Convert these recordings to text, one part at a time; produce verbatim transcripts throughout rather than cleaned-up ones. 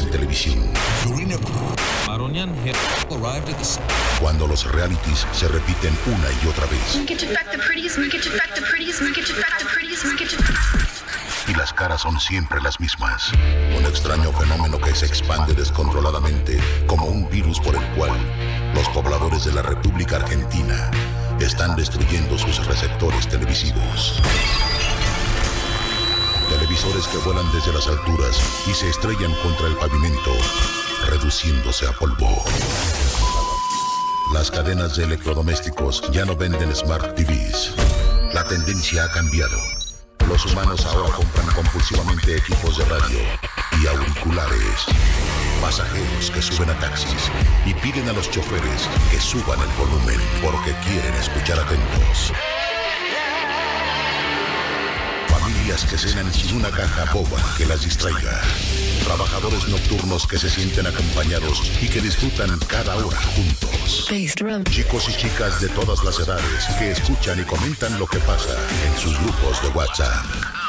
en televisión. Cuando los realities se repiten una y otra vez. Y las caras son siempre las mismas. Un extraño fenómeno que se expande descontroladamente como un virus por el cual los pobladores de la República Argentina están destruyendo sus receptores televisivos. Televisores que vuelan desde las alturas y se estrellan contra el pavimento, reduciéndose a polvo. Las cadenas de electrodomésticos ya no venden Smart T Vs. La tendencia ha cambiado. Los humanos ahora compran compulsivamente equipos de radio y auriculares. Pasajeros que suben a taxis y piden a los choferes que suban el volumen porque quieren escuchar atentos. Familias que cenan sin una caja boba que las distraiga. Trabajadores nocturnos que se sienten acompañados y que disfrutan cada hora juntos. Chicos y chicas de todas las edades que escuchan y comentan lo que pasa en sus grupos de WhatsApp.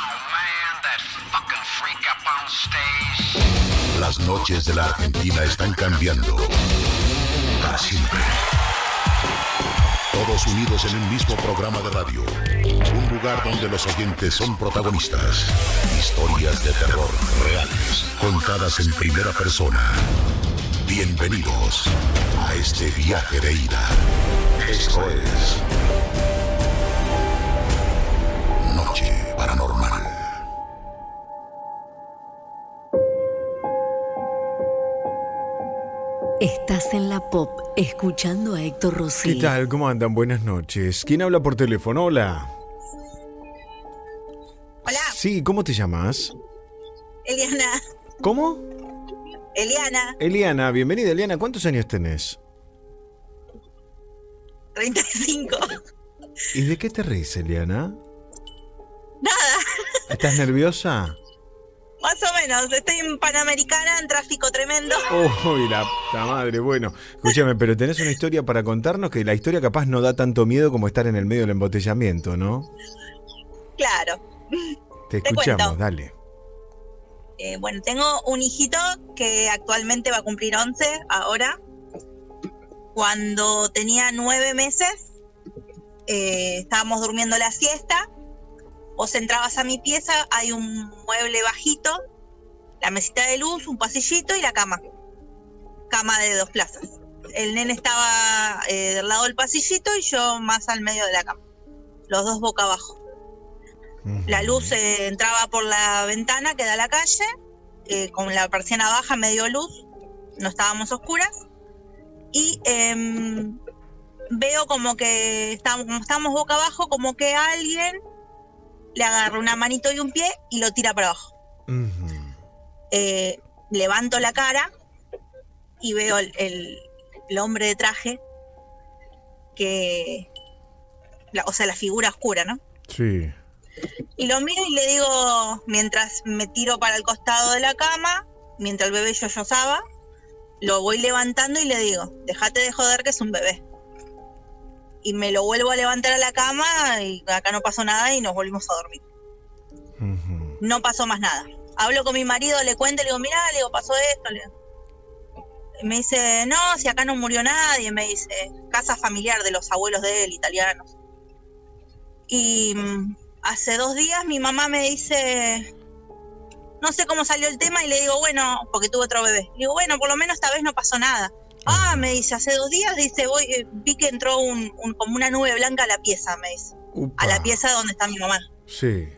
Las noches de la Argentina están cambiando para siempre. Todos unidos en un mismo programa de radio. Un lugar donde los oyentes son protagonistas. Historias de terror reales, contadas en primera persona. Bienvenidos a este viaje de ida. Esto es Noche Paranormal. Estás en la Pop, escuchando a Héctor Rossi. ¿Qué tal? ¿Cómo andan? Buenas noches. ¿Quién habla por teléfono? Hola. Hola. Sí, ¿cómo te llamas? Eliana. ¿Cómo? Eliana. Eliana, bienvenida. Eliana, ¿cuántos años tenés? treinta y cinco. ¿Y de qué te reís, Eliana? Nada. ¿Estás nerviosa? Más o menos, estoy en Panamericana, en tráfico tremendo. Uy, la puta madre. Bueno, escúchame, pero tenés una historia para contarnos que la historia capaz no da tanto miedo como estar en el medio del embotellamiento, ¿no? Claro. Te escuchamos, Te dale. Eh, bueno, tengo un hijito que actualmente va a cumplir once ahora. Cuando tenía nueve meses, eh, estábamos durmiendo la siesta. Vos entrabas a mi pieza, hay un mueble bajito, la mesita de luz, un pasillito y la cama. Cama de dos plazas. El nene estaba eh, del lado del pasillito y yo más al medio de la cama. Los dos boca abajo. Uh-huh. La luz eh, entraba por la ventana que da a la calle, eh, con la persiana baja, medio luz, no estábamos oscuras. Y eh, veo como que estábamos, como estábamos boca abajo, como que alguien le agarra una manito y un pie y lo tira para abajo. Uh-huh. Eh, levanto la cara y veo el, el, el hombre de traje que, la, o sea, la figura oscura, ¿no? Sí. Y lo miro y le digo, mientras me tiro para el costado de la cama, mientras el bebé yoyosaba, lo voy levantando y le digo, déjate de joder que es un bebé. Y me lo vuelvo a levantar a la cama y acá no pasó nada y nos volvimos a dormir. Uh-huh. No pasó más nada. Hablo con mi marido, le cuento, le digo, mirá, le digo, pasó esto. Le digo. Me dice, no, si acá no murió nadie. Me dice, casa familiar de los abuelos de él, italianos. Y um, hace dos días mi mamá me dice, no sé cómo salió el tema y le digo, bueno, porque tuve otro bebé. Le digo, bueno, por lo menos esta vez no pasó nada. Ah, me dice, hace dos días, dice, voy, eh, vi que entró un, un, como una nube blanca a la pieza, me dice. Upa. A la pieza donde está mi mamá. Sí.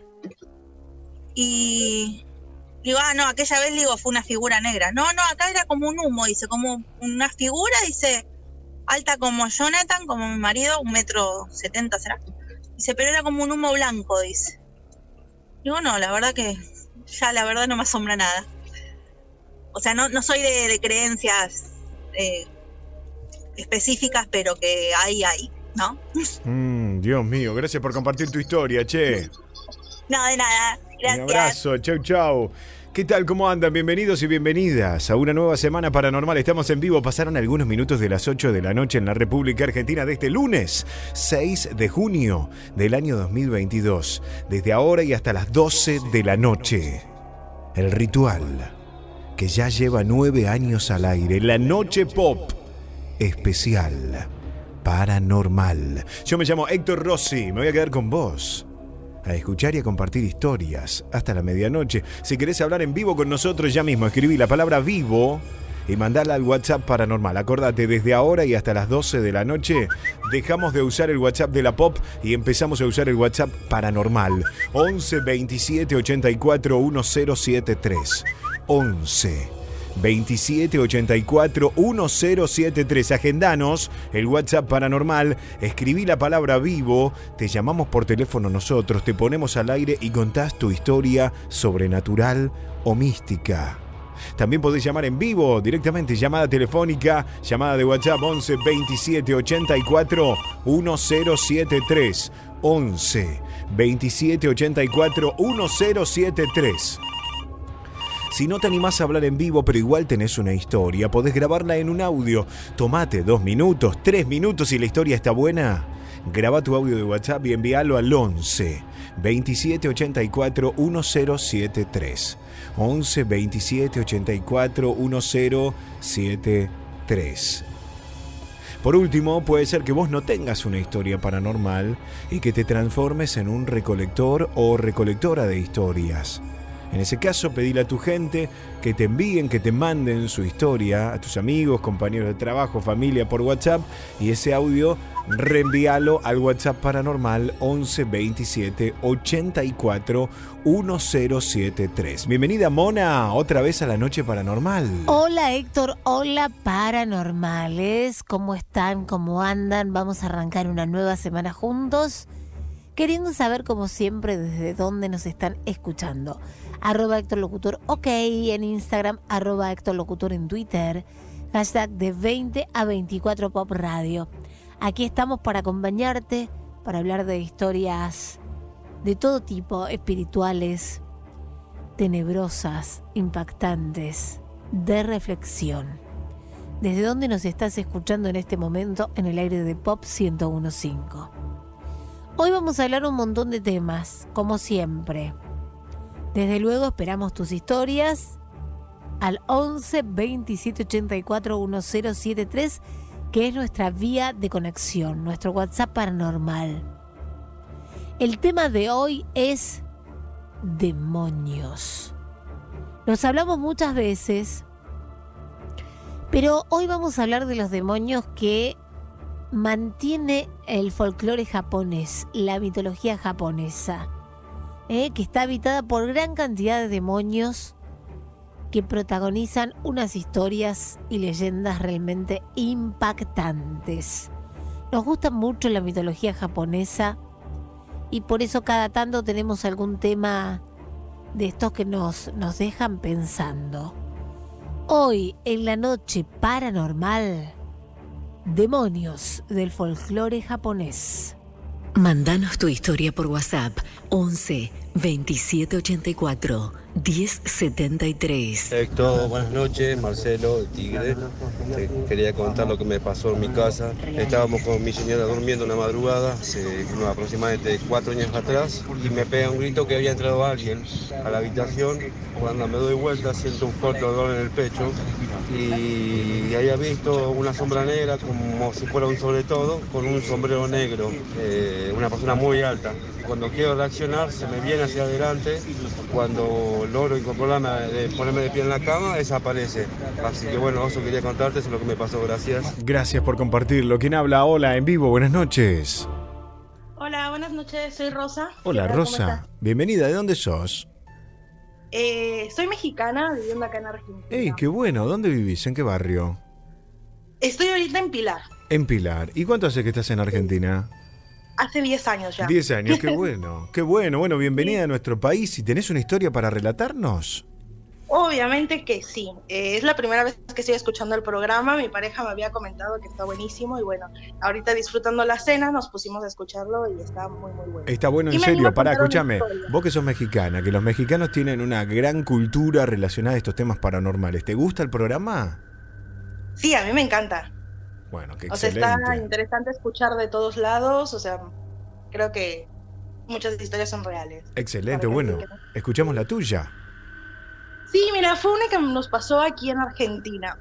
Y digo, ah, no, aquella vez, digo, fue una figura negra. No, no, acá era como un humo, dice, como una figura, dice, alta como Jonathan, como mi marido, un metro setenta será. Dice, pero era como un humo blanco, dice. Digo, no, la verdad que ya la verdad no me asombra nada. O sea, no, no soy de, de creencias Eh, específicas, pero que hay, hay, ¿no? Mm, Dios mío, gracias por compartir tu historia, che. No, de nada, gracias. Un abrazo, chau, chau. ¿Qué tal? ¿Cómo andan? Bienvenidos y bienvenidas a una nueva semana paranormal. Estamos en vivo, pasaron algunos minutos de las ocho de la noche en la República Argentina de este lunes seis de junio del año dos mil veintidós. Desde ahora y hasta las doce de la noche. El ritual que ya lleva nueve años al aire. La Noche Pop especial paranormal. Yo me llamo Héctor Rossi, me voy a quedar con vos a escuchar y a compartir historias hasta la medianoche. Si querés hablar en vivo con nosotros, ya mismo escribí la palabra vivo y mandala al WhatsApp paranormal. Acordate, desde ahora y hasta las doce de la noche dejamos de usar el WhatsApp de la Pop y empezamos a usar el WhatsApp paranormal. once veintisiete ochenta y cuatro mil setenta y tres. once veintisiete ochenta y cuatro mil setenta y tres. Agendanos el WhatsApp paranormal, escribí la palabra vivo, te llamamos por teléfono nosotros, te ponemos al aire y contás tu historia sobrenatural o mística. También podés llamar en vivo directamente, llamada telefónica, llamada de WhatsApp once veintisiete ochenta y cuatro mil setenta y tres. once veintisiete ochenta y cuatro mil setenta y tres. Si no te animás a hablar en vivo, pero igual tenés una historia, podés grabarla en un audio. Tomate dos minutos, tres minutos y la historia está buena. Graba tu audio de WhatsApp y envíalo al once veintisiete ochenta y cuatro mil setenta y tres. once veintisiete ochenta y cuatro mil setenta y tres. Por último, puede ser que vos no tengas una historia paranormal y que te transformes en un recolector o recolectora de historias. En ese caso, pedile a tu gente que te envíen, que te manden su historia, a tus amigos, compañeros de trabajo, familia, por WhatsApp, y ese audio reenvíalo al WhatsApp paranormal once veintisiete ochenta y cuatro mil setenta y tres. Bienvenida, Mona, otra vez a la Noche Paranormal. Hola, Héctor, hola, paranormales. ¿Cómo están? ¿Cómo andan? Vamos a arrancar una nueva semana juntos, queriendo saber, como siempre, desde dónde nos están escuchando. Arroba Héctor Locutor, ok, en Instagram, arroba Héctor Locutor en Twitter, hashtag de veinte a veinticuatro Pop Radio. Aquí estamos para acompañarte, para hablar de historias de todo tipo, espirituales, tenebrosas, impactantes, de reflexión. ¿Desde dónde nos estás escuchando en este momento en el aire de Pop ciento uno punto cinco? Hoy vamos a hablar un montón de temas, como siempre. Desde luego esperamos tus historias al once veintisiete ochenta y cuatro mil setenta y tres, que es nuestra vía de conexión, nuestro WhatsApp paranormal. El tema de hoy es demonios. Los hablamos muchas veces, pero hoy vamos a hablar de los demonios que mantiene el folclore japonés, la mitología japonesa, eh, que está habitada por gran cantidad de demonios que protagonizan unas historias y leyendas realmente impactantes. Nos gusta mucho la mitología japonesa y por eso cada tanto tenemos algún tema de estos que nos, nos dejan pensando. Hoy, en la Noche Paranormal, demonios del folclore japonés. Mándanos tu historia por WhatsApp once veintisiete ochenta y cuatro diez setenta y tres. Héctor, buenas noches, Marcelo, de Tigre. Te quería contar lo que me pasó en mi casa. Estábamos con mi señora durmiendo una madrugada, hace unos aproximadamente cuatro años atrás, y me pega un grito que había entrado alguien a la habitación. Cuando me doy vuelta siento un fuerte dolor en el pecho y había visto una sombra negra como si fuera un sobre todo con un sombrero negro, eh, una persona muy alta. Cuando quiero reaccionar se me viene hacia adelante, cuando logro incorporarme, de ponerme de pie en la cama, desaparece. Así que bueno, eso quería contarte, eso es lo que me pasó, gracias. Gracias por compartirlo. ¿Quién habla? Hola, en vivo, buenas noches. Hola, buenas noches, soy Rosa. Hola, Rosa, bienvenida, ¿de dónde sos? Eh, soy mexicana, viviendo acá en Argentina. ¡Ey, qué bueno! ¿Dónde vivís? ¿En qué barrio? Estoy ahorita en Pilar. En Pilar. ¿Y cuánto hace que estás en Argentina? Hace diez años ya. diez años, qué bueno. Qué bueno. Bueno, bienvenida sí. a nuestro país. ¿Y tenés una historia para relatarnos? Obviamente que sí. Eh, es la primera vez que estoy escuchando el programa. Mi pareja me había comentado que está buenísimo. Y bueno, ahorita disfrutando la cena, nos pusimos a escucharlo y está muy, muy bueno. Está bueno, en serio. Pará, escúchame. Vos que sos mexicana, que los mexicanos tienen una gran cultura relacionada a estos temas paranormales. ¿Te gusta el programa? Sí, a mí me encanta. Bueno, qué o excelente. O sea, está interesante escuchar de todos lados. O sea, creo que muchas historias son reales. Excelente, bueno. Escuchamos la tuya. Sí, mira, fue una que nos pasó aquí en Argentina.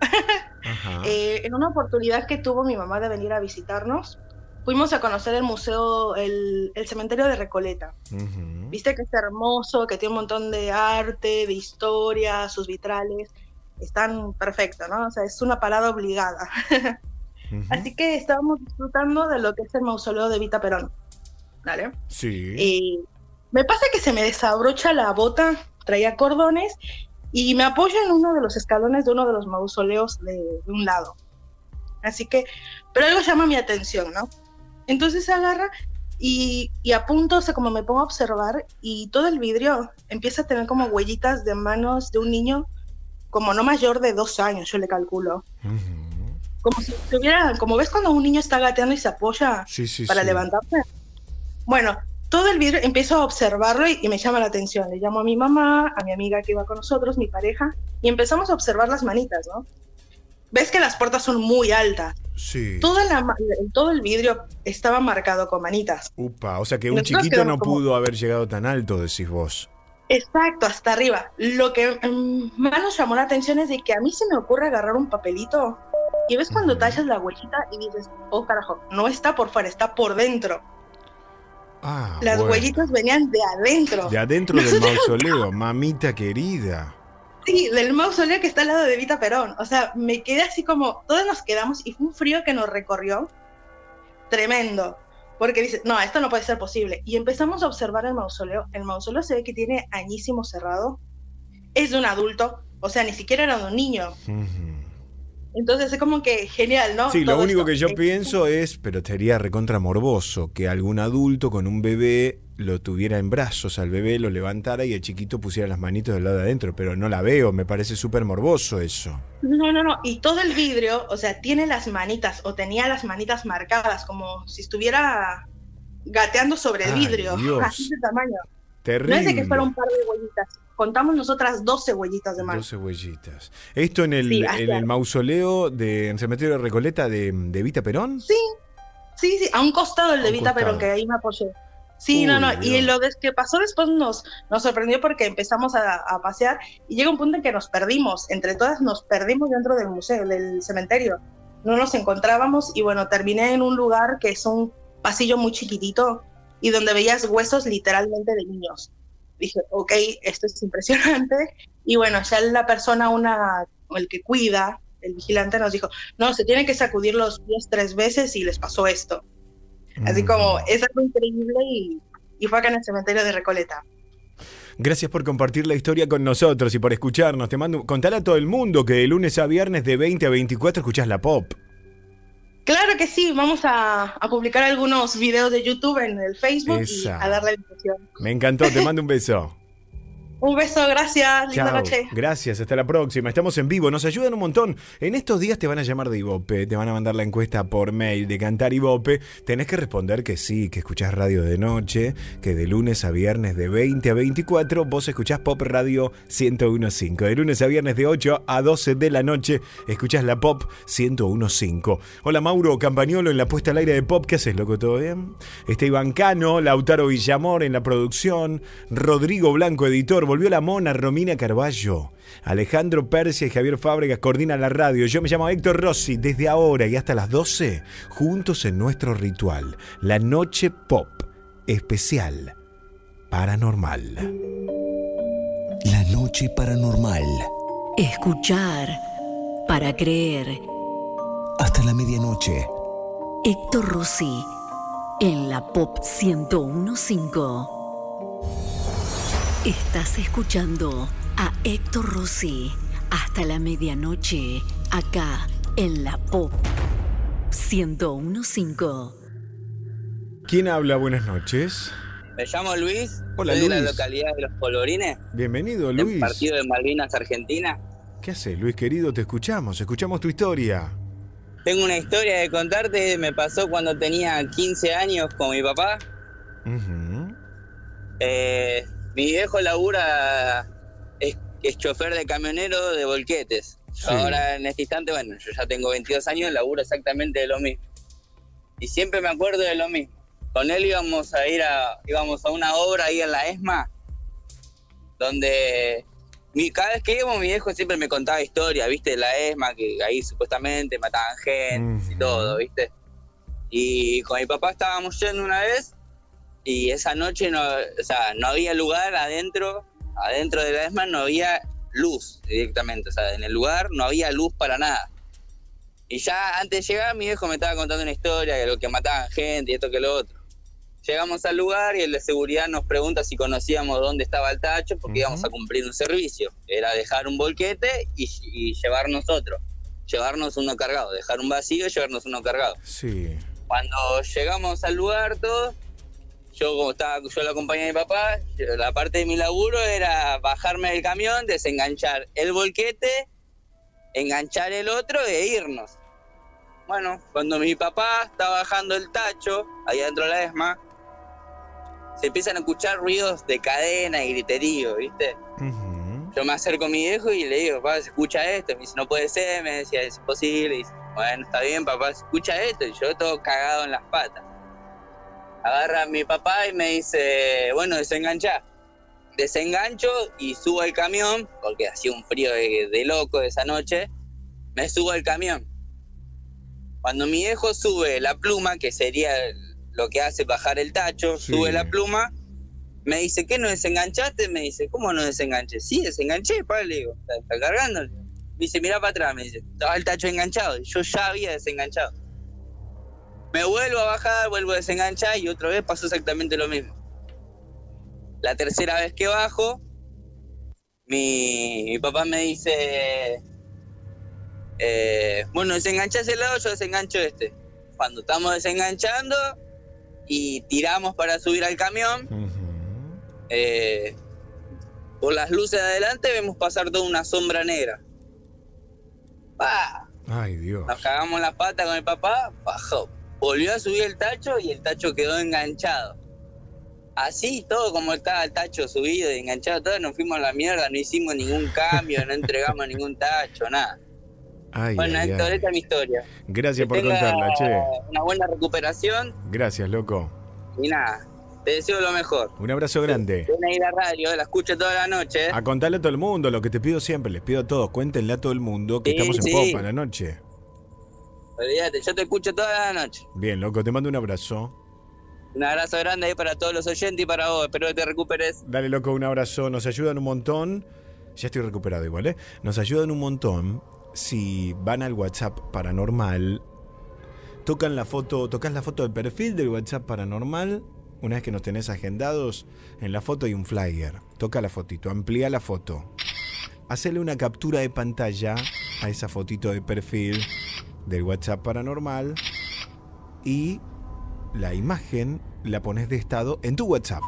eh, en una oportunidad que tuvo mi mamá de venir a visitarnos, fuimos a conocer el museo, el, el cementerio de Recoleta. Uh-huh. Viste que es hermoso, que tiene un montón de arte, de historia, sus vitrales. Están perfectos, ¿no? O sea, es una parada obligada. Uh-huh. Así que estábamos disfrutando de lo que es el mausoleo de Evita Perón. ¿Vale? Sí. Y me pasa que se me desabrocha la bota, traía cordones, y me apoyo en uno de los escalones de uno de los mausoleos de, de un lado. Así que, pero algo llama mi atención, ¿no? Entonces agarra y, y a punto, o sea, como me pongo a observar, y todo el vidrio empieza a tener como huellitas de manos de un niño como no mayor de dos años, yo le calculo. Uh-huh. Como si estuviera, como ves cuando un niño está gateando y se apoya sí, sí, para sí. levantarse. Bueno, todo el vidrio empiezo a observarlo y, y me llama la atención. Le llamo a mi mamá, a mi amiga que iba con nosotros, mi pareja, y empezamos a observar las manitas, ¿no? Ves que las puertas son muy altas. Sí. Toda la, todo el vidrio estaba marcado con manitas. Upa, o sea que un Nosotros chiquito no como... pudo haber llegado tan alto, decís vos. Exacto, hasta arriba. Lo que um, más nos llamó la atención es de que a mí se me ocurre agarrar un papelito y ves cuando uh-huh. tallas la huellita y dices, oh carajo, no está por fuera, está por dentro. Ah, Las bueno. huellitas venían de adentro. De adentro del mausoleo, mamita querida. Sí, del mausoleo que está al lado de Evita Perón. O sea, me quedé así como, todos nos quedamos y fue un frío que nos recorrió tremendo. Porque dice, no, esto no puede ser posible. Y empezamos a observar el mausoleo. El mausoleo se ve que tiene añísimo cerrado. Es de un adulto, o sea, ni siquiera era de un niño. Uh-huh. Entonces es como que genial, ¿no? Sí, Todo lo único esto. que yo pienso es, pero sería recontra morboso, que algún adulto con un bebé lo tuviera en brazos, al bebé lo levantara y el chiquito pusiera las manitos del lado de adentro, pero no la veo, me parece súper morboso eso. No, no, no, y todo el vidrio, o sea, tiene las manitas, o tenía las manitas marcadas, como si estuviera gateando sobre el Ay, vidrio, Dios. así de tamaño. Terrible. No es de que fuera un par de huellitas, contamos nosotras doce huellitas de mano. doce huellitas. ¿Esto en el, Sí, en el mausoleo de en el cementerio de Recoleta de, de Evita Perón? Sí, sí, sí, a un costado el de un Evita costado. Perón, que ahí me apoyé. Sí, Uy, no, no, Dios. y lo des que pasó después nos, nos sorprendió porque empezamos a, a pasear y llega un punto en que nos perdimos, entre todas nos perdimos dentro del museo, del cementerio. No nos encontrábamos y bueno, terminé en un lugar que es un pasillo muy chiquitito y donde veías huesos literalmente de niños. Dije, ok, esto es impresionante. Y bueno, ya la persona, una, el que cuida, el vigilante nos dijo, no, se tiene que sacudir los pies tres veces y les pasó esto. Así como, es algo increíble y, y fue acá en el cementerio de Recoleta. Gracias por compartir la historia con nosotros y por escucharnos. Te mando, contale a todo el mundo que de lunes a viernes de veinte a veinticuatro escuchás La Pop. Claro que sí, vamos a, a publicar algunos videos de YouTube en el Facebook. Esa. Y a darle difusión. Me encantó, te mando un beso. Un beso, gracias, linda Chao. noche. Gracias, hasta la próxima. Estamos en vivo, nos ayudan un montón. En estos días te van a llamar de Ibope, te van a mandar la encuesta por mail de Cantar Ibope. Tenés que responder que sí, que escuchás radio de noche, que de lunes a viernes de veinte a veinticuatro vos escuchás Pop Radio ciento uno punto cinco. De lunes a viernes de ocho a doce de la noche escuchás la Pop ciento uno punto cinco. Hola Mauro Campagnolo en la puesta al aire de Pop. ¿Qué haces, loco? ¿Todo bien? Está Iván Cano, Lautaro Villamor en la producción, Rodrigo Blanco, editor. Volvió la Mona, Romina Carballo, Alejandro Persia y Javier Fábregas coordinan la radio. Yo me llamo Héctor Rossi. Desde ahora y hasta las doce, juntos en nuestro ritual, la Noche Pop especial paranormal. La Noche Paranormal. Escuchar para creer. Hasta la medianoche. Héctor Rossi en la Pop ciento uno punto cinco. Estás escuchando a Héctor Rossi hasta la medianoche, acá en la Pop ciento uno punto cinco. ¿Quién habla? Buenas noches. Me llamo Luis. Hola, soy Luis. de la localidad de Los Polvorines. Bienvenido, del Luis. partido de Malvinas, Argentina. ¿Qué haces, Luis querido? Te escuchamos, escuchamos tu historia. Tengo una historia de contarte. Me pasó cuando tenía quince años con mi papá. Uh-huh. Eh... Mi viejo labura, es, es chofer de camionero de volquetes. Sí. Ahora en este instante, bueno, yo ya tengo veintidós años, laburo exactamente de lo mismo. Y siempre me acuerdo de lo mismo. Con él íbamos a ir a, íbamos a una obra ahí en la ESMA, donde mi, cada vez que íbamos, mi viejo siempre me contaba historias, ¿viste? De la ESMA, que ahí supuestamente mataban gente uh-huh. y todo, ¿viste? Y con mi papá estábamos yendo una vez y esa noche no, o sea, no había lugar adentro, adentro de la ESMA no había luz directamente, o sea, en el lugar no había luz para nada. Y ya antes de llegar mi viejo me estaba contando una historia de lo que mataban gente y esto que lo otro. Llegamos al lugar y el de seguridad nos pregunta si conocíamos dónde estaba el tacho porque uh-huh. íbamos a cumplir un servicio. Era dejar un volquete y, y llevarnos otro. Llevarnos uno cargado, dejar un vacío y llevarnos uno cargado. Sí. Cuando llegamos al lugar todos, yo como estaba, yo lo acompañé a mi papá, la parte de mi laburo era bajarme del camión, desenganchar el volquete, enganchar el otro e irnos. Bueno, cuando mi papá está bajando el tacho, ahí adentro de la ESMA, se empiezan a escuchar ruidos de cadena y griterío, ¿viste? Uh-huh. Yo me acerco a mi viejo y le digo, papá, ¿se escucha esto? Me dice, no puede ser, me decía, es imposible. Y dice, bueno, está bien, papá, ¿se escucha esto? Y yo todo cagado en las patas. Agarra a mi papá y me dice, bueno, desenganchá. Desengancho y subo al camión, porque hacía un frío de, de loco esa noche, me subo al camión. Cuando mi viejo sube la pluma, que sería lo que hace bajar el tacho, sí. Sube la pluma, me dice, ¿qué no desenganchaste? Me dice, ¿cómo no desenganché? Sí, desenganché, pa, le digo, ¿está, está cargando? Me dice, mirá para atrás, me dice, estaba el tacho enganchado, y yo ya había desenganchado. Me vuelvo a bajar, vuelvo a desenganchar y otra vez pasó exactamente lo mismo. La tercera vez que bajo, mi, mi papá me dice, eh, bueno, desenganchás el lado, yo desengancho este. Cuando estamos desenganchando y tiramos para subir al camión, uh-huh. eh, por las luces de adelante vemos pasar toda una sombra negra. ¡Pah! Ay, Dios. Nos cagamos las patas con el papá, bajó. Volvió a subir el tacho y el tacho quedó enganchado. Así, todo como estaba el tacho subido y enganchado, todo, nos fuimos a la mierda, no hicimos ningún cambio, no entregamos ningún tacho, nada. Ay, bueno, ay, Héctor, ay. esta es mi historia. Gracias que por contarla, che. Una buena recuperación. Gracias, loco. Y nada, te deseo lo mejor. Un abrazo grande. Ven a ir a radio, la escucho toda la noche. A contarle a todo el mundo, lo que te pido siempre, les pido a todos, cuéntenle a todo el mundo que sí, estamos en sí. Popa en la noche. Olvídate, yo te escucho toda la noche. Bien, loco, te mando un abrazo. Un abrazo grande ahí para todos los oyentes y para vos. Espero que te recuperes. Dale, loco, un abrazo. Nos ayudan un montón. Ya estoy recuperado igual, ¿eh? Nos ayudan un montón si van al WhatsApp Paranormal, tocan la foto, tocas la foto del perfil del WhatsApp Paranormal. Una vez que nos tenés agendados, en la foto hay un flyer. Toca la fotito, amplía la foto. Hacele una captura de pantalla a esa fotito de perfil del WhatsApp Paranormal y la imagen la pones de estado en tu WhatsApp.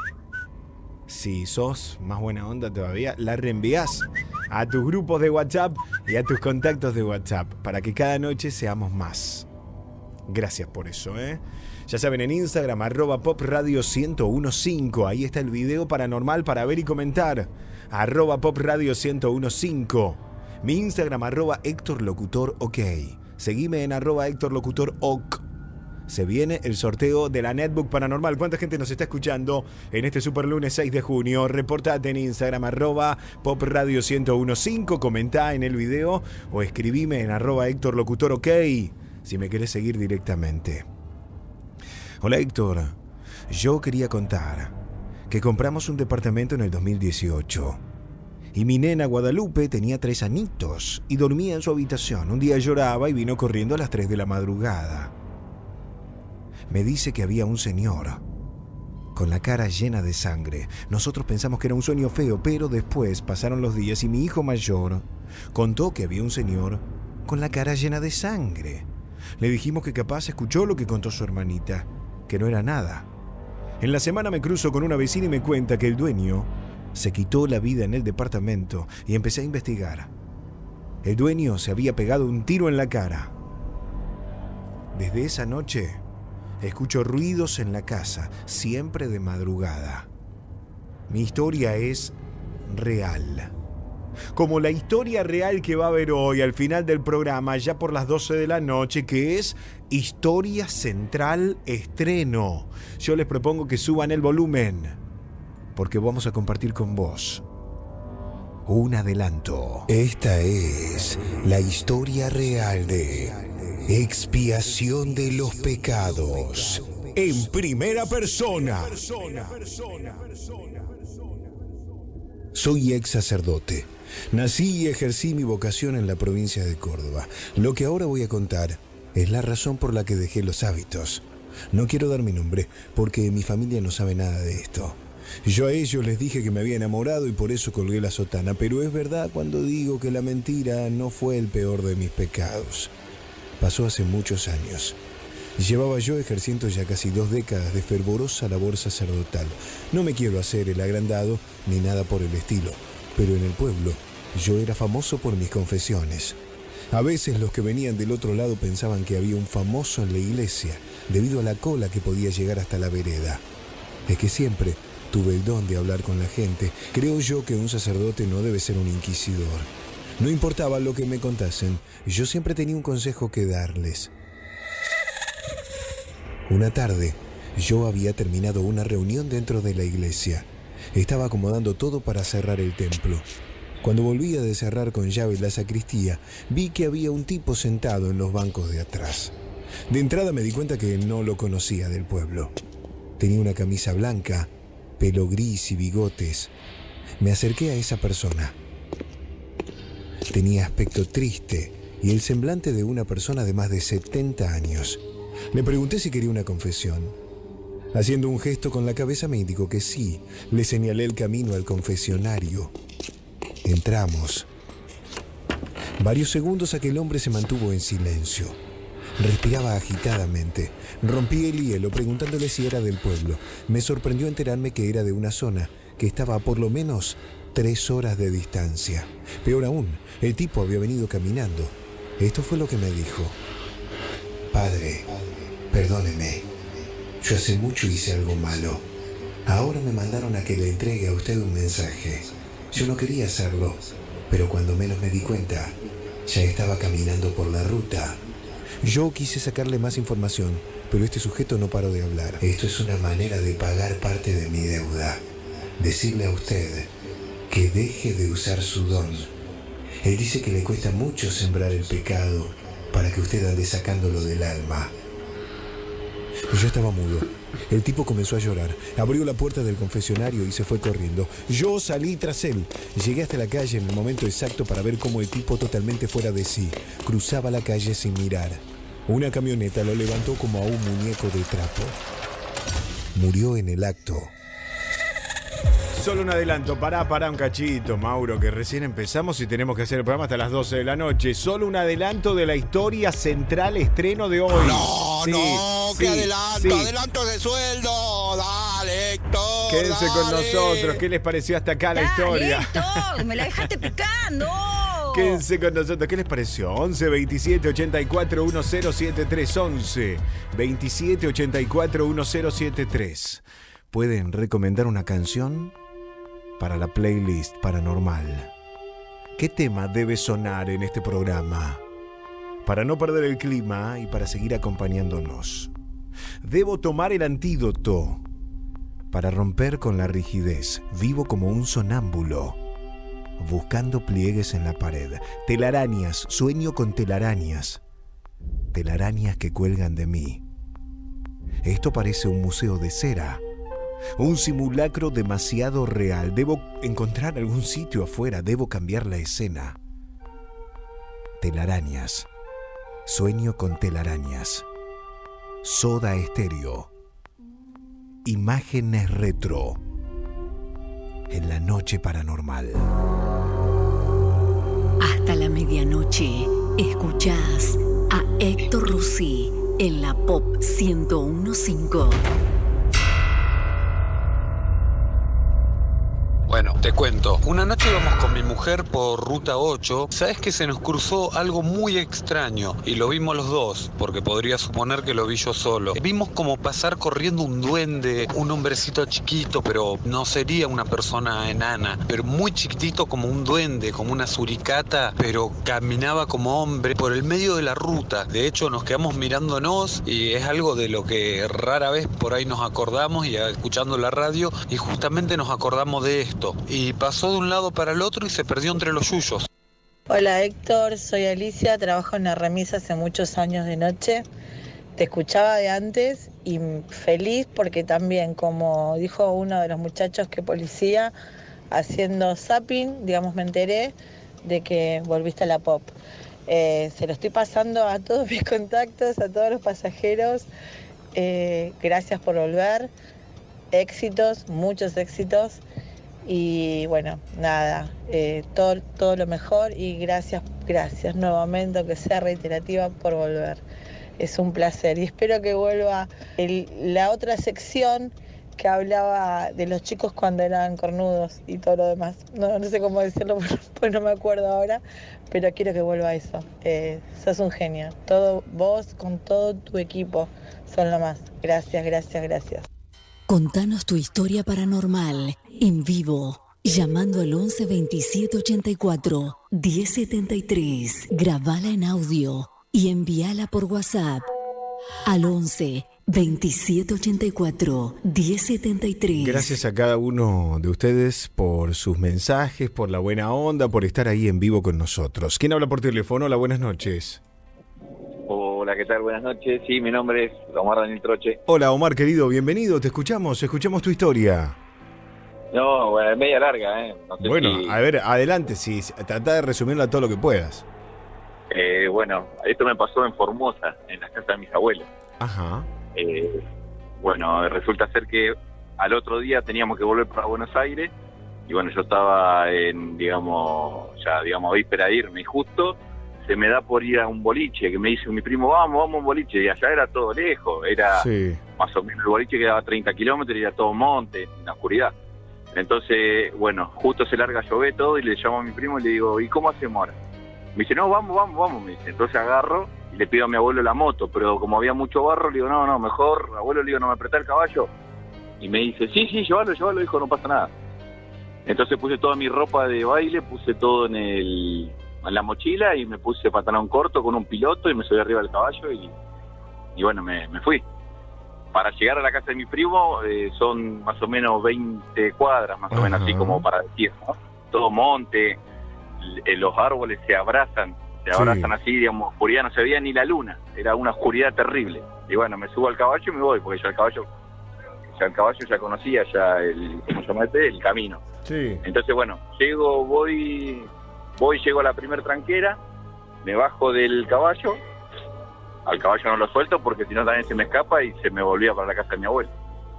Si sos más buena onda todavía, la reenvías a tus grupos de WhatsApp y a tus contactos de WhatsApp para que cada noche seamos más. Gracias por eso, ¿eh? Ya saben, en Instagram, arroba Pop Radio ciento quince. Ahí está el video paranormal para ver y comentar. Arroba Pop Radio ciento quince. Mi Instagram, arroba Héctor Locutor OK. Seguime en arroba Héctor Locutor OK. Se viene el sorteo de la Netbook Paranormal. ¿Cuánta gente nos está escuchando en este super lunes seis de junio? Reportate en Instagram, arroba Pop Radio ciento quince. Comentá en el video o escribime en arroba Héctor Locutor OK si me querés seguir directamente. Hola Héctor, yo quería contar que compramos un departamento en el dos mil dieciocho y mi nena Guadalupe tenía tres añitos y dormía en su habitación. Un día lloraba y vino corriendo a las tres de la madrugada. Me dice que había un señor con la cara llena de sangre. Nosotros pensamos que era un sueño feo, pero después pasaron los días y mi hijo mayor contó que había un señor con la cara llena de sangre. Le dijimos que capaz escuchó lo que contó su hermanita, que no era nada. En la semana me cruzo con una vecina y me cuenta que el dueño se quitó la vida en el departamento y empecé a investigar. El dueño se había pegado un tiro en la cara. Desde esa noche escucho ruidos en la casa, siempre de madrugada. Mi historia es real. Como la historia real que va a haber hoy al final del programa, ya por las doce de la noche, que es Historia Central Estreno. Yo les propongo que suban el volumen, porque vamos a compartir con vos un adelanto. Esta es la historia real de expiación de los pecados en primera persona. Soy ex sacerdote. Nací y ejercí mi vocación en la provincia de Córdoba. Lo que ahora voy a contar es la razón por la que dejé los hábitos. No quiero dar mi nombre porque mi familia no sabe nada de esto. Yo a ellos les dije que me había enamorado y por eso colgué la sotana, pero es verdad cuando digo que la mentira no fue el peor de mis pecados. Pasó hace muchos años. Llevaba yo ejerciendo ya casi dos décadas de fervorosa labor sacerdotal. No me quiero hacer el agrandado ni nada por el estilo, pero en el pueblo yo era famoso por mis confesiones. A veces los que venían del otro lado pensaban que había un famoso en la iglesia, debido a la cola que podía llegar hasta la vereda. Es que siempre tuve el don de hablar con la gente. Creo yo que un sacerdote no debe ser un inquisidor. No importaba lo que me contasen, yo siempre tenía un consejo que darles. Una tarde, yo había terminado una reunión dentro de la iglesia. Estaba acomodando todo para cerrar el templo. Cuando volvía de cerrar con llave la sacristía, vi que había un tipo sentado en los bancos de atrás. De entrada me di cuenta que no lo conocía del pueblo. Tenía una camisa blanca, pelo gris y bigotes. Me acerqué a esa persona. Tenía aspecto triste y el semblante de una persona de más de setenta años. Le pregunté si quería una confesión. Haciendo un gesto con la cabeza me indicó que sí. Le señalé el camino al confesionario. Entramos. Varios segundos aquel hombre se mantuvo en silencio. Respiraba agitadamente. Rompí el hielo preguntándole si era del pueblo. Me sorprendió enterarme que era de una zona que estaba a por lo menos tres horas de distancia. Peor aún, el tipo había venido caminando. Esto fue lo que me dijo. Padre, perdóneme. Yo hace mucho hice algo malo. Ahora me mandaron a que le entregue a usted un mensaje. Yo no quería hacerlo, pero cuando menos me di cuenta, ya estaba caminando por la ruta. Yo quise sacarle más información, pero este sujeto no paró de hablar. Esto es una manera de pagar parte de mi deuda. Decirle a usted que deje de usar su don. Él dice que le cuesta mucho sembrar el pecado para que usted ande sacándolo del alma. Yo estaba mudo. El tipo comenzó a llorar. Abrió la puerta del confesionario y se fue corriendo. Yo salí tras él. Llegué hasta la calle en el momento exacto para ver cómo el tipo, totalmente fuera de sí, cruzaba la calle sin mirar. Una camioneta lo levantó como a un muñeco de trapo. Murió en el acto. Solo un adelanto, pará, pará un cachito, Mauro, que recién empezamos y tenemos que hacer el programa hasta las doce de la noche. Solo un adelanto de la historia central estreno de hoy. No, sí, no, sí, que adelanto, sí. adelanto de sueldo. Dale, Héctor. Quédense dale. con nosotros. ¿Qué les pareció hasta acá la Dale, historia? Héctor, me la dejaste picando. Quédense con nosotros. ¿Qué les pareció? once veintisiete ochenta y cuatro diez setenta y tres. once veintisiete ochenta y cuatro diez setenta y tres. ¿Pueden recomendar una canción para la playlist paranormal? ¿Qué tema debe sonar en este programa para no perder el clima y para seguir acompañándonos? Debo tomar el antídoto para romper con la rigidez. Vivo como un sonámbulo, buscando pliegues en la pared. Telarañas, sueño con telarañas. Telarañas que cuelgan de mí. Esto parece un museo de cera. Un simulacro demasiado real. Debo encontrar algún sitio afuera. Debo cambiar la escena. Telarañas. Sueño con telarañas. Soda Estéreo. Imágenes retro. En la noche paranormal. Hasta la medianoche. Escuchás a Héctor Rossi en la Pop ciento uno punto cinco. Bueno, te cuento. Una noche íbamos con mi mujer por Ruta ocho. ¿Sabes que se nos cruzó algo muy extraño? Y lo vimos los dos, porque podría suponer que lo vi yo solo. Vimos como pasar corriendo un duende, un hombrecito chiquito, pero no sería una persona enana, pero muy chiquitito como un duende, como una suricata, pero caminaba como hombre por el medio de la ruta. De hecho, nos quedamos mirándonos y es algo de lo que rara vez por ahí nos acordamos y escuchando la radio, y justamente nos acordamos de esto. y pasó de un lado para el otro y se perdió entre los yuyos. Hola Héctor, soy Alicia, trabajo en la remisa hace muchos años de noche. Te escuchaba de antes y feliz porque también, como dijo uno de los muchachos que policía, haciendo zapping, digamos, me enteré de que volviste a la pop. Eh, se lo estoy pasando a todos mis contactos, a todos los pasajeros. Eh, gracias por volver. Éxitos, muchos éxitos. Y bueno, nada, eh, todo, todo lo mejor y gracias, gracias nuevamente, aunque sea reiterativa, por volver. Es un placer y espero que vuelva el, la otra sección que hablaba de los chicos cuando eran cornudos y todo lo demás. No, no sé cómo decirlo, pues no me acuerdo ahora, pero quiero que vuelva eso. Eh, sos un genio. Todo vos con todo tu equipo son lo más. Gracias, gracias, gracias. Contanos tu historia paranormal en vivo, llamando al once veintisiete ochenta y cuatro diez setenta y tres. Grabala en audio y envíala por WhatsApp al once veintisiete ochenta y cuatro diez setenta y tres. Gracias a cada uno de ustedes por sus mensajes, por la buena onda, por estar ahí en vivo con nosotros. ¿Quién habla por teléfono? Hola, buenas noches. Hola, ¿qué tal? Buenas noches. Sí, mi nombre es Omar Daniel Troche. Hola, Omar, querido, bienvenido. Te escuchamos, escuchamos tu historia. No, bueno, es media larga, ¿eh? No sé bueno, si... a ver, adelante, sí, trata de resumirla todo lo que puedas. Eh, bueno, esto me pasó en Formosa, en la casa de mis abuelos. Ajá. Eh, bueno, resulta ser que al otro día teníamos que volver para Buenos Aires y bueno, yo estaba en, digamos, ya, digamos, víspera de irme y justo se me da por ir a un boliche, que me dice mi primo, vamos, vamos a un boliche, y allá era todo lejos, era sí. Más o menos el boliche quedaba treinta kilómetros y era todo monte, en la oscuridad. Entonces, bueno, justo se larga a llover todo y le llamo a mi primo y le digo, ¿y cómo hacemos ahora? Me dice, no, vamos, vamos, vamos, me dice. Entonces agarro y le pido a mi abuelo la moto, pero como había mucho barro, le digo, no, no, mejor, abuelo, le digo, no me apretá el caballo. Y me dice, sí, sí, llévalo, llévalo, dijo, no pasa nada. Entonces puse toda mi ropa de baile, puse todo en el en la mochila y me puse pantalón corto con un piloto y me subí arriba del caballo y, y bueno, me, me fui. Para llegar a la casa de mi primo eh, son más o menos veinte cuadras, más o menos, así como para decir, ¿no? Todo monte, l- los árboles se abrazan, se abrazan sí. Así, digamos, oscuridad, no se veía ni la luna, era una oscuridad terrible. Y bueno, me subo al caballo y me voy, porque yo al caballo, ya el caballo ya conocía ya el, ¿cómo se llama este? El camino. Sí. Entonces, bueno, llego, voy, voy, llego a la primer tranquera, me bajo del caballo. Al caballo no lo suelto porque si no también se me escapa y se me volvía para la casa de mi abuelo.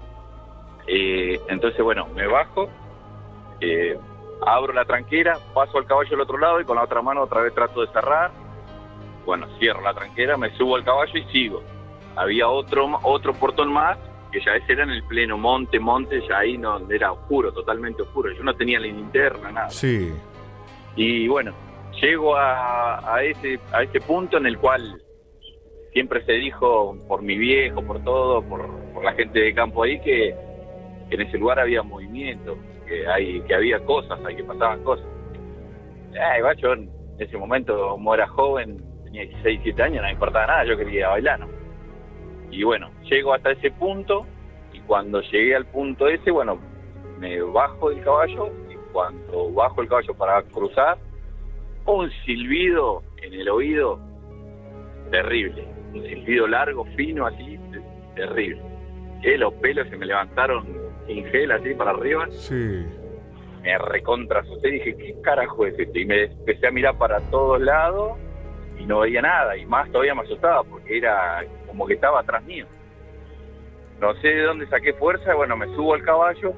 Eh, entonces, bueno, me bajo, eh, abro la tranquera, paso al caballo al otro lado y con la otra mano otra vez trato de cerrar. Bueno, cierro la tranquera, me subo al caballo y sigo. Había otro otro portón más, que ya ese era en el pleno monte, monte, ya ahí no era oscuro, totalmente oscuro. Yo no tenía la linterna, nada. Sí. Y bueno, llego a, a, ese, a ese punto en el cual... Siempre se dijo por mi viejo, por todo, por, por la gente de campo ahí, que, que en ese lugar había movimiento, que hay que había cosas, hay que pasaban cosas. Eh, igual yo en ese momento, como era joven, tenía dieciséis, diecisiete años, no me importaba nada, yo quería bailar, ¿no? Y bueno, llego hasta ese punto, y cuando llegué al punto ese, bueno, me bajo del caballo, y cuando bajo el caballo para cruzar, un silbido en el oído terrible. Un silbido largo, fino, así, terrible. Que los pelos se me levantaron sin gel, así, para arriba. Sí. Me recontra asusté y dije, ¿qué carajo es esto? Y me empecé a mirar para todos lados y no veía nada. Y más todavía me asustaba porque era como que estaba atrás mío. No sé de dónde saqué fuerza. Bueno, me subo al caballo.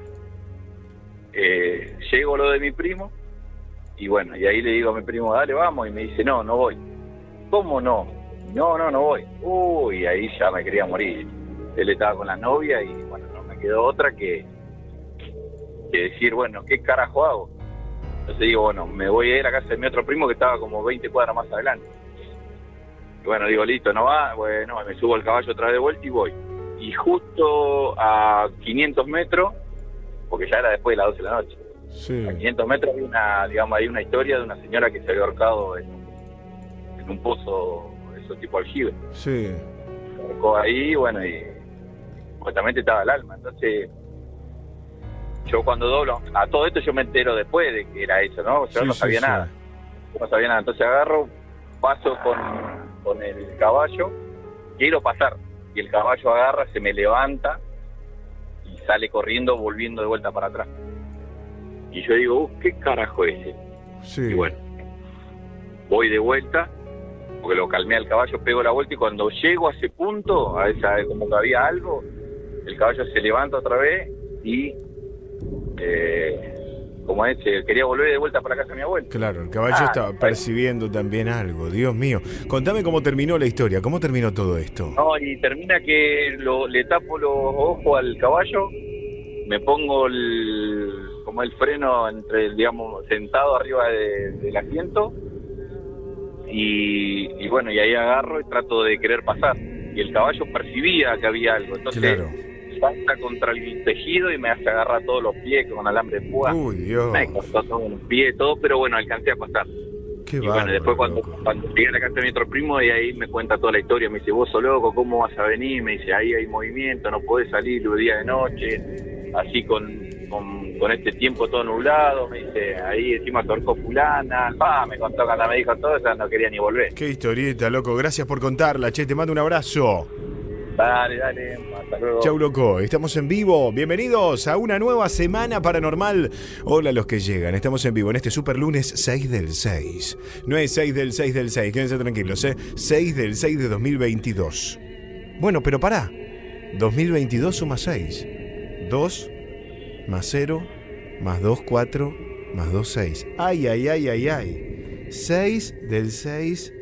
Eh, llego a lo de mi primo. Y bueno, y ahí le digo a mi primo, dale, vamos. Y me dice, no, no voy. ¿Cómo no? No, no, no voy. Uy, ahí ya me quería morir. Él estaba con la novia y bueno, no me quedó otra que, que decir, bueno, ¿qué carajo hago? Entonces digo, bueno, me voy a ir a casa de mi otro primo que estaba como veinte cuadras más adelante. Y bueno, digo, listo, no va. Bueno, me subo al caballo otra vez de vuelta y voy. Y justo a quinientos metros, porque ya era después de las doce de la noche, sí. A quinientos metros hay una, digamos, hay una historia de una señora que se había ahorcado en un, en un pozo tipo aljibe. Sí. Me ahí, bueno, y supuestamente estaba el alma. Entonces, yo cuando doblo, a todo esto yo me entero después de que era eso, ¿no? Yo Sí, no sí, sabía sí. nada. Yo no sabía nada. Entonces agarro, paso con, con el caballo, quiero pasar. Y el caballo agarra, se me levanta y sale corriendo, volviendo de vuelta para atrás. Y yo digo, uh, ¿qué carajo es ese? Sí. Y bueno, voy de vuelta, porque lo calmé al caballo, pego la vuelta y cuando llego a ese punto, a esa, como que había algo, el caballo se levanta otra vez y, eh, como es, eh, quería volver de vuelta para casa de mi abuelo. Claro, el caballo Ah, estaba percibiendo también algo, Dios mío. Contame cómo terminó la historia, cómo terminó todo esto. No, y termina que lo, le tapo los ojos al caballo, me pongo el, como el freno entre, digamos, sentado arriba de, del asiento y, y bueno, y ahí agarro y trato de querer pasar. Y el caballo percibía que había algo, entonces Claro. salta contra el tejido y me hace agarrar todos los pies con alambre de púa. Uy, Dios. Me cortó todos los pies, todo, pero bueno, alcancé a pasar. Qué Y bueno, bárbaro, después cuando, loco. cuando llegué a la casa de mi otro primo, y ahí me cuenta toda la historia, me dice, vos sos loco, ¿cómo vas a venir? Me dice, ahí hay movimiento, no podés salir de día de noche, así con, con, con este tiempo todo nublado, me dice, ahí encima torcó fulana, pa, me contó cuando me dijo todo eso, no quería ni volver. Qué historieta, loco. Gracias por contarla, che, te mando un abrazo. Dale, dale, hasta luego. Chau, loco. Estamos en vivo. Bienvenidos a una nueva semana paranormal. Hola a los que llegan. Estamos en vivo en este super lunes seis del seis. No es seis del seis del seis, quédense tranquilos, ¿eh? seis del seis de dos mil veintidós. Bueno, pero pará. dos mil veintidós suma seis. dos más cero más dos, cuatro más dos, seis. Ay, ay, ay, ay, ay. seis del seis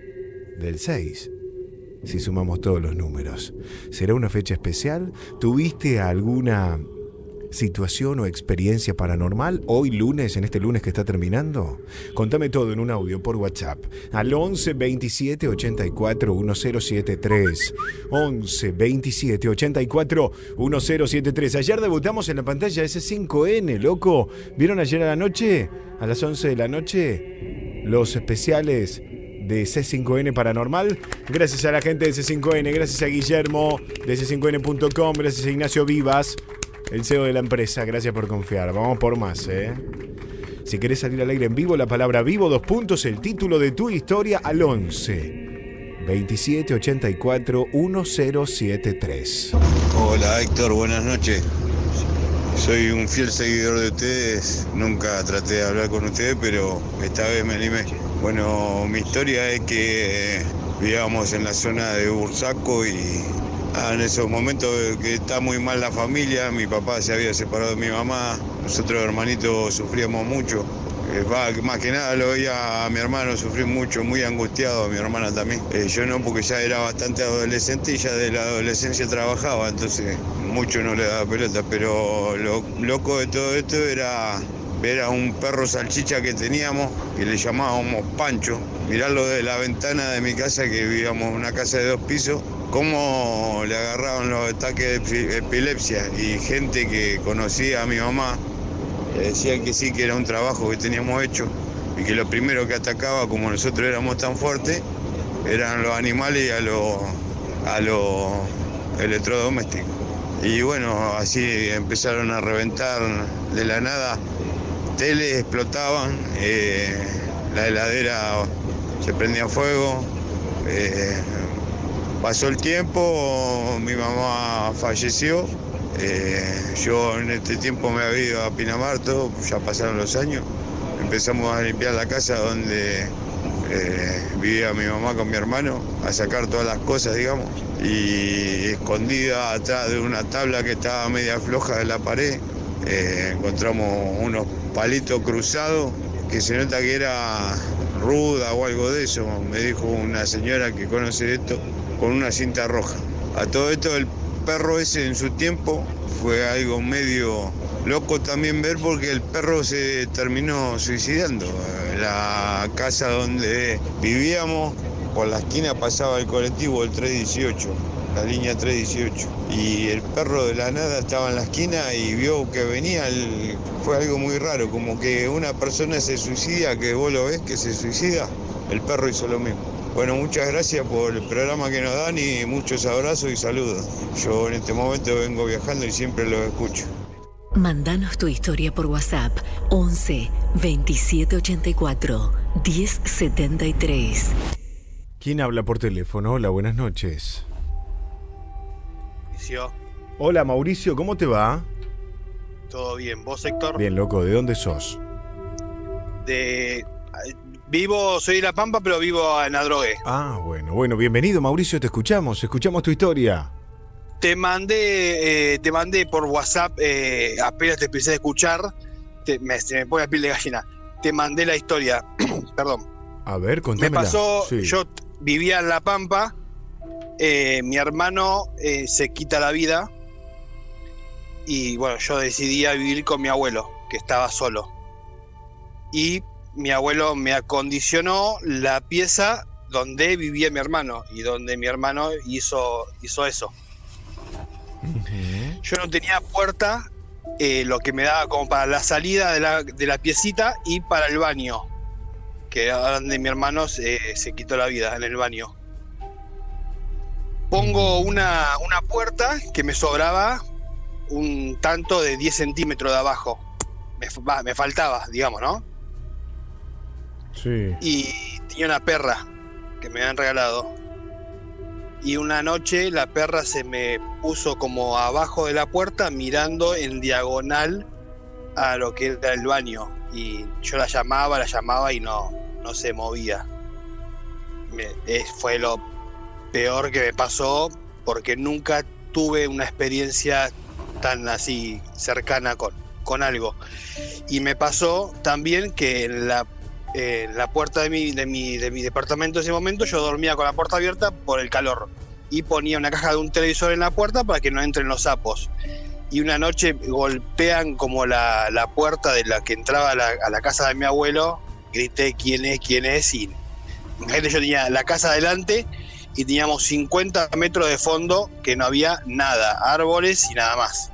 del seis. Si sumamos todos los números. ¿Será una fecha especial? ¿Tuviste alguna situación o experiencia paranormal hoy lunes, en este lunes que está terminando? Contame todo en un audio por WhatsApp al once veintisiete ochenta y cuatro diez setenta y tres. once veintisiete ochenta y cuatro diez setenta y tres. Ayer debutamos en la pantalla ese cinco ene, loco. ¿Vieron ayer a la noche? A las once de la noche los especiales de C cinco ene Paranormal. Gracias a la gente de C cinco ene, gracias a Guillermo de C cinco ene punto com, gracias a Ignacio Vivas, el C E O de la empresa. Gracias por confiar. Vamos por más, ¿eh? Si querés salir al aire en vivo, la palabra vivo, dos puntos, el título de tu historia al once veintisiete ochenta y cuatro diez setenta y tres. Hola Héctor, buenas noches. Soy un fiel seguidor de ustedes, nunca traté de hablar con ustedes, pero esta vez me animé. Bueno, mi historia es que vivíamos en la zona de Bursaco y ah, en esos momentos que está muy mal la familia, mi papá se había separado de mi mamá, nosotros hermanitos sufríamos mucho. Eh, va, más que nada lo veía a mi hermano sufrir mucho, muy angustiado, a mi hermana también. Eh, yo no, porque ya era bastante adolescente y ya de la adolescencia trabajaba, entonces mucho no le daba pelota. Pero lo loco de todo esto era ver a un perro salchicha que teníamos, que le llamábamos Pancho, mirarlo de la ventana de mi casa, que vivíamos en una casa de dos pisos, cómo le agarraban los ataques de epilepsia, y gente que conocía a mi mamá le decían que sí, que era un trabajo que teníamos hecho y que lo primero que atacaba, como nosotros éramos tan fuertes, eran los animales y a los a los electrodomésticos. Y bueno, así empezaron a reventar de la nada, teles explotaban, eh, la heladera se prendía fuego, eh, pasó el tiempo, mi mamá falleció. Eh, yo en este tiempo me había ido a Pinamar, todo, ya pasaron los años. Empezamos a limpiar la casa donde eh, vivía mi mamá con mi hermano, a sacar todas las cosas, digamos. Y escondida atrás de una tabla que estaba media floja de la pared, eh, encontramos unos palitos cruzados, que se nota que era ruda o algo de eso, me dijo una señora que conoce esto, con una cinta roja. A todo esto el perro ese en su tiempo fue algo medio loco también ver, porque el perro se terminó suicidando. La casa donde vivíamos, por la esquina pasaba el colectivo, el tres dieciocho, la línea tres dieciocho, y el perro de la nada estaba en la esquina y vio que venía, el... fue algo muy raro, como que una persona se suicida, que vos lo ves que se suicida, el perro hizo lo mismo. Bueno, muchas gracias por el programa que nos dan y muchos abrazos y saludos. Yo en este momento vengo viajando y siempre los escucho. Mándanos tu historia por WhatsApp once veintisiete ochenta y cuatro diez setenta y tres. ¿Quién habla por teléfono? Hola, buenas noches. Mauricio. Hola, Mauricio, ¿cómo te va? Todo bien. ¿Vos, Héctor? Bien, loco, ¿de dónde sos? De... Vivo, soy de La Pampa, pero vivo en Adrogué. Ah, bueno, bueno, bienvenido, Mauricio, te escuchamos, escuchamos tu historia. Te mandé, eh, te mandé por WhatsApp, eh, apenas te empecé a escuchar, te, me, se me pone la piel de gallina. Te mandé la historia, perdón. A ver, contámela. Me pasó, sí. Yo vivía en La Pampa, eh, mi hermano eh, se quita la vida y bueno, yo decidí a vivir con mi abuelo, que estaba solo. Y mi abuelo me acondicionó la pieza donde vivía mi hermano y donde mi hermano hizo, hizo eso. Uh-huh. Yo no tenía puerta, eh, lo que me daba como para la salida de la, de la piecita y para el baño, que era donde mi hermano se, se quitó la vida, en el baño. Pongo una, una puerta que me sobraba un tanto de diez centímetros de abajo. Me, me faltaba, digamos, ¿no? Sí. Y tenía una perra que me habían regalado. Y una noche la perra se me puso como abajo de la puerta mirando en diagonal a lo que era el baño. Y yo la llamaba, la llamaba y no, no se movía. Me, es, fue lo peor que me pasó porque nunca tuve una experiencia tan así cercana con, con algo. Y me pasó también que en la en la puerta de mi, de, mi, de mi departamento en ese momento yo dormía con la puerta abierta por el calor y ponía una caja de un televisor en la puerta para que no entren los sapos. Y una noche golpean como la, la puerta de la que entraba a la, a la casa de mi abuelo, grité quién es, quién es, y imagínate, yo tenía la casa adelante y teníamos cincuenta metros de fondo que no había nada, árboles y nada más.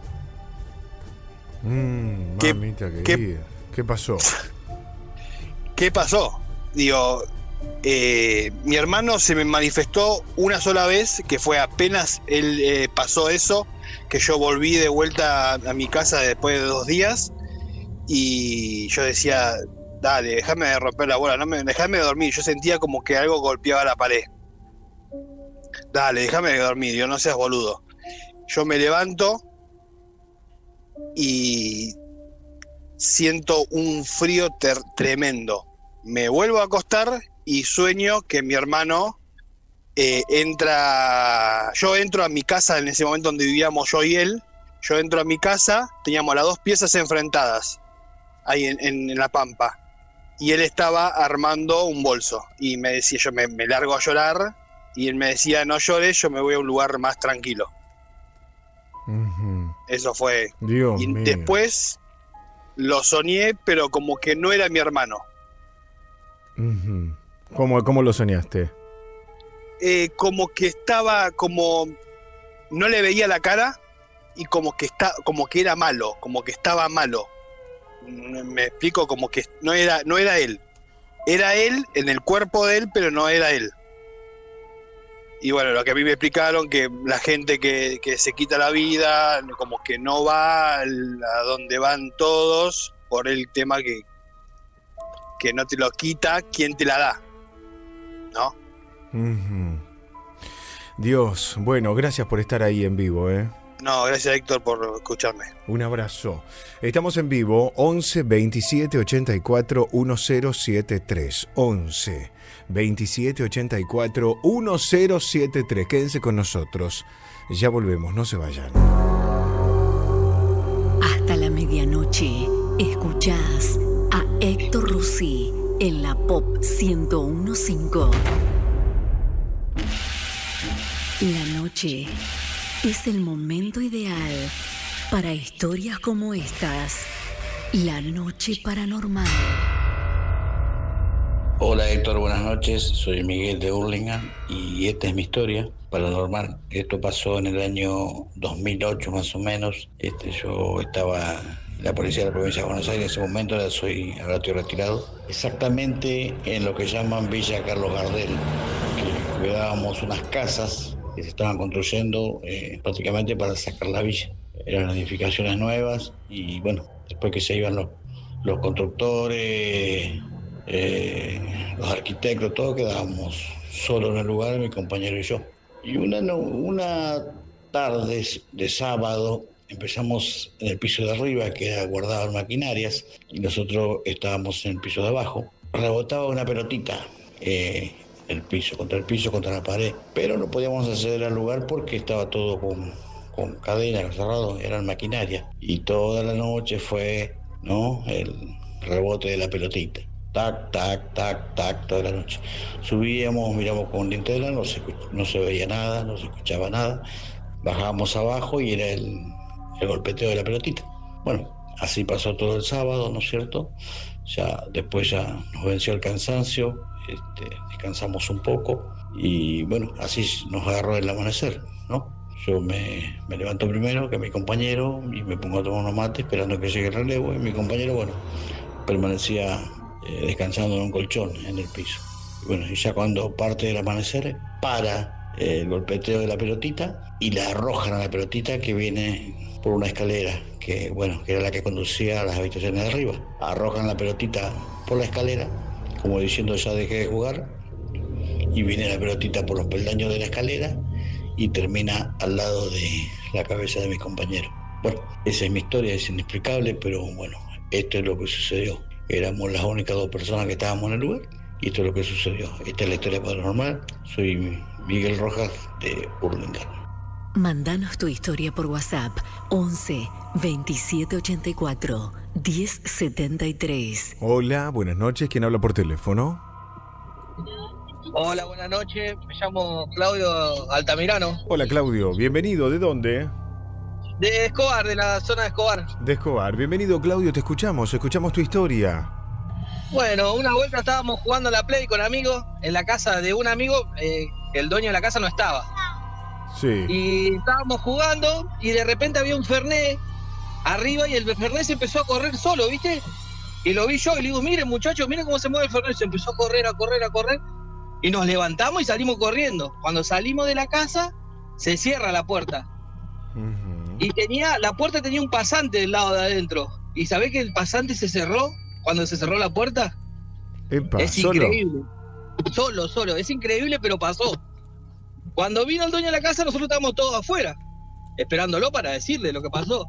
Mm, ¿Qué, mamita querida. ¿qué, ¿Qué pasó? ¿Qué pasó? Digo, eh, mi hermano se me manifestó una sola vez, que fue apenas él eh, pasó eso, que yo volví de vuelta a, a mi casa después de dos días y yo decía, dale, déjame de romper la bola, no me, déjame de dormir. Yo sentía como que algo golpeaba la pared. Dale, déjame de dormir, yo no seas boludo. Yo me levanto y siento un frío ter- tremendo. Me vuelvo a acostar y sueño que mi hermano eh, entra... Yo entro a mi casa en ese momento donde vivíamos yo y él. Yo entro a mi casa, teníamos las dos piezas enfrentadas, ahí en, en, en La Pampa. Y él estaba armando un bolso. Y me decía, yo me, me largo a llorar, y él me decía, no llores, yo me voy a un lugar más tranquilo. Uh-huh. Eso fue. Dios y mío. Después lo soñé, pero como que no era mi hermano. Uh-huh. ¿Cómo, ¿Cómo lo soñaste? Eh, como que estaba, como no le veía la cara y como que está, como que era malo, como que estaba malo. Me explico, como que no era, no era él. Era él en el cuerpo de él, pero no era él. Y bueno, lo que a mí me explicaron, que la gente que, que se quita la vida, como que no va al, a donde van todos, por el tema que, que no te lo quita, ¿quién te la da? ¿No? Uh-huh. Dios, bueno, gracias por estar ahí en vivo, ¿eh? No, gracias Héctor por escucharme. Un abrazo. Estamos en vivo, once veintisiete ochenta y cuatro diez setenta y tres. once veintisiete ochenta y cuatro diez setenta y tres. Quédense con nosotros. Ya volvemos, no se vayan. Hasta la medianoche, escuchás a Héctor Rossi en la Pop ciento uno punto cinco. La noche es el momento ideal para historias como estas. La noche paranormal. Hola Héctor, buenas noches. Soy Miguel de Hurlingham y esta es mi historia paranormal. Esto pasó en el año dos mil ocho más o menos. Este, yo estaba en la policía de la provincia de Buenos Aires en ese momento, ahora, soy, ahora estoy retirado. Exactamente en lo que llaman Villa Carlos Gardel, que cuidábamos unas casas que se estaban construyendo eh, prácticamente para sacar la villa. eran edificaciones nuevas y bueno, después que se iban los, los constructores, eh, los arquitectos, todos quedábamos solos en el lugar, mi compañero y yo. Y una, no, una tarde de sábado empezamos en el piso de arriba, que era guardaban maquinarias, y nosotros estábamos en el piso de abajo. Rebotaba una pelotita, eh, el piso, contra el piso, contra la pared, pero no podíamos acceder al lugar porque estaba todo con, con cadenas, cerrado, eran maquinarias. Y toda la noche fue, ¿no?, el rebote de la pelotita. Tac, tac, tac, tac, toda la noche. Subíamos, miramos con linterna, no se, no se veía nada, no se escuchaba nada. Bajábamos abajo y era el, el golpeteo de la pelotita. Bueno, así pasó todo el sábado, ¿no es cierto? Ya después ya nos venció el cansancio, este, descansamos un poco y bueno, así nos agarró el amanecer, ¿no? Yo me, me levanto primero que mi compañero y me pongo a tomar unos mates esperando que llegue el relevo, y mi compañero, bueno, permanecía eh, descansando en un colchón en el piso. Y bueno, y ya cuando parte el amanecer, para eh, el golpeteo de la pelotita y la arrojan a la pelotita que viene por una escalera, que bueno, que era la que conducía a las habitaciones de arriba. Arrojan la pelotita por la escalera, como diciendo ya dejé de jugar, y viene la pelotita por los peldaños de la escalera y termina al lado de la cabeza de mi compañero. Bueno, esa es mi historia, es inexplicable, pero bueno, esto es lo que sucedió. Éramos las únicas dos personas que estábamos en el lugar y esto es lo que sucedió. Esta es la historia paranormal. Soy Miguel Rojas de Hurlingham. Mándanos tu historia por WhatsApp once veintisiete ochenta y cuatro diez setenta y tres. Hola, buenas noches. ¿Quién habla por teléfono? Hola, buenas noches. Me llamo Claudio Altamirano. Hola, Claudio. Bienvenido. ¿De dónde? De Escobar, de la zona de Escobar. De Escobar. Bienvenido, Claudio. Te escuchamos. Escuchamos tu historia. Bueno, una vuelta estábamos jugando a la Play con amigos en la casa de un amigo. Eh, el dueño de la casa no estaba. Sí. Y estábamos jugando y de repente había un Fernet arriba y el Fernet se empezó a correr solo, ¿viste? Y lo vi yo y le digo, miren muchachos, miren cómo se mueve el Fernet. Se empezó a correr, a correr, a correr. Y nos levantamos y salimos corriendo. Cuando salimos de la casa, se cierra la puerta. Uh-huh. Y tenía, la puerta tenía un pasante del lado de adentro. ¿Y sabés que el pasante se cerró cuando se cerró la puerta? Epa, es ¿solo? Increíble. Solo, solo. Es increíble, pero pasó. Cuando vino el dueño de la casa, nosotros estábamos todos afuera, esperándolo para decirle lo que pasó.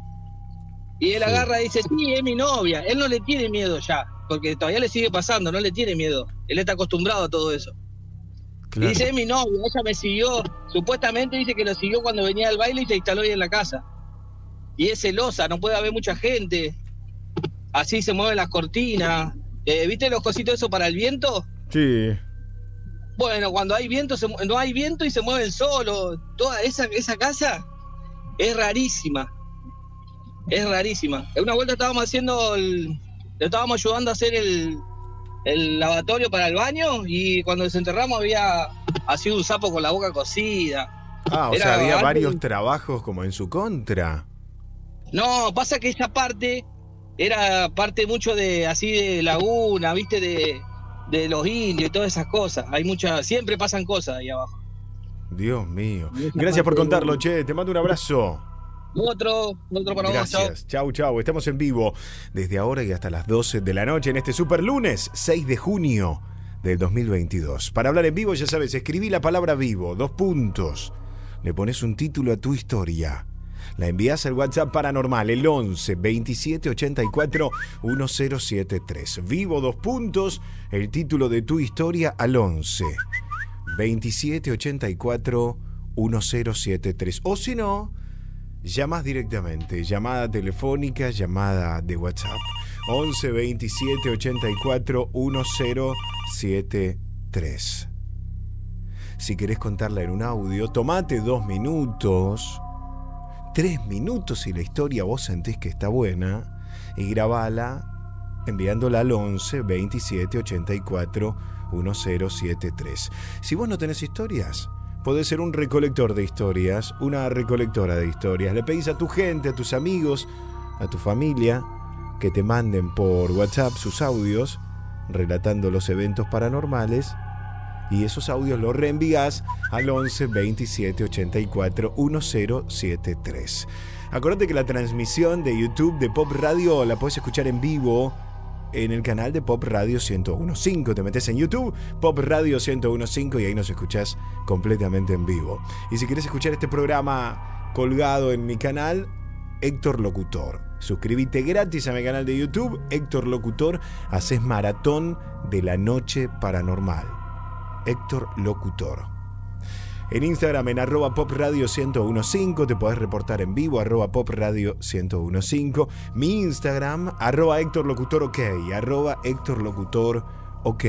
Y él sí. agarra y dice, sí, es mi novia. Él no le tiene miedo ya, porque todavía le sigue pasando, no le tiene miedo. Él está acostumbrado a todo eso. Claro. Y dice, es mi novia, ella me siguió. Supuestamente dice que lo siguió cuando venía al baile y se instaló ahí en la casa. Y es celosa, no puede haber mucha gente. Así se mueven las cortinas. Eh, ¿Viste los cositos esos para el viento? Sí. Bueno, cuando hay viento, se, no hay viento y se mueven solos. Toda esa, esa casa es rarísima. Es rarísima. En una vuelta estábamos haciendo, el, le estábamos ayudando a hacer el, el lavatorio para el baño y cuando desenterramos había sido un sapo con la boca cocida. Ah, o Era sea, había algo... varios trabajos como en su contra. No, pasa que esa parte era parte mucho de así de laguna, viste, de... de los indios y todas esas cosas. Hay muchas, siempre pasan cosas ahí abajo. Dios mío. Gracias por contarlo, che. Te mando un abrazo. Otro, otro para vos. Gracias. Chau, chau. Estamos en vivo desde ahora y hasta las doce de la noche en este super lunes seis de junio del dos mil veintidós. Para hablar en vivo, ya sabes, escribí la palabra vivo, dos puntos. Le pones un título a tu historia. La envías al WhatsApp paranormal, el once veintisiete ochenta y cuatro diez setenta y tres. Vivo, dos puntos, el título de tu historia al once veintisiete ochenta y cuatro diez setenta y tres. O si no, llamas directamente, llamada telefónica, llamada de WhatsApp, once veintisiete ochenta y cuatro diez setenta y tres. Si querés contarla en un audio, tomate dos minutos. Tres minutos y la historia vos sentís que está buena y grabala enviándola al once veintisiete ochenta y cuatro diez setenta y tres. Si vos no tenés historias, podés ser un recolector de historias, una recolectora de historias. Le pedís a tu gente, a tus amigos, a tu familia que te manden por WhatsApp sus audios relatando los eventos paranormales y esos audios los reenvías al once veintisiete ochenta y cuatro diez setenta y tres. Acordate que la transmisión de YouTube de Pop Radio la puedes escuchar en vivo en el canal de Pop Radio ciento uno punto cinco. Te metes en YouTube, Pop Radio ciento uno punto cinco, y ahí nos escuchás completamente en vivo. Y si querés escuchar este programa colgado en mi canal, Héctor Locutor, suscríbete gratis a mi canal de YouTube, Héctor Locutor. Haces maratón de la noche paranormal, Héctor Locutor. En Instagram, en arroba Pop Radio ciento uno punto cinco, te podés reportar en vivo, arroba Pop Radio ciento uno punto cinco. Mi Instagram, arroba Héctor Locutor OK, arroba Héctor Locutor OK.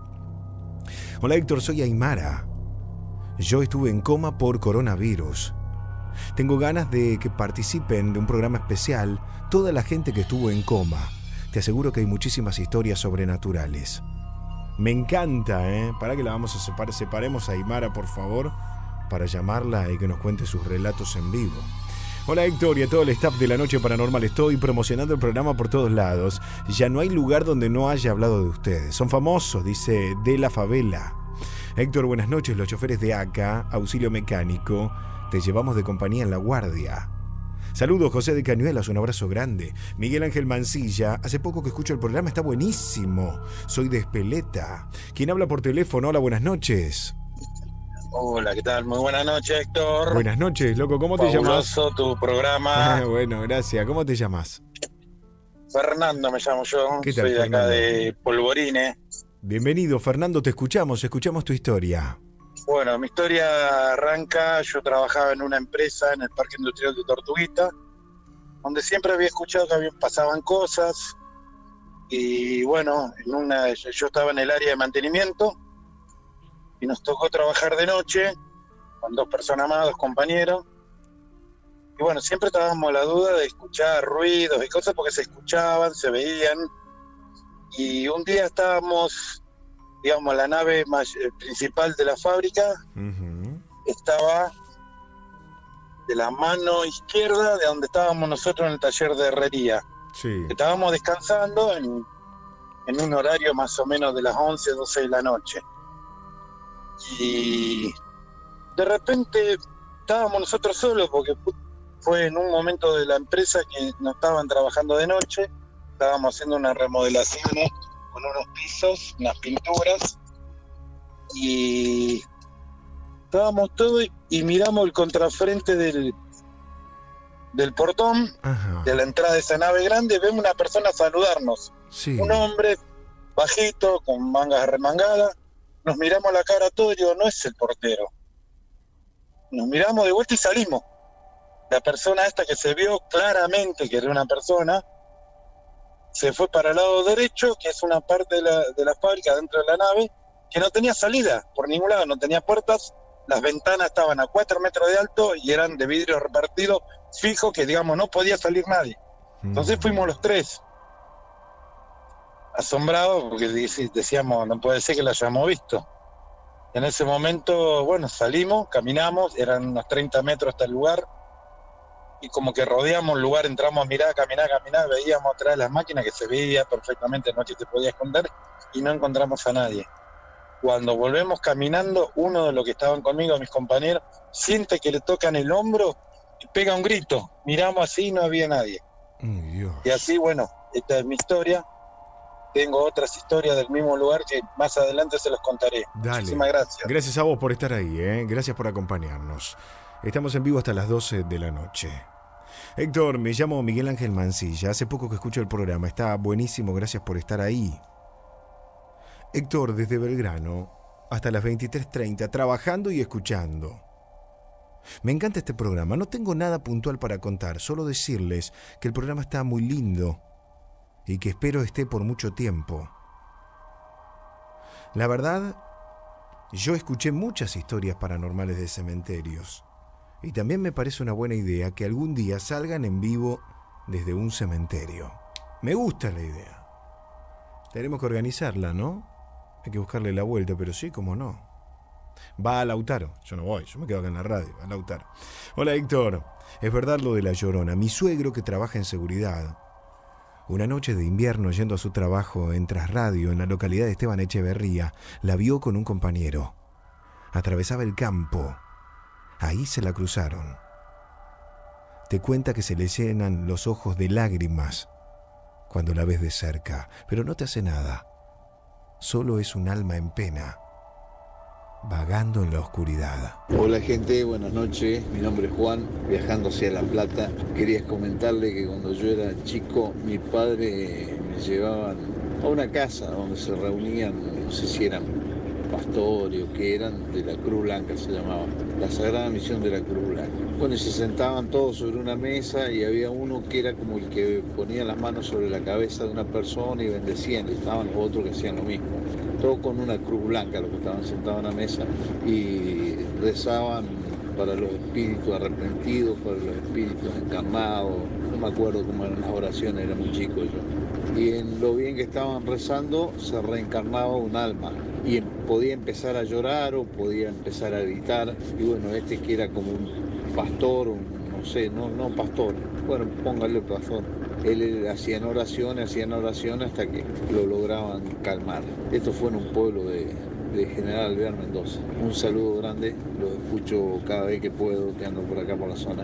Hola Héctor, soy Aymara. Yo estuve en coma por coronavirus. Tengo ganas de que participen de un programa especial toda la gente que estuvo en coma. Te aseguro que hay muchísimas historias sobrenaturales. Me encanta, ¿eh? Para que la vamos a separar. Separemos a Aymara, por favor, para llamarla y que nos cuente sus relatos en vivo. Hola Héctor y a todo el staff de La Noche Paranormal. Estoy promocionando el programa por todos lados. Ya no hay lugar donde no haya hablado de ustedes. Son famosos, dice De La Favela. Héctor, buenas noches. Los choferes de A C A, auxilio mecánico, te llevamos de compañía en La Guardia. Saludos, José de Cañuelas, un abrazo grande. Miguel Ángel Mancilla, hace poco que escucho el programa, está buenísimo. Soy de Espeleta. ¿Quién habla por teléfono? Hola, buenas noches. Hola, ¿qué tal? Muy buenas noches, Héctor. Buenas noches, loco, ¿cómo te llamas? Fabuloso tu programa. Ah, bueno, gracias. ¿Cómo te llamas? Fernando me llamo yo. ¿Qué tal, Soy de acá Fernando? de Polvorines. Bienvenido, Fernando, te escuchamos, escuchamos tu historia. Bueno, mi historia arranca, yo trabajaba en una empresa en el Parque Industrial de Tortuguita, donde siempre había escuchado que había, pasaban cosas, y bueno, en una, yo estaba en el área de mantenimiento, y nos tocó trabajar de noche, con dos personas más, dos compañeros, y bueno, siempre estábamos a la duda de escuchar ruidos y cosas, porque se escuchaban, se veían, y un día estábamos, digamos, la nave más, eh, principal de la fábrica, uh-huh. estaba de la mano izquierda de donde estábamos nosotros en el taller de herrería. Sí. Estábamos descansando en, en un horario más o menos de las once, doce de la noche. Y de repente estábamos nosotros solos, porque fue en un momento de la empresa que no estaban trabajando de noche, estábamos haciendo unas remodelaciones con unos pisos, unas pinturas, y estábamos todos y, y miramos el contrafrente del, del portón, ajá, de la entrada de esa nave grande, vemos una persona saludarnos. Sí. Un hombre bajito, con mangas remangadas, nos miramos la cara todos y digo, no es el portero. Nos miramos de vuelta y salimos. La persona esta que se vio claramente que era una persona, se fue para el lado derecho, que es una parte de la, de la fábrica dentro de la nave, que no tenía salida por ningún lado, no tenía puertas, las ventanas estaban a cuatro metros de alto y eran de vidrio repartido fijo, que digamos no podía salir nadie. Entonces fuimos los tres, asombrados, porque decíamos, no puede ser que la hayamos visto. En ese momento, bueno, salimos, caminamos, eran unos treinta metros hasta el lugar, y como que rodeamos el lugar, entramos a mirar, caminar, caminar, veíamos atrás de las máquinas que se veía perfectamente, no que te podía esconder, y no encontramos a nadie. Cuando volvemos caminando, uno de los que estaban conmigo, mis compañeros, siente que le tocan el hombro y pega un grito. Miramos así y no había nadie. Oh, Dios. Y así, bueno, esta es mi historia. Tengo otras historias del mismo lugar que más adelante se los contaré. Dale. Muchísimas gracias. Gracias a vos por estar ahí, ¿eh? Gracias por acompañarnos. Estamos en vivo hasta las doce de la noche. Héctor, me llamo Miguel Ángel Mancilla. Hace poco que escucho el programa. Está buenísimo, gracias por estar ahí. Héctor, desde Belgrano hasta las veintitrés treinta, trabajando y escuchando. Me encanta este programa. No tengo nada puntual para contar, solo decirles que el programa está muy lindo y que espero esté por mucho tiempo. La verdad, yo escuché muchas historias paranormales de cementerios. Y también me parece una buena idea que algún día salgan en vivo desde un cementerio. Me gusta la idea. Tenemos que organizarla, ¿no? Hay que buscarle la vuelta, pero sí, cómo no. Va a Lautaro. Yo no voy, yo me quedo acá en la radio, a Lautaro. Hola, Héctor. Es verdad lo de La Llorona. Mi suegro, que trabaja en seguridad, Una noche de invierno, yendo a su trabajo en Trasradio, en la localidad de Esteban Echeverría, la vio con un compañero. Atravesaba el campo. Ahí se la cruzaron. Te cuenta que se le llenan los ojos de lágrimas cuando la ves de cerca, pero no te hace nada. Solo es un alma en pena, vagando en la oscuridad. Hola gente, buenas noches. Mi nombre es Juan, viajando hacia La Plata. Quería comentarle que cuando yo era chico, mi padre me llevaban a una casa donde se reunían, no sé si eran pastores o que eran, de la Cruz Blanca se llamaba, la Sagrada Misión de la Cruz Blanca. Bueno, y se sentaban todos sobre una mesa y había uno que era como el que ponía las manos sobre la cabeza de una persona y bendecían, y estaban los otros que hacían lo mismo. Todos con una cruz blanca, los que estaban sentados en la mesa, y rezaban para los espíritus arrepentidos, para los espíritus encarnados. No me acuerdo cómo eran las oraciones, era muy chico yo. Y en lo bien que estaban rezando, se reencarnaba un alma. Y podía empezar a llorar o podía empezar a gritar. Y bueno, este que era como un pastor, un, no sé, no, no pastor, bueno, póngale pastor. Él hacían oraciones, hacían oraciones hasta que lo lograban calmar. Esto fue en un pueblo de, de General Alvear, Mendoza. Un saludo grande, lo escucho cada vez que puedo, que ando por acá por la zona.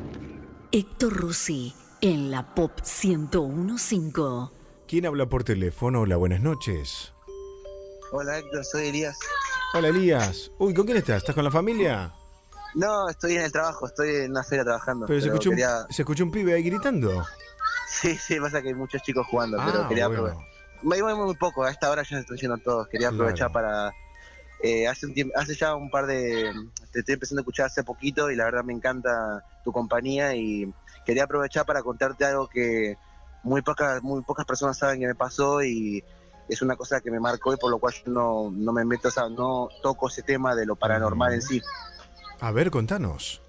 Héctor Rossi, en la Pop ciento uno punto cinco. ¿Quién habla por teléfono? Hola, buenas noches. Hola Héctor, soy Elías. Hola Elías. Uy, ¿con quién estás? ¿Estás con la familia? No, estoy en el trabajo, estoy en una feria trabajando. Pero, pero se, escuchó quería... un, se escuchó un pibe ahí gritando. Sí, sí, pasa que hay muchos chicos jugando, ah, pero quería bueno. aprovechar. Me voy muy poco, a esta hora ya se están yendo todos. Quería aprovechar claro. para... Eh, hace, un tiempo, hace ya un par de... Te estoy empezando a escuchar hace poquito y la verdad me encanta tu compañía y quería aprovechar para contarte algo que muy pocas, muy pocas personas saben que me pasó y es una cosa que me marcó y por lo cual yo no, no me meto, o sea, no toco ese tema de lo paranormal en sí. A ver, contanos.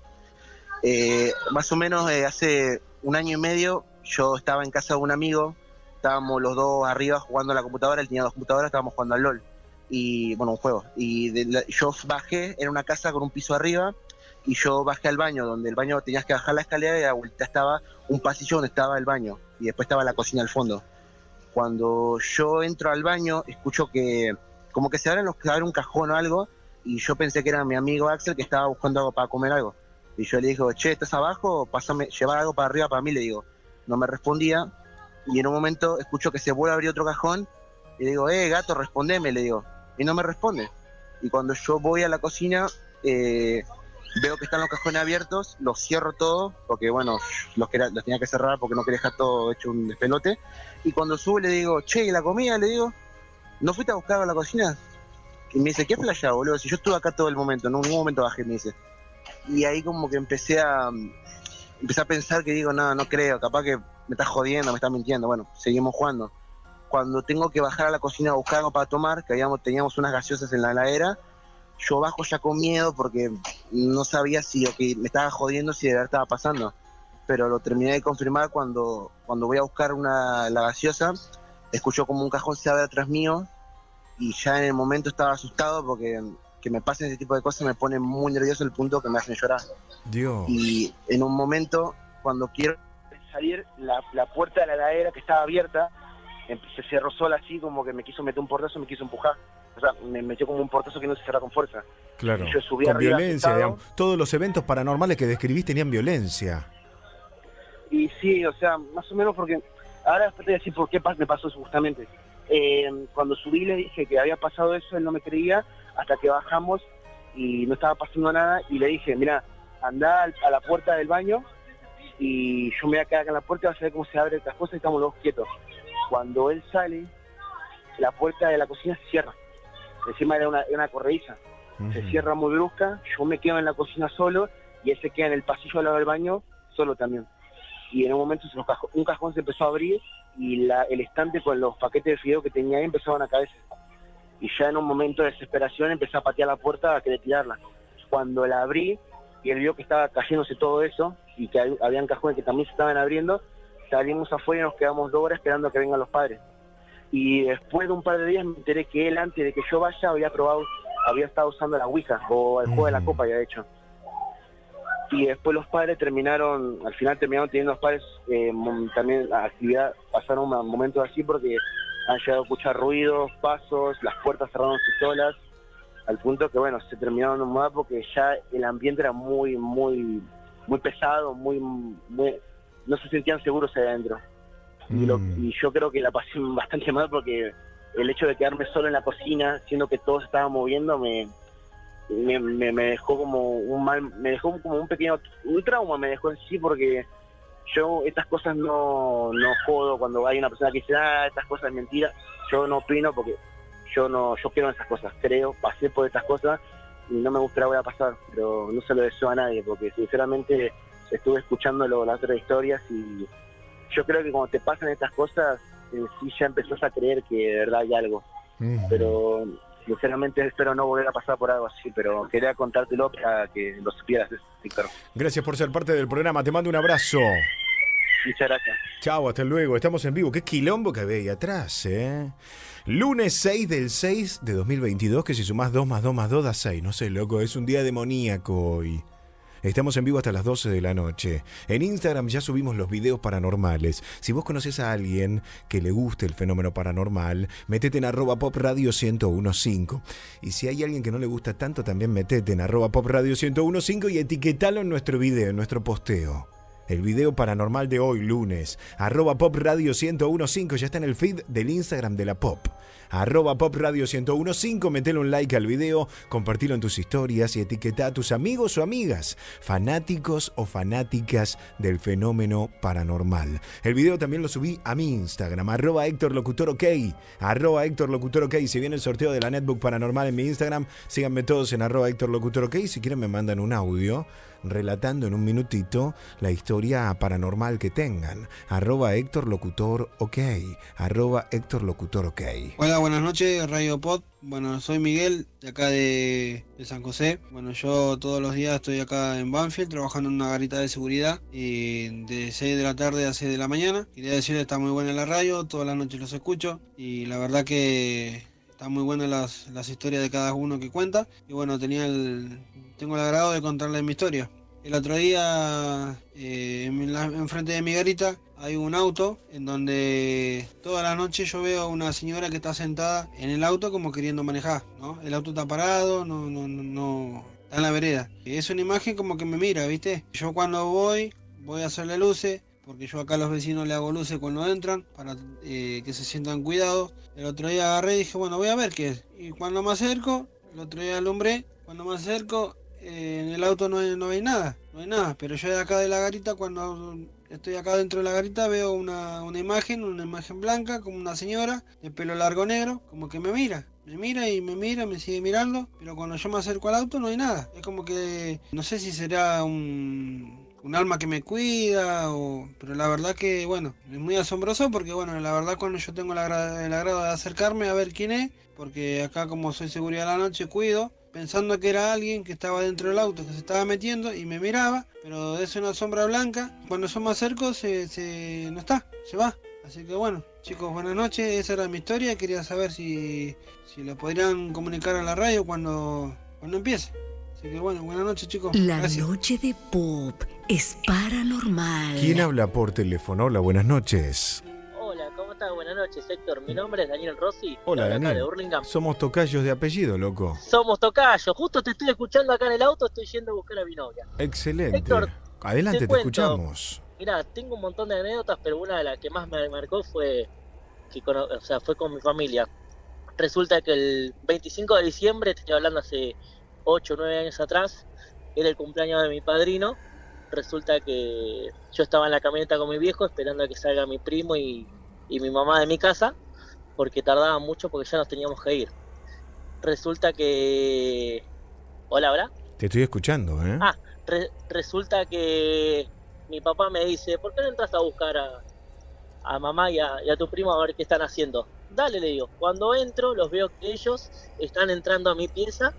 Eh, más o menos eh, hace un año y medio yo estaba en casa de un amigo, estábamos los dos arriba jugando a la computadora, él tenía dos computadoras, estábamos jugando al LOL, y bueno, un juego, y de la, yo bajé, era una casa con un piso arriba, y yo bajé al baño, donde el baño tenías que bajar la escalera y a la vuelta estaba un pasillo donde estaba el baño, y después estaba la cocina al fondo. Cuando yo entro al baño, escucho que como que se abre, los, se abre un cajón o algo, y yo pensé que era mi amigo Axel que estaba buscando algo para comer algo. Y yo le digo, che, ¿estás abajo? Pásame, llevar algo para arriba para mí, le digo. No me respondía, y en un momento escucho que se vuelve a abrir otro cajón, y le digo, eh, gato, respondeme, le digo. Y no me responde. Y cuando yo voy a la cocina, eh, veo que están los cajones abiertos, los cierro todo, porque bueno, los, que era, los tenía que cerrar porque no quería dejar todo hecho un despelote. Y cuando subo le digo, che, ¿y la comida? Le digo, ¿no fuiste a buscar a la cocina? Y me dice, ¿qué flasha, boludo? Si yo estuve acá todo el momento, en ningún momento bajé, me dice. Y ahí como que empecé a empecé a pensar que digo, no, no creo, capaz que me estás jodiendo, me estás mintiendo. Bueno, seguimos jugando. Cuando tengo que bajar a la cocina a buscar algo para tomar, que habíamos, teníamos unas gaseosas en la heladera, yo bajo ya con miedo porque no sabía si o que me estaba jodiendo, si de verdad estaba pasando. Pero lo terminé de confirmar cuando, cuando voy a buscar una, la gaseosa, escucho como un cajón se abre atrás mío y ya en el momento estaba asustado porque que me pasen ese tipo de cosas me pone muy nervioso al punto que me hacen llorar. Dios. Y en un momento, cuando quiero salir, la, la puerta de la heladera que estaba abierta se cerró sola así, como que me quiso meter un portazo, me quiso empujar. O sea, me metió como un portazo que no se cerra con fuerza. Claro, yo subí con arriba, violencia, digamos. Todos los eventos paranormales que describís tenían violencia. Y sí, o sea, más o menos porque... Ahora después te voy a decir por qué me pasó eso justamente. Eh, cuando subí le dije que había pasado eso, él no me creía, hasta que bajamos y no estaba pasando nada, y le dije, mira, andá a la puerta del baño y yo me voy a quedar acá en la puerta y vas a ver cómo se abren estas cosas y estamos los dos quietos. Cuando él sale, la puerta de la cocina se cierra. Encima era una, una corrediza. Uh-huh. Se cierra muy brusca, yo me quedo en la cocina solo y él se queda en el pasillo al lado del baño solo también. Y en un momento se los cajo, un cajón se empezó a abrir y la, el estante con los paquetes de fideo que tenía ahí empezaban a caerse. Y ya en un momento de desesperación empecé a patear la puerta a querer tirarla. Cuando la abrí y él vio que estaba cayéndose todo eso y que hay, habían cajones que también se estaban abriendo, salimos afuera y nos quedamos dos horas esperando a que vengan los padres. Y después de un par de días me enteré que él, antes de que yo vaya, había probado, había estado usando la Ouija o el juego de la copa, había hecho. y después los padres terminaron, al final terminaron teniendo los padres eh, también actividad, pasaron momentos así porque han llegado a escuchar ruidos, pasos, las puertas cerrándose solas, al punto que bueno, se terminaron de mudar porque ya el ambiente era muy, muy, muy pesado, muy, muy no se sentían seguros ahí adentro. Mm. Y, lo, y yo creo que la pasé bastante mal porque el hecho de quedarme solo en la cocina, siendo que todo se estaba moviendo, me, me, me, me dejó como un mal, me dejó como un pequeño, un trauma me dejó en sí, porque yo estas cosas no, no jodo cuando hay una persona que dice, ah, estas cosas es mentira, yo no opino porque yo no, yo creo en esas cosas, creo, pasé por estas cosas y no me gustaría volver a pasar, pero no se lo deseo a nadie, porque sinceramente estuve escuchando lo, las otras historias y yo creo que cuando te pasan estas cosas, en sí ya empezás a creer que de verdad hay algo. Uh-huh. Pero sinceramente espero no volver a pasar por algo así, pero quería contártelo para que lo supieras, Víctor. Gracias por ser parte del programa, te mando un abrazo. Muchas gracias. Chao, hasta luego, estamos en vivo. Qué quilombo que había ahí atrás, ¿eh? Lunes seis del seis de dos mil veintidós, que si sumás dos más dos más dos da seis, no sé, loco, es un día demoníaco hoy. Estamos en vivo hasta las doce de la noche. En Instagram ya subimos los videos paranormales. Si vos conocés a alguien que le guste el fenómeno paranormal, metete en arroba pop radio ciento quince. Y si hay alguien que no le gusta tanto, también metete en arroba pop radio ciento quince y etiquetalo en nuestro video, en nuestro posteo. El video paranormal de hoy, lunes, arroba pop radio ciento quince, ya está en el feed del Instagram de la Pop. Arroba pop radio ciento quince, metele un like al video, compartilo en tus historias y etiqueta a tus amigos o amigas, fanáticos o fanáticas del fenómeno paranormal. El video también lo subí a mi Instagram, arroba Héctor Locutor OK, arroba Héctor Locutor OK. Si viene el sorteo de la Netbook Paranormal en mi Instagram, síganme todos en arroba Héctor Locutor OK. Si quieren me mandan un audio relatando en un minutito la historia paranormal que tengan. Arroba Héctor Locutor OK. Arroba Héctor Locutor OK. Hola, buenas noches, Radio Pod. Bueno, soy Miguel, de acá de, de San José. Bueno, yo todos los días estoy acá en Banfield trabajando en una garita de seguridad y de seis de la tarde a seis de la mañana. Quería decirles, está muy buena la radio, todas las noches los escucho y la verdad que están muy buenas las, las historias de cada uno que cuenta. Y bueno, tenía el, tengo el agrado de contarles mi historia. El otro día, eh, en la, enfrente de mi garita, hay un auto en donde toda la noche yo veo a una señora que está sentada en el auto como queriendo manejar, ¿no? El auto está parado, no, no, no, no está en la vereda. Es una imagen como que me mira, ¿viste? Yo cuando voy, voy a hacerle luces, porque yo acá a los vecinos le hago luces cuando entran, para eh, que se sientan cuidados. El otro día agarré y dije, bueno, voy a ver qué es. Y cuando me acerco, el otro día alumbré, cuando me acerco, eh, en el auto no hay, no hay nada, no hay nada. Pero yo de acá de la garita, cuando estoy acá dentro de la garita, veo una, una imagen, una imagen blanca, como una señora, de pelo largo negro, como que me mira. Me mira y me mira, me sigue mirando, pero cuando yo me acerco al auto no hay nada. Es como que, no sé si será un... un alma que me cuida, o... pero la verdad que, bueno, es muy asombroso porque, bueno, la verdad cuando yo tengo el agrado, el agrado de acercarme a ver quién es, porque acá como soy seguridad de la noche cuido, pensando que era alguien que estaba dentro del auto, que se estaba metiendo y me miraba, pero es una sombra blanca. Cuando yo me acerco, se, se no está, se va. Así que bueno, chicos, buenas noches, esa era mi historia. Quería saber si, si la podrían comunicar a la radio cuando, cuando empiece. Así que bueno, buenas noches, chicos. La Gracias. noche de Pop es paranormal. ¿Quién habla por teléfono? Hola, buenas noches. Hola, ¿cómo estás? Buenas noches, Héctor. Mi nombre es Daniel Rossi. Hola, acá Daniel. de Hurlingham. Somos tocayos de apellido, loco. Somos tocayos. Justo te estoy escuchando acá en el auto, estoy yendo a buscar a mi novia. Excelente. Héctor, adelante, te, te escuchamos. Mirá, tengo un montón de anécdotas, pero una de las que más me marcó fue que con, o sea, fue con mi familia. Resulta que el veinticinco de diciembre, te estoy hablando hace ocho o nueve años atrás, era el cumpleaños de mi padrino. Resulta que yo estaba en la camioneta con mi viejo esperando a que salga mi primo y, y mi mamá de mi casa, porque tardaban mucho porque ya nos teníamos que ir. Resulta que... Hola, ¿hola? Te estoy escuchando, ¿eh? Ah, re- resulta que mi papá me dice, ¿por qué no entras a buscar a, a mamá y a, y a tu primo a ver qué están haciendo? Dale, le digo. Cuando entro, los veo que ellos están entrando a mi pieza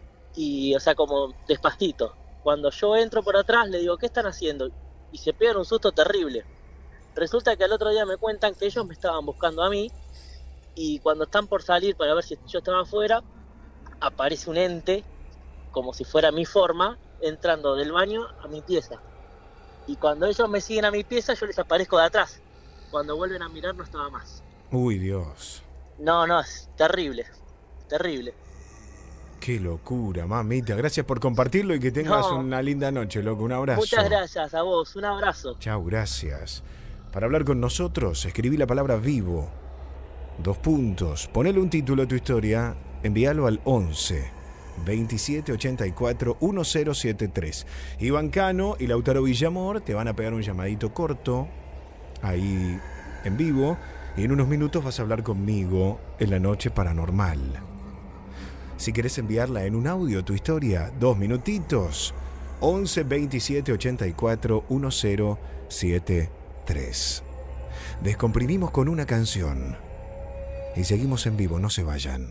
y, o sea, como despacito. Cuando yo entro por atrás, le digo, ¿qué están haciendo? Y se pegan un susto terrible. Resulta que al otro día me cuentan que ellos me estaban buscando a mí y cuando están por salir para ver si yo estaba afuera, aparece un ente, como si fuera mi forma, entrando del baño a mi pieza. Y cuando ellos me siguen a mi pieza, yo les aparezco de atrás. Cuando vuelven a mirar, no estaba más. Uy, Dios. No, no, es terrible, terrible. Qué locura, mamita. Gracias por compartirlo y que tengas No. una linda noche, loco. Un abrazo. Muchas gracias a vos, un abrazo. Chau, gracias. Para hablar con nosotros, escribí la palabra vivo. Dos puntos. Ponele un título a tu historia, envíalo al once veintisiete ochenta y cuatro mil setenta y tres. Iván Cano y Lautaro Villamor te van a pegar un llamadito corto ahí en vivo y en unos minutos vas a hablar conmigo en la noche paranormal. Si querés enviarla en un audio tu historia, dos minutitos, once veintisiete ochenta y cuatro mil setenta y tres. Descomprimimos con una canción y seguimos en vivo, no se vayan.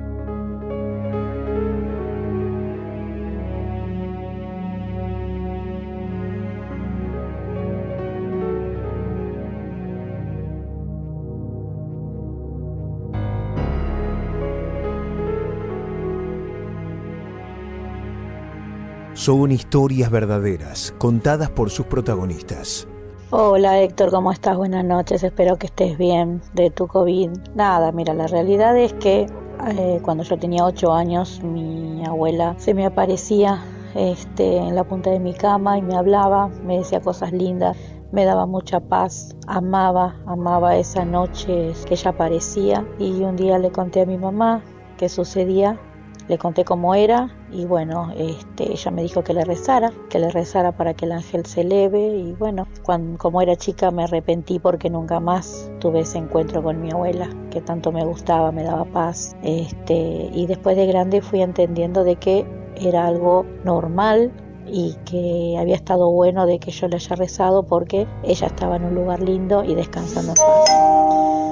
Son historias verdaderas, contadas por sus protagonistas. Hola Héctor, ¿cómo estás? Buenas noches, espero que estés bien de tu COVID. Nada, mira, la realidad es que eh, cuando yo tenía ocho años, mi abuela se me aparecía este, en la punta de mi cama y me hablaba, me decía cosas lindas, me daba mucha paz, amaba, amaba esa noche que ella aparecía. Y un día le conté a mi mamá qué sucedía. Le conté cómo era y bueno, este, ella me dijo que le rezara, que le rezara para que el ángel se eleve y bueno, cuando, como era chica me arrepentí porque nunca más tuve ese encuentro con mi abuela, que tanto me gustaba, me daba paz. Este, y después de grande fui entendiendo de que era algo normal y que había estado bueno de que yo le haya rezado porque ella estaba en un lugar lindo y descansando en paz.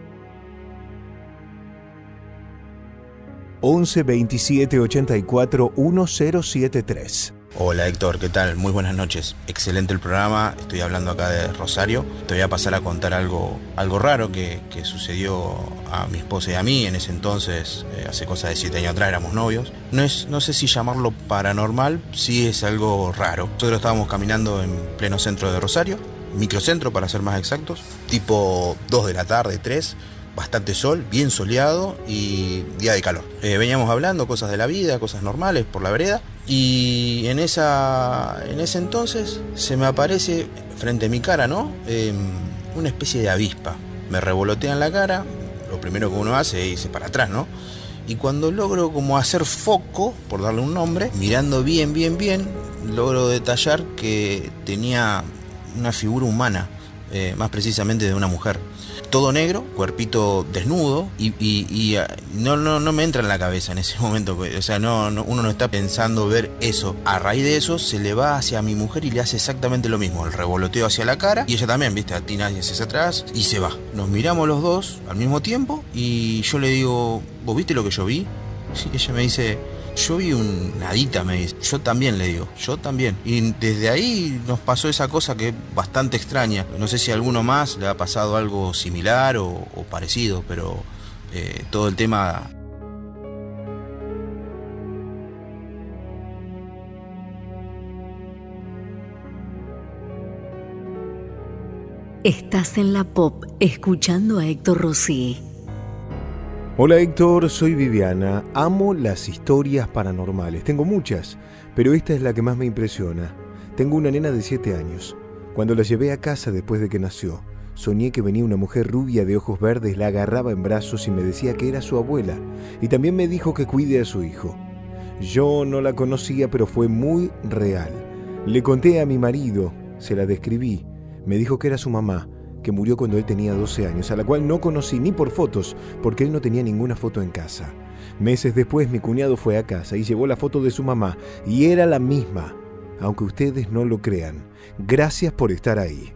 once veintisiete ochenta y cuatro mil setenta y tres. Hola Héctor, ¿qué tal? Muy buenas noches. Excelente el programa, estoy hablando acá de Rosario. Te voy a pasar a contar algo, algo raro que, que sucedió a mi esposa y a mí. En ese entonces, eh, hace cosa de siete años atrás, éramos novios. No, es, no sé si llamarlo paranormal, sí es algo raro. Nosotros estábamos caminando en pleno centro de Rosario, microcentro para ser más exactos, tipo dos de la tarde, tres. Bastante sol, bien soleado y día de calor. Eh, veníamos hablando cosas de la vida, cosas normales por la vereda y en esa en ese entonces se me aparece frente a mi cara, ¿no? Eh, una especie de avispa. Me revolotea en la cara, lo primero que uno hace es irse para atrás, ¿no? Y cuando logro como hacer foco, por darle un nombre, mirando bien, bien, bien, logro detallar que tenía una figura humana, eh, más precisamente de una mujer. Todo negro, cuerpito desnudo y, y, y no, no, no me entra en la cabeza en ese momento, o sea, no, no, uno no está pensando ver eso. A raíz de eso se le va hacia mi mujer y le hace exactamente lo mismo, el revoloteo hacia la cara y ella también, viste, atina hacia atrás y se va. Nos miramos los dos al mismo tiempo y yo le digo, ¿vos viste lo que yo vi? Y ella me dice, yo vi un nadita, me dice. Yo también, le digo, yo también. Y desde ahí nos pasó esa cosa que es bastante extraña. No sé si a alguno más le ha pasado algo similar o, o parecido, pero eh, todo el tema... Estás en la Pop, escuchando a Héctor Rossi. Hola Héctor, soy Viviana. Amo las historias paranormales. Tengo muchas, pero esta es la que más me impresiona. Tengo una nena de siete años. Cuando la llevé a casa después de que nació, soñé que venía una mujer rubia de ojos verdes, la agarraba en brazos y me decía que era su abuela. Y también me dijo que cuide a su hijo. Yo no la conocía, pero fue muy real. Le conté a mi marido, se la describí. Me dijo que era su mamá, que murió cuando él tenía doce años, a la cual no conocí ni por fotos, porque él no tenía ninguna foto en casa. Meses después mi cuñado fue a casa y llevó la foto de su mamá, y era la misma, aunque ustedes no lo crean. Gracias por estar ahí.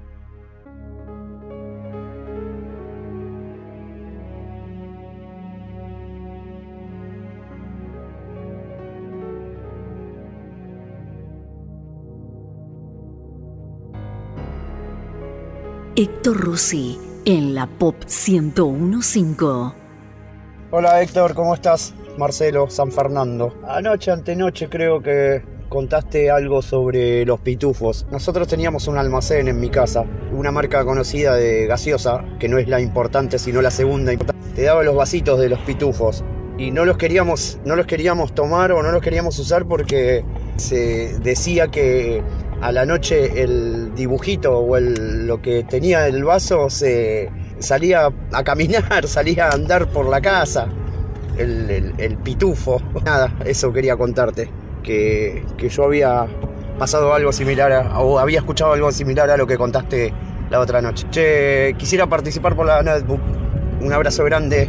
Héctor Rossi, en la Pop ciento uno punto cinco. Hola Héctor, ¿cómo estás? Marcelo, San Fernando. Anoche, antenoche, creo que contaste algo sobre los pitufos. Nosotros teníamos un almacén en mi casa, una marca conocida de gaseosa, que no es la importante sino la segunda importante. Te daba los vasitos de los pitufos y no los queríamos, no los queríamos tomar o no los queríamos usar porque se decía que a la noche el dibujito o el, lo que tenía el vaso se salía a caminar, salía a andar por la casa. El, el, el pitufo. Nada, eso quería contarte. Que, que yo había pasado algo similar a, o había escuchado algo similar a lo que contaste la otra noche. Che, quisiera participar por la netbook. Un abrazo grande.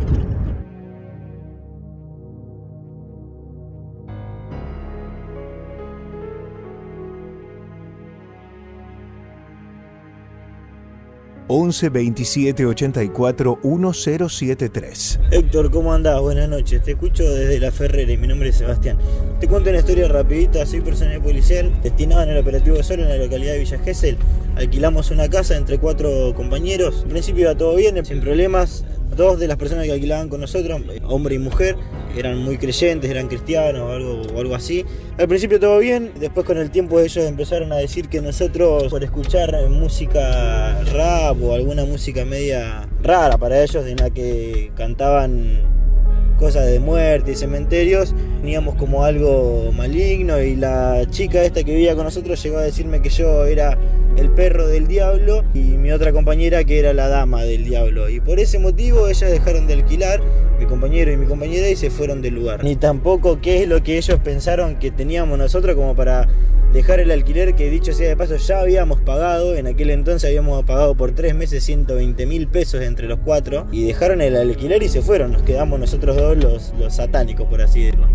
once veintisiete ochenta y cuatro mil setenta y tres. Héctor, ¿cómo andás? Buenas noches. Te escucho desde La Ferrera y mi nombre es Sebastián. Te cuento una historia rapidita. Soy personal policial destinado en el operativo de Sol en la localidad de Villa Gesell. Alquilamos una casa entre cuatro compañeros. En principio iba todo bien, sin problemas. Dos de las personas que alquilaban con nosotros, hombre y mujer, eran muy creyentes, eran cristianos o algo, o algo así. Al principio todo bien, después con el tiempo ellos empezaron a decir que nosotros, por escuchar música rap o alguna música media rara para ellos, en la que cantaban cosas de muerte y cementerios, teníamos como algo maligno, y la chica esta que vivía con nosotros llegó a decirme que yo era el perro del diablo y mi otra compañera que era la dama del diablo, y por ese motivo ellas dejaron de alquilar, mi compañero y mi compañera, y se fueron del lugar. Ni tampoco qué es lo que ellos pensaron que teníamos nosotros como para dejar el alquiler, que dicho sea de paso ya habíamos pagado. En aquel entonces habíamos pagado por tres meses ciento veinte mil pesos entre los cuatro, y dejaron el alquiler y se fueron. Nos quedamos nosotros dos los, los satánicos, por así decirlo.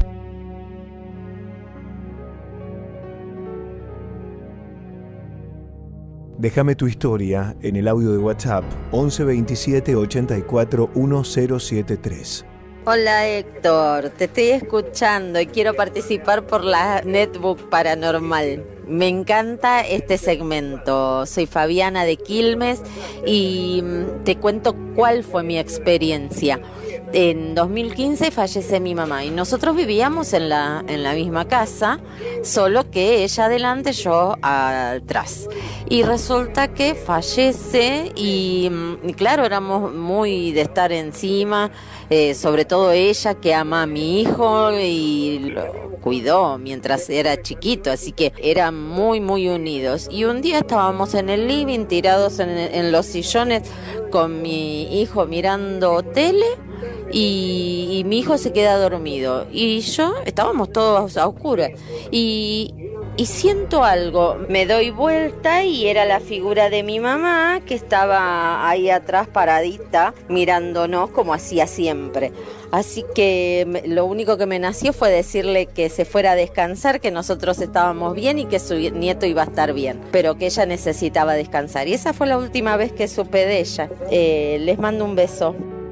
Déjame tu historia en el audio de WhatsApp once veintisiete ochenta y cuatro mil setenta y tres. Hola Héctor, te estoy escuchando y quiero participar por la Netbook Paranormal. Me encanta este segmento. Soy Fabiana de Quilmes y te cuento cuál fue mi experiencia. En dos mil quince fallece mi mamá y nosotros vivíamos en la, en la misma casa, solo que ella adelante, yo atrás. Y resulta que fallece y, y claro, éramos muy de estar encima, eh, sobre todo ella que ama a mi hijo y lo cuidó mientras era chiquito, así que eran muy muy unidos. Y un día estábamos en el living tirados en, en los sillones con mi hijo mirando tele y, y mi hijo se queda dormido y yo, estábamos todos a oscuras y, y siento algo, me doy vuelta y era la figura de mi mamá que estaba ahí atrás paradita mirándonos como hacía siempre. Así que lo único que me nació fue decirle que se fuera a descansar, que nosotros estábamos bien y que su nieto iba a estar bien, pero que ella necesitaba descansar. Y esa fue la última vez que supe de ella. Eh, les mando un beso.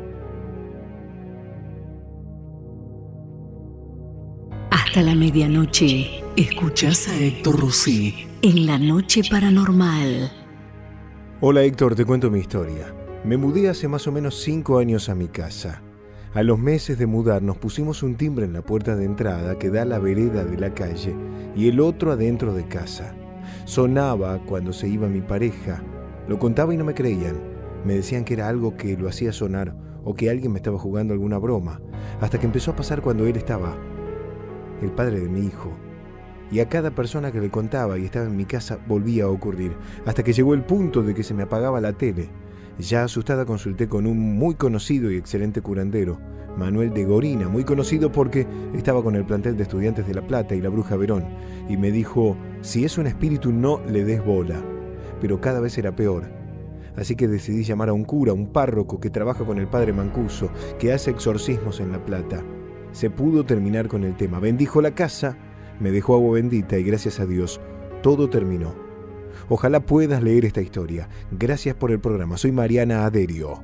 Hasta la medianoche, escuchás a Héctor Rossi en La Noche Paranormal. Hola Héctor, te cuento mi historia. Me mudé hace más o menos cinco años a mi casa. A los meses de mudarnos pusimos un timbre en la puerta de entrada que da a la vereda de la calle y el otro adentro de casa. Sonaba cuando se iba mi pareja. Lo contaba y no me creían. Me decían que era algo que lo hacía sonar o que alguien me estaba jugando alguna broma. Hasta que empezó a pasar cuando él estaba, el padre de mi hijo. Y a cada persona que le contaba y estaba en mi casa volvía a ocurrir. Hasta que llegó el punto de que se me apagaba la tele. Ya asustada consulté con un muy conocido y excelente curandero, Manuel de Gorina, muy conocido porque estaba con el plantel de Estudiantes de La Plata y la Bruja Verón, y me dijo, si es un espíritu no le des bola, pero cada vez era peor. Así que decidí llamar a un cura, un párroco que trabaja con el padre Mancuso, que hace exorcismos en La Plata. Se pudo terminar con el tema, bendijo la casa, me dejó agua bendita y gracias a Dios, todo terminó. Ojalá puedas leer esta historia. Gracias por el programa. Soy Mariana Aderio.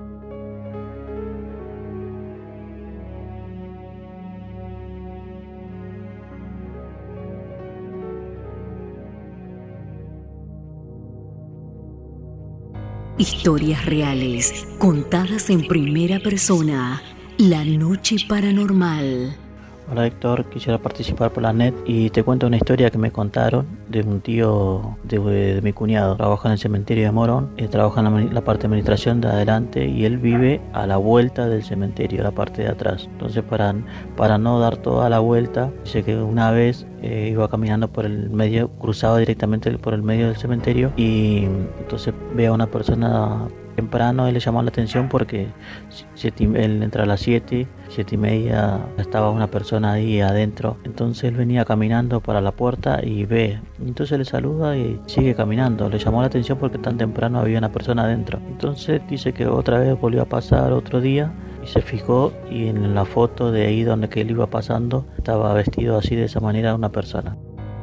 Historias reales, contadas en primera persona. La Noche Paranormal. Hola Héctor, quisiera participar por la net y te cuento una historia que me contaron de un tío de, de mi cuñado. Trabaja en el cementerio de Morón, eh, trabaja en la, la parte de administración de adelante y él vive a la vuelta del cementerio, la parte de atrás. Entonces para, para no dar toda la vuelta, dice que una vez eh, iba caminando por el medio, cruzaba directamente por el medio del cementerio y entonces ve a una persona temprano. Él le llamó la atención porque siete, él entra a las siete, siete y media, estaba una persona ahí adentro. Entonces él venía caminando para la puerta y ve, entonces le saluda y sigue caminando. Le llamó la atención porque tan temprano había una persona adentro. Entonces dice que otra vez volvió a pasar otro día y se fijó y en la foto de ahí donde que él iba pasando estaba vestido así de esa manera una persona.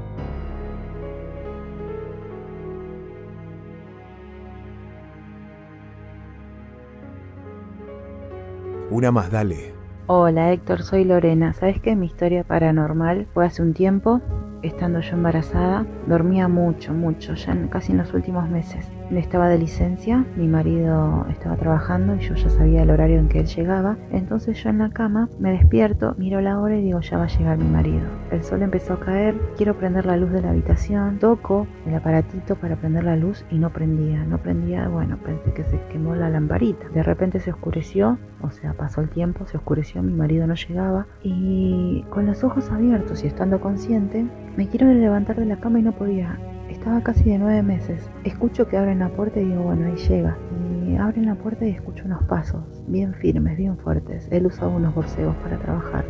Una más, dale. Hola Héctor, soy Lorena. ¿Sabes qué? Mi historia paranormal fue hace un tiempo, estando yo embarazada. Dormía mucho, mucho, ya en, casi en los últimos meses. Estaba de licencia, mi marido estaba trabajando y yo ya sabía el horario en que él llegaba. Entonces yo en la cama me despierto, miro la hora y digo, ya va a llegar mi marido. El sol empezó a caer, quiero prender la luz de la habitación, toco el aparatito para prender la luz y no prendía, no prendía, bueno, pensé que se quemó la lamparita. De repente se oscureció, o sea, pasó el tiempo, se oscureció, mi marido no llegaba y con los ojos abiertos y estando consciente, me quiero levantar de la cama y no podía. Estaba casi de nueve meses. Escucho que abren la puerta y digo, bueno, ahí llega. Y abren la puerta y escucho unos pasos, bien firmes, bien fuertes. Él usaba unos borseos para trabajar.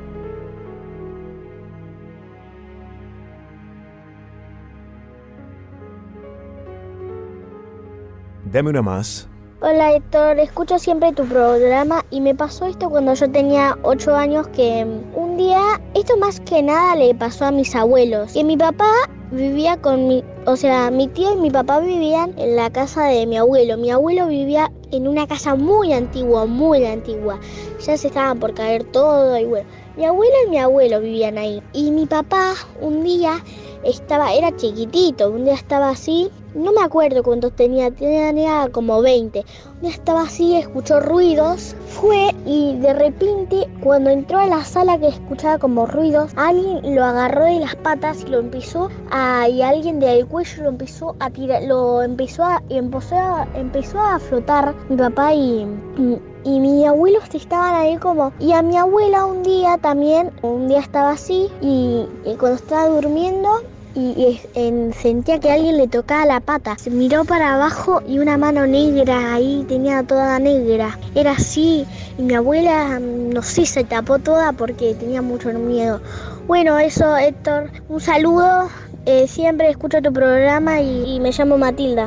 Dame una más. Hola Héctor, escucho siempre tu programa y me pasó esto cuando yo tenía ocho años que un día, esto más que nada le pasó a mis abuelos. Y mi papá vivía con mi, o sea, mi tío y mi papá vivían en la casa de mi abuelo. Mi abuelo vivía en una casa muy antigua, muy antigua. Ya se estaban por caer todo y bueno, mi abuela y mi abuelo vivían ahí. Y mi papá un día estaba, era chiquitito, un día estaba así. No me acuerdo cuántos tenía, tenía como veinte. Un día estaba así, escuchó ruidos, fue y de repente cuando entró a la sala que escuchaba como ruidos, alguien lo agarró de las patas y lo empezó a, y alguien del cuello lo empezó a tirar, lo empezó a, empezó a, empezó a flotar mi papá y, y y mis abuelos estaban ahí como... Y a mi abuela un día también, un día estaba así y, y cuando estaba durmiendo y, y en, sentía que alguien le tocaba la pata. Se miró para abajo y una mano negra ahí, tenía toda negra. Era así y mi abuela, no sé, se tapó toda porque tenía mucho miedo. Bueno, eso Héctor, un saludo. Eh, siempre escucho tu programa y, y me llamo Matilda.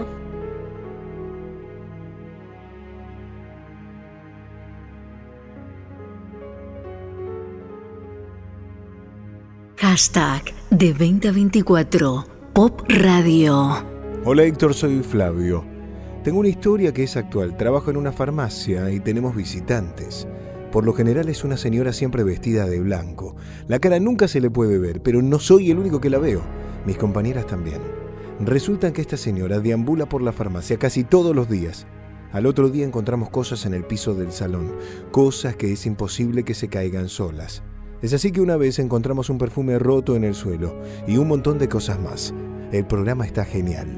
Hashtag de veinte veinticuatro Pop Radio. Hola Héctor, soy Flavio. Tengo una historia que es actual. Trabajo en una farmacia y tenemos visitantes. Por lo general es una señora siempre vestida de blanco. La cara nunca se le puede ver, pero no soy el único que la veo. Mis compañeras también. Resulta que esta señora deambula por la farmacia casi todos los días. Al otro día encontramos cosas en el piso del salón, cosas que es imposible que se caigan solas. Es así que una vez encontramos un perfume roto en el suelo y un montón de cosas más. El programa está genial.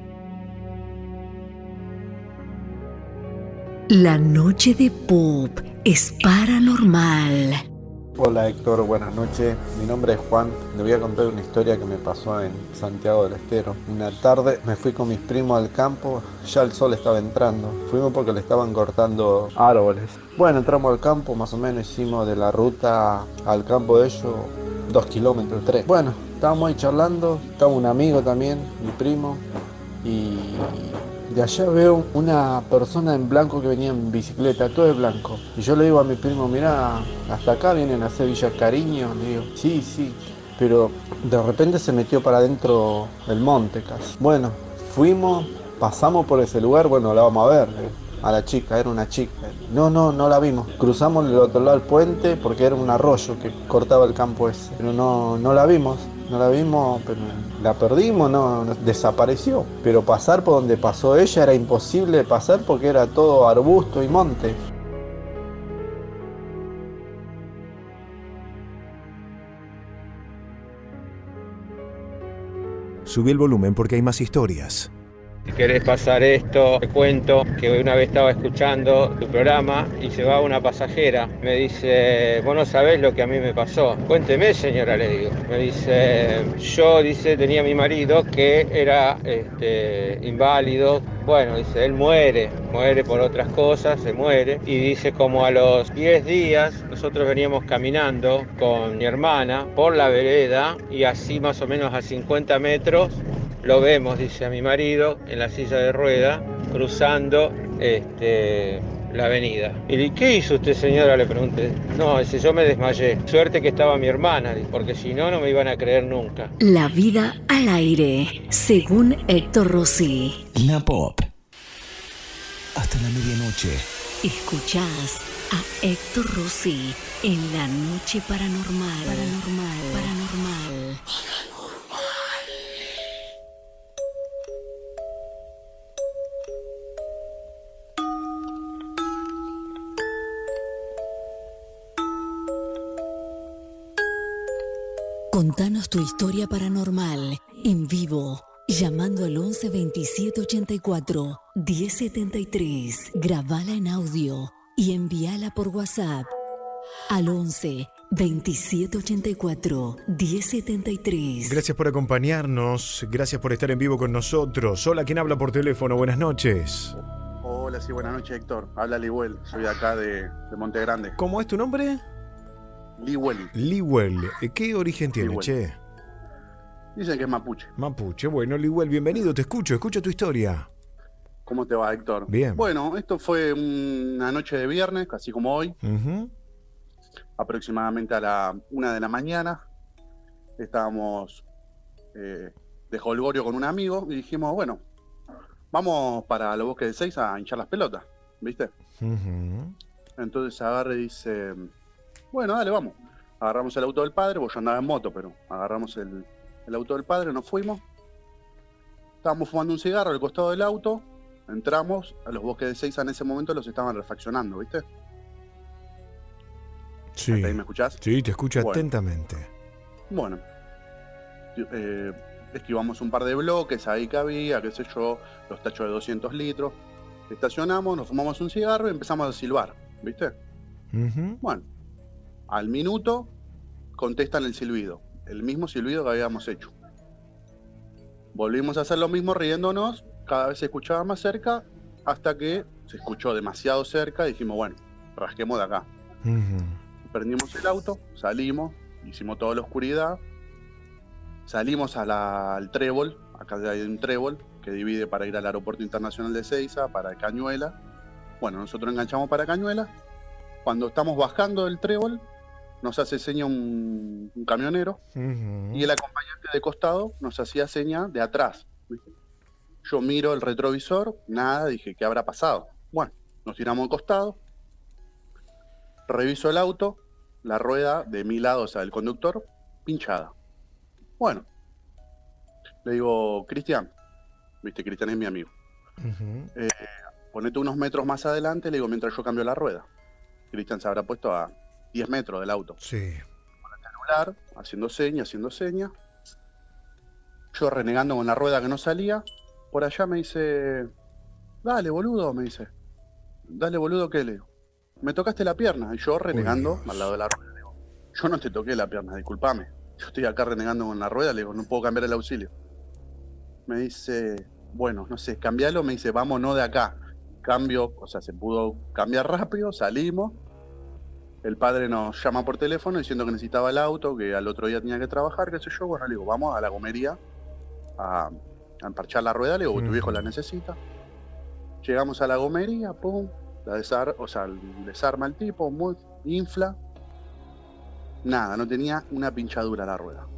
La noche de Pop es paranormal. Hola Héctor, buenas noches. Mi nombre es Juan. Le voy a contar una historia que me pasó en Santiago del Estero. Una tarde me fui con mis primos al campo, ya el sol estaba entrando. Fuimos porque le estaban cortando árboles. Bueno, entramos al campo, más o menos hicimos de la ruta al campo de ellos dos kilómetros, tres. Bueno, estábamos ahí charlando, estaba un amigo también, mi primo, y de allá veo una persona en blanco que venía en bicicleta, todo de blanco. Y yo le digo a mi primo, mirá, hasta acá vienen a hacer Villa Cariño. Le digo, sí, sí. Pero de repente se metió para adentro del monte casi. Bueno, fuimos, pasamos por ese lugar, bueno, la vamos a ver. A la chica, era una chica. No, no, no la vimos. Cruzamos el otro lado del puente porque era un arroyo que cortaba el campo ese. Pero no, no la vimos. No la vimos, pero la perdimos, no, no, desapareció. Pero pasar por donde pasó ella era imposible de pasar porque era todo arbusto y monte. subí el volumen porque hay más historias. Si querés pasar esto, te cuento que una vez estaba escuchando tu programa y se va una pasajera. Me dice, vos no sabés lo que a mí me pasó. Cuénteme, señora, le digo. Me dice, yo, dice, tenía a mi marido que era este, inválido. Bueno, dice, él muere, muere por otras cosas, se muere. Y dice, como a los diez días, nosotros veníamos caminando con mi hermana por la vereda y así más o menos a cincuenta metros, lo vemos, dice, a mi marido en la silla de rueda cruzando este, la avenida. ¿Y qué hizo usted, señora?, le pregunté. No, dice, yo me desmayé. Suerte que estaba mi hermana, porque si no, no me iban a creer nunca. La vida al aire, según Héctor Rossi. La Pop. Hasta la medianoche. Escuchás a Héctor Rossi en La Noche Paranormal. Paranormal. Paranormal. Contanos tu historia paranormal en vivo, llamando al once veintisiete ochenta y cuatro diez setenta y tres. Grabala en audio y envíala por WhatsApp al once veintisiete ochenta y cuatro diez setenta y tres. Gracias por acompañarnos, gracias por estar en vivo con nosotros. Hola, ¿quién habla por teléfono? Buenas noches. Hola, sí, buenas noches, Héctor. Habla Liwell, soy de acá de, de Monte Grande. ¿Cómo es tu nombre? Liwell. Liwell. ¿Qué origen tiene, Liwell. che? Dicen que es mapuche. Mapuche. Bueno, Liwell, bienvenido. Te escucho, escucho tu historia. ¿Cómo te va, Héctor? Bien. Bueno, esto fue una noche de viernes, casi como hoy. Uh-huh. Aproximadamente a la una de la mañana. Estábamos eh, de jolgorio con un amigo y dijimos, bueno, vamos para los bosques de Seiza a hinchar las pelotas, ¿viste? Uh-huh. Entonces agarra y dice... Bueno, dale, vamos. Agarramos el auto del padre, pues yo andaba en moto, pero agarramos el, el auto del padre, nos fuimos. Estábamos fumando un cigarro al costado del auto, entramos, a los bosques de Seiza en ese momento los estaban refaccionando, ¿viste? Sí. ¿Hasta ahí me escuchás? Sí, te escucho bueno. atentamente. Bueno, eh, esquivamos un par de bloques ahí que había, qué sé yo, los tachos de doscientos litros. Estacionamos, nos fumamos un cigarro y empezamos a silbar, ¿viste? Uh-huh. Bueno. Al minuto contestan el silbido, el mismo silbido que habíamos hecho. Volvimos a hacer lo mismo riéndonos, cada vez se escuchaba más cerca, hasta que se escuchó demasiado cerca y dijimos, bueno, rasquemos de acá. Uh-huh. Prendimos el auto, salimos, hicimos toda la oscuridad, salimos a la, al trébol, acá hay un trébol que divide para ir al aeropuerto internacional de Seiza, para Cañuela. Bueno, nosotros enganchamos para Cañuela. Cuando estamos bajando del trébol, nos hace seña un, un camionero, uh-huh. y el acompañante de costado nos hacía seña de atrás, ¿viste? Yo miro el retrovisor, nada, dije, ¿qué habrá pasado? Bueno, nos tiramos al costado, reviso el auto, la rueda de mi lado, o sea, del conductor, pinchada. Bueno, le digo, Cristian, viste, Cristian es mi amigo, uh-huh. eh, ponete unos metros más adelante, le digo, mientras yo cambio la rueda. Cristian se habrá puesto a diez metros del auto. Sí. Con el celular, haciendo seña, haciendo seña. Yo renegando con la rueda que no salía. Por allá me dice, dale, boludo, me dice. Dale, boludo, ¿qué? Le digo, me tocaste la pierna. Y yo renegando al lado de la rueda. Le digo, yo no te toqué la pierna, discúlpame. Yo estoy acá renegando con la rueda, le digo, no puedo cambiar el auxilio. Me dice, bueno, no sé, cambialo. Me dice, vámonos de acá. Cambio, o sea, se pudo cambiar rápido, salimos. El padre nos llama por teléfono diciendo que necesitaba el auto, que al otro día tenía que trabajar, qué sé yo. Bueno, le digo, vamos a la gomería a, a emparchar la rueda. Le digo, tu viejo la necesita. Llegamos a la gomería, pum, la desar, o sea, desarma el tipo, muy, infla. Nada, no tenía una pinchadura la rueda.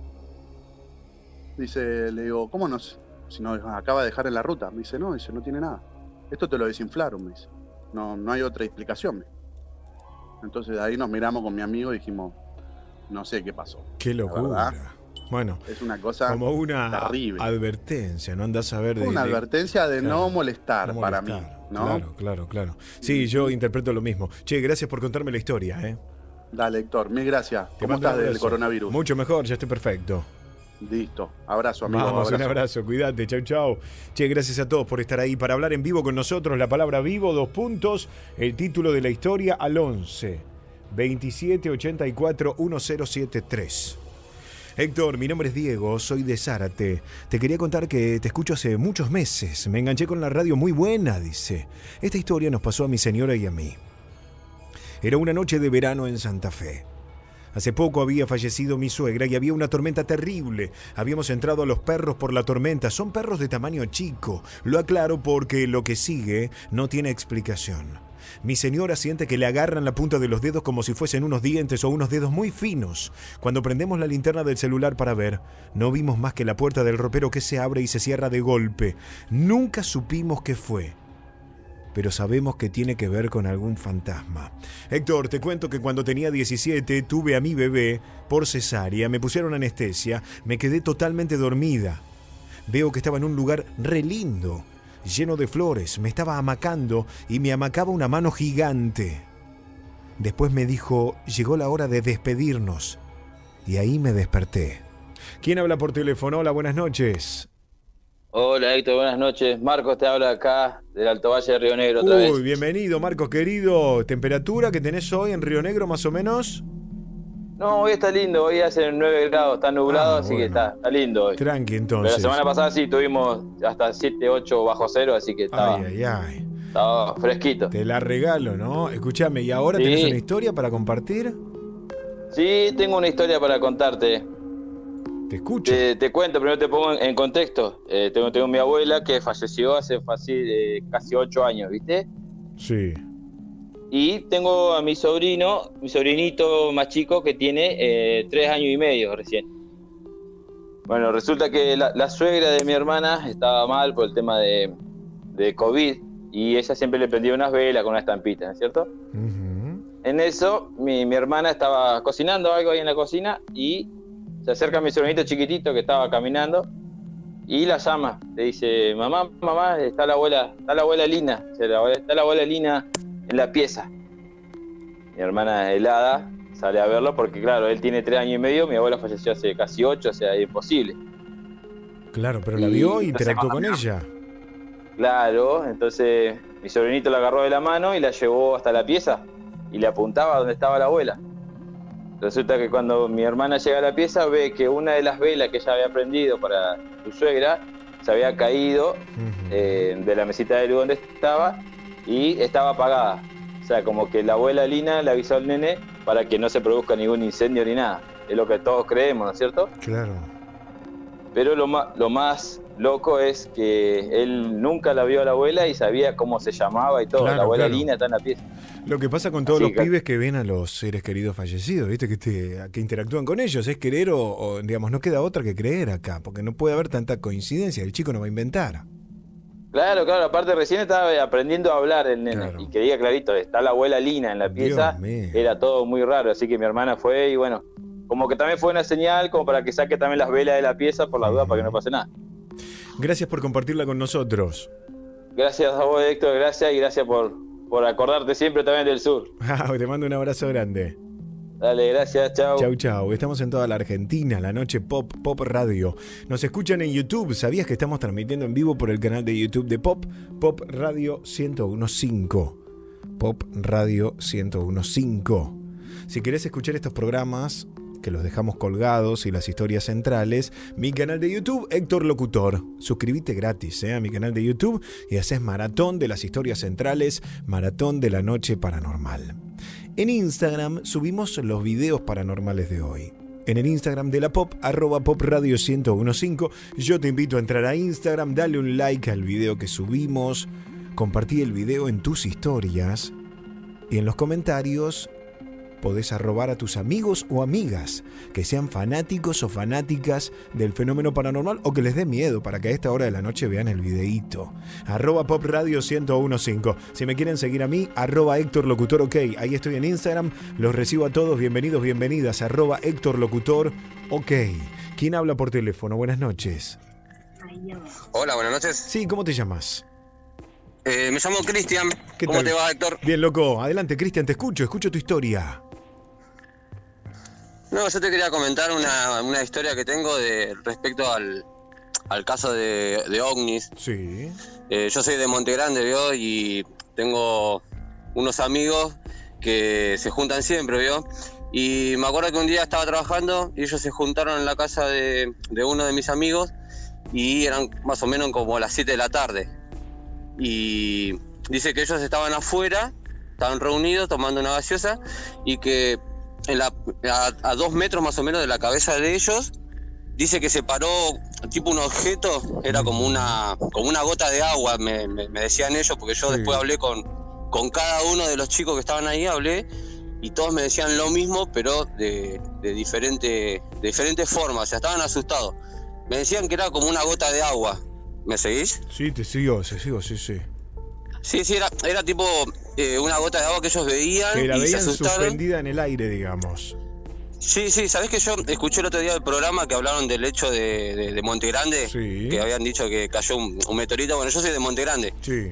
Dice, le digo, ¿cómo no? Si nos acaba de dejar en la ruta. Me dice, no, dice, no tiene nada. Esto te lo desinflaron, me dice. No, no hay otra explicación. Entonces de ahí nos miramos con mi amigo y dijimos, no sé qué pasó. Qué locura. Bueno, es una cosa como una terrible. Advertencia, no andás a ver de... Una de, advertencia de claro, no, molestar no para molestar, mí, ¿no? Claro, claro, claro. Sí, yo interpreto lo mismo. Che, gracias por contarme la historia, ¿eh? Dale, Héctor, mil gracias. Te ¿Cómo estás del coronavirus? Mucho mejor, ya estoy perfecto. Listo. Abrazo, amigo. Vamos, abrazo. un abrazo, cuídate, chau, chau. Che, gracias a todos por estar ahí para hablar en vivo con nosotros. La palabra vivo, dos puntos, el título de la historia al once, veintisiete, ochenta y cuatro, diez setenta y tres. Héctor, mi nombre es Diego, soy de Zárate. Te quería contar que te escucho hace muchos meses. Me enganché con la radio muy buena, dice. Esta historia nos pasó a mi señora y a mí. Era una noche de verano en Santa Fe. Hace poco había fallecido mi suegra y había una tormenta terrible. Habíamos entrado a los perros por la tormenta. Son perros de tamaño chico. Lo aclaro porque lo que sigue no tiene explicación. Mi señora siente que le agarran la punta de los dedos como si fuesen unos dientes o unos dedos muy finos. Cuando prendemos la linterna del celular para ver, no vimos más que la puerta del ropero que se abre y se cierra de golpe. Nunca supimos qué fue, pero sabemos que tiene que ver con algún fantasma. Héctor, te cuento que cuando tenía diecisiete tuve a mi bebé por cesárea, me pusieron anestesia, me quedé totalmente dormida. Veo que estaba en un lugar re lindo, lleno de flores, me estaba hamacando y me hamacaba una mano gigante. Después me dijo, llegó la hora de despedirnos, y ahí me desperté. ¿Quién habla por teléfono? Hola, buenas noches. Hola Héctor, buenas noches. Marcos te habla acá del Alto Valle de Río Negro otra Uy, vez. Uy, bienvenido Marcos querido. ¿Temperatura que tenés hoy en Río Negro más o menos? No, hoy está lindo, hoy hace nueve grados, está nublado, ah, así bueno. que está, está lindo hoy. Tranqui entonces. Pero la semana pasada sí tuvimos hasta siete, ocho bajo cero, así que estaba, ay, ay, ay. estaba fresquito. Te la regalo, ¿no? Escuchame, ¿y ahora sí. tenés una historia para compartir? Sí, tengo una historia para contarte. Te escucho. Te, te cuento, primero te pongo en, en contexto. Eh, tengo, tengo mi abuela que falleció hace fácil, eh, casi ocho años, ¿viste? Sí. Y tengo a mi sobrino, mi sobrinito más chico que tiene eh, tres años y medio recién. Bueno, resulta que la, la suegra de mi hermana estaba mal por el tema de, de COVID y ella siempre le prendía unas velas con una estampita, ¿no es cierto? Uh-huh. En eso, mi, mi hermana estaba cocinando algo ahí en la cocina y se acerca a mi sobrinito chiquitito que estaba caminando y la llama. Le dice, mamá, mamá, está la abuela, está la abuela Lina, está la abuela Lina en la pieza. Mi hermana helada sale a verlo porque, claro, él tiene tres años y medio, mi abuela falleció hace casi ocho, o sea, es imposible. Claro, pero la vio e interactuó con ella. Claro, entonces mi sobrinito la agarró de la mano y la llevó hasta la pieza y le apuntaba donde estaba la abuela. Resulta que cuando mi hermana llega a la pieza ve que una de las velas que ella había prendido para su suegra se había caído uh-huh. eh, de la mesita de luz donde estaba y estaba apagada. O sea, como que la abuela Lina le avisó al nene para que no se produzca ningún incendio ni nada. Es lo que todos creemos, ¿no es cierto? Claro. Pero lo más, lo más loco es que él nunca la vio a la abuela y sabía cómo se llamaba y todo. Claro, la abuela claro. Lina está en la pieza. Lo que pasa con todos Así los que... pibes que ven a los seres queridos fallecidos, ¿viste? Que, te, que interactúan con ellos, es creer o, o, digamos, no queda otra que creer acá, porque no puede haber tanta coincidencia, el chico no va a inventar. Claro, claro, aparte recién estaba aprendiendo a hablar el nene, claro. Y quería clarito, está la abuela Lina en la pieza, era todo muy raro, así que mi hermana fue y bueno, como que también fue una señal como para que saque también las velas de la pieza por la duda, uh-huh. para que no pase nada. Gracias por compartirla con nosotros. Gracias a vos, Héctor, gracias y gracias por, por acordarte siempre también del sur. Te mando un abrazo grande. Dale, gracias, chao. Chau, chau. Estamos en toda la Argentina, la noche Pop, Pop Radio. Nos escuchan en YouTube. ¿Sabías que estamos transmitiendo en vivo por el canal de YouTube de Pop? Pop Radio ciento uno punto cinco. Pop Radio ciento uno punto cinco. Si querés escuchar estos programas, que los dejamos colgados y las historias centrales, mi canal de YouTube, Héctor Locutor. Suscríbete gratis ¿eh? a mi canal de YouTube y haces maratón de las historias centrales, maratón de la noche paranormal. En Instagram subimos los videos paranormales de hoy. En el Instagram de la Pop, arroba Pop Radio ciento uno punto cinco. Yo te invito a entrar a Instagram, dale un like al video que subimos, compartí el video en tus historias y en los comentarios podés arrobar a tus amigos o amigas que sean fanáticos o fanáticas del fenómeno paranormal o que les dé miedo para que a esta hora de la noche vean el videíto. Arroba Pop Radio ciento uno punto cinco. Si me quieren seguir a mí, arroba Héctor Locutor OK. Ahí estoy en Instagram. Los recibo a todos. Bienvenidos, bienvenidas. Arroba Héctor Locutor OK. ¿Quién habla por teléfono? Buenas noches. Hola, buenas noches. Sí, ¿cómo te llamas? Eh, me llamo Cristian. ¿Cómo tal? Te va, Héctor? Bien, loco. Adelante, Cristian, te escucho. Escucho tu historia. No, yo te quería comentar una, una historia que tengo de respecto al, al caso de, de ovnis. Sí. Eh, yo soy de Monte Grande, ¿vio? Y tengo unos amigos que se juntan siempre, ¿vio? Y me acuerdo que un día estaba trabajando y ellos se juntaron en la casa de, de uno de mis amigos y eran más o menos como las siete de la tarde. Y dice que ellos estaban afuera, estaban reunidos tomando una gaseosa y que en la, a, a dos metros más o menos de la cabeza de ellos, dice que se paró tipo un objeto, era como una, como una gota de agua, me, me, me decían ellos, porque yo sí. Después hablé con, con cada uno de los chicos que estaban ahí, hablé, y todos me decían lo mismo, pero de, de, diferente, de diferentes formas, o sea, estaban asustados. Me decían que era como una gota de agua. ¿Me seguís? Sí, te sigo, te sigo, sí, sí. Sí, sí, era, era tipo eh, una gota de agua que ellos veían que la y veían se asustaron. Suspendida en el aire, digamos. Sí, sí, ¿sabés que yo escuché el otro día el programa que hablaron del hecho de, de, de Monte Grande? Sí. Que habían dicho que cayó un, un meteorito. Bueno, yo soy de Monte Grande. Sí.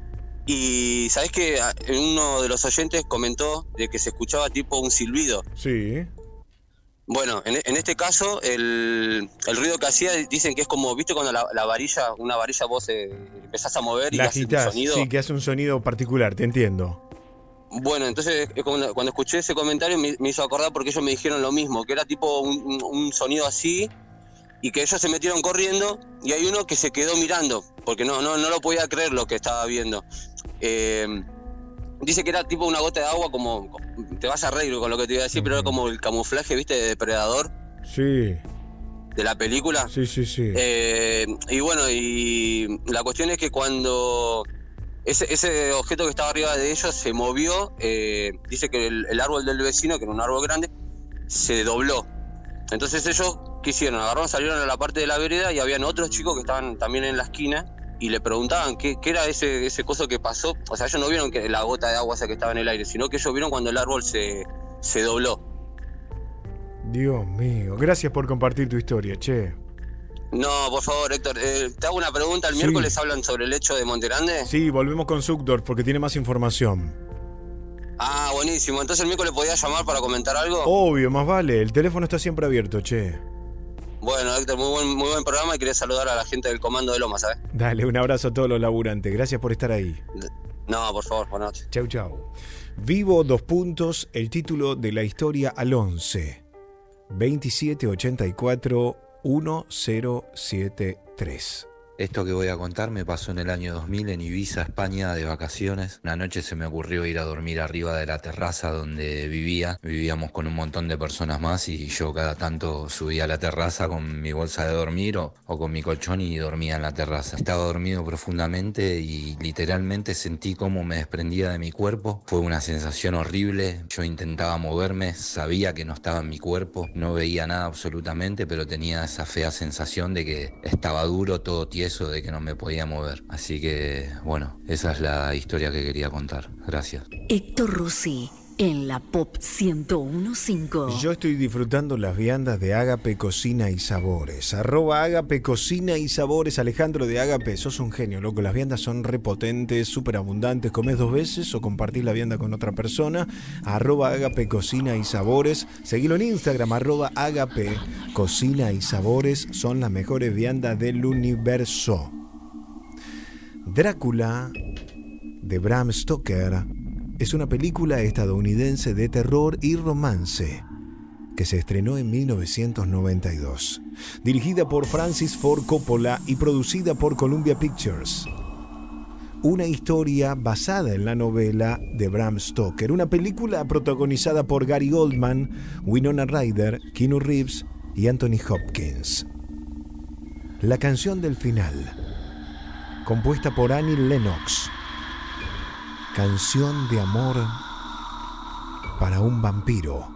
Y ¿sabés que uno de los oyentes comentó de que se escuchaba tipo un silbido? Sí. Bueno, en, en este caso, el, el ruido que hacía, dicen que es como, ¿viste cuando la, la varilla, una varilla vos eh, empezás a mover y la hace agitás, un sonido? Sí, que hace un sonido particular, te entiendo. Bueno, entonces cuando, cuando escuché ese comentario me, me hizo acordar porque ellos me dijeron lo mismo, que era tipo un, un, un sonido así y que ellos se metieron corriendo y hay uno que se quedó mirando porque no, no, no lo podía creer lo que estaba viendo. Eh, dice que era tipo una gota de agua, como te vas a reír con lo que te iba a decir, uh-huh. Pero era como el camuflaje, ¿viste? De Depredador. Sí. De la película. Sí, sí, sí. Eh, y bueno, y la cuestión es que cuando ese, ese objeto que estaba arriba de ellos se movió, eh, dice que el, el árbol del vecino, que era un árbol grande, se dobló. Entonces ellos, ¿qué hicieron? Agarraron, salieron a la parte de la vereda y habían otros chicos que estaban también en la esquina y le preguntaban qué, qué era ese, ese coso que pasó. O sea, ellos no vieron que la gota de agua esa que estaba en el aire, sino que ellos vieron cuando el árbol se, se dobló. Dios mío, gracias por compartir tu historia, che. No, por favor, Héctor, eh, te hago una pregunta. ¿El sí. miércoles hablan sobre el hecho de Monte Grande? Sí, volvemos con Sugdorf porque tiene más información. Ah, buenísimo. ¿Entonces el miércoles podías llamar para comentar algo? Obvio, más vale. El teléfono está siempre abierto, che. Bueno, Héctor, muy buen, muy buen programa y quería saludar a la gente del Comando de Loma, ¿sabes? Dale, un abrazo a todos los laburantes. Gracias por estar ahí. No, por favor, buenas noches. Chau, chau. Vivo, dos puntos, el título de la historia al once. veintisiete ochenta y cuatro, mil setenta y tres. Esto que voy a contar me pasó en el año dos mil en Ibiza, España, de vacaciones. Una noche se me ocurrió ir a dormir arriba de la terraza donde vivía. Vivíamos con un montón de personas más y yo cada tanto subía a la terraza con mi bolsa de dormir o, o con mi colchón y dormía en la terraza. Estaba dormido profundamente y literalmente sentí cómo me desprendía de mi cuerpo. Fue una sensación horrible. Yo intentaba moverme, sabía que no estaba en mi cuerpo, no veía nada absolutamente, pero tenía esa fea sensación de que estaba duro, todo tieso, eso de que no me podía mover. Así que, bueno, esa es la historia que quería contar. Gracias. Héctor Rossi, en la Pop ciento uno punto cinco. Yo estoy disfrutando las viandas de Ágape Cocina y Sabores. Arroba Ágape Cocina y Sabores. Alejandro de Ágape, sos un genio, loco. Las viandas son repotentes, súper abundantes. Comés dos veces o compartís la vianda con otra persona. Arroba Ágape Cocina y Sabores. Seguilo en Instagram, arroba Ágape Cocina y Sabores. Son las mejores viandas del universo. Drácula, de Bram Stoker, es una película estadounidense de terror y romance que se estrenó en mil novecientos noventa y dos, dirigida por Francis Ford Coppola y producida por Columbia Pictures. Una historia basada en la novela de Bram Stoker, una película protagonizada por Gary Oldman, Winona Ryder, Keanu Reeves y Anthony Hopkins. La canción del final, compuesta por Annie Lennox. Canción de amor para un vampiro.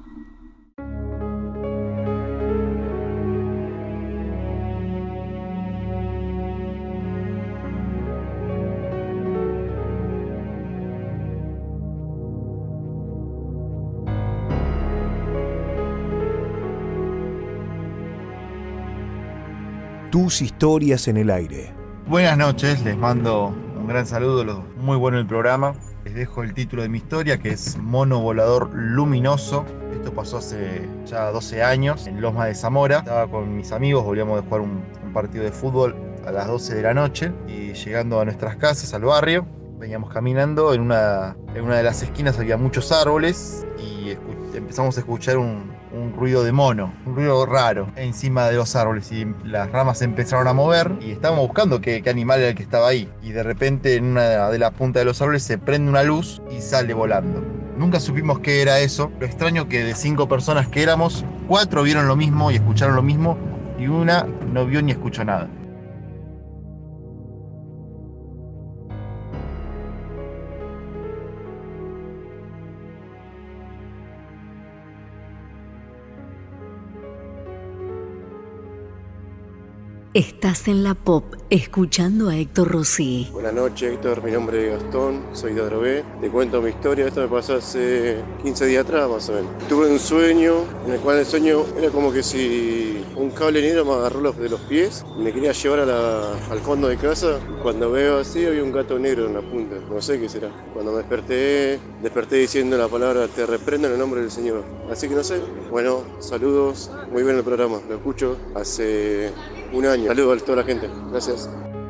Tus historias en el aire. Buenas noches, les mando un gran saludo, muy bueno el programa. Les dejo el título de mi historia, que es Mono Volador Luminoso. Esto pasó hace ya doce años en Loma de Zamora. Estaba con mis amigos, volvíamos de jugar un, un partido de fútbol a las doce de la noche y llegando a nuestras casas, al barrio, veníamos caminando, en una, en una de las esquinas había muchos árboles y empezamos a escuchar un, un ruido de mono, un ruido raro encima de los árboles, y las ramas se empezaron a mover y estábamos buscando qué, qué animal era el que estaba ahí, y de repente en una de las puntas de los árboles se prende una luz y sale volando. Nunca supimos qué era eso. Lo extraño que de cinco personas que éramos, cuatro vieron lo mismo y escucharon lo mismo y una no vio ni escuchó nada. Estás en la Pop, escuchando a Héctor Rossi. Buenas noches, Héctor. Mi nombre es Gastón, soy de Adrogué. Te cuento mi historia. Esto me pasó hace quince días atrás, más o menos. Tuve un sueño en el cual el sueño era como que si un cable negro me agarró los, de los pies y me quería llevar a la, al fondo de casa. Cuando veo así, había un gato negro en la punta. No sé qué será. Cuando me desperté, desperté diciendo la palabra "te reprendo en el nombre del Señor". Así que no sé. Bueno, saludos. Muy bien el programa. Lo escucho hace un año. Saludos a toda la gente. Gracias.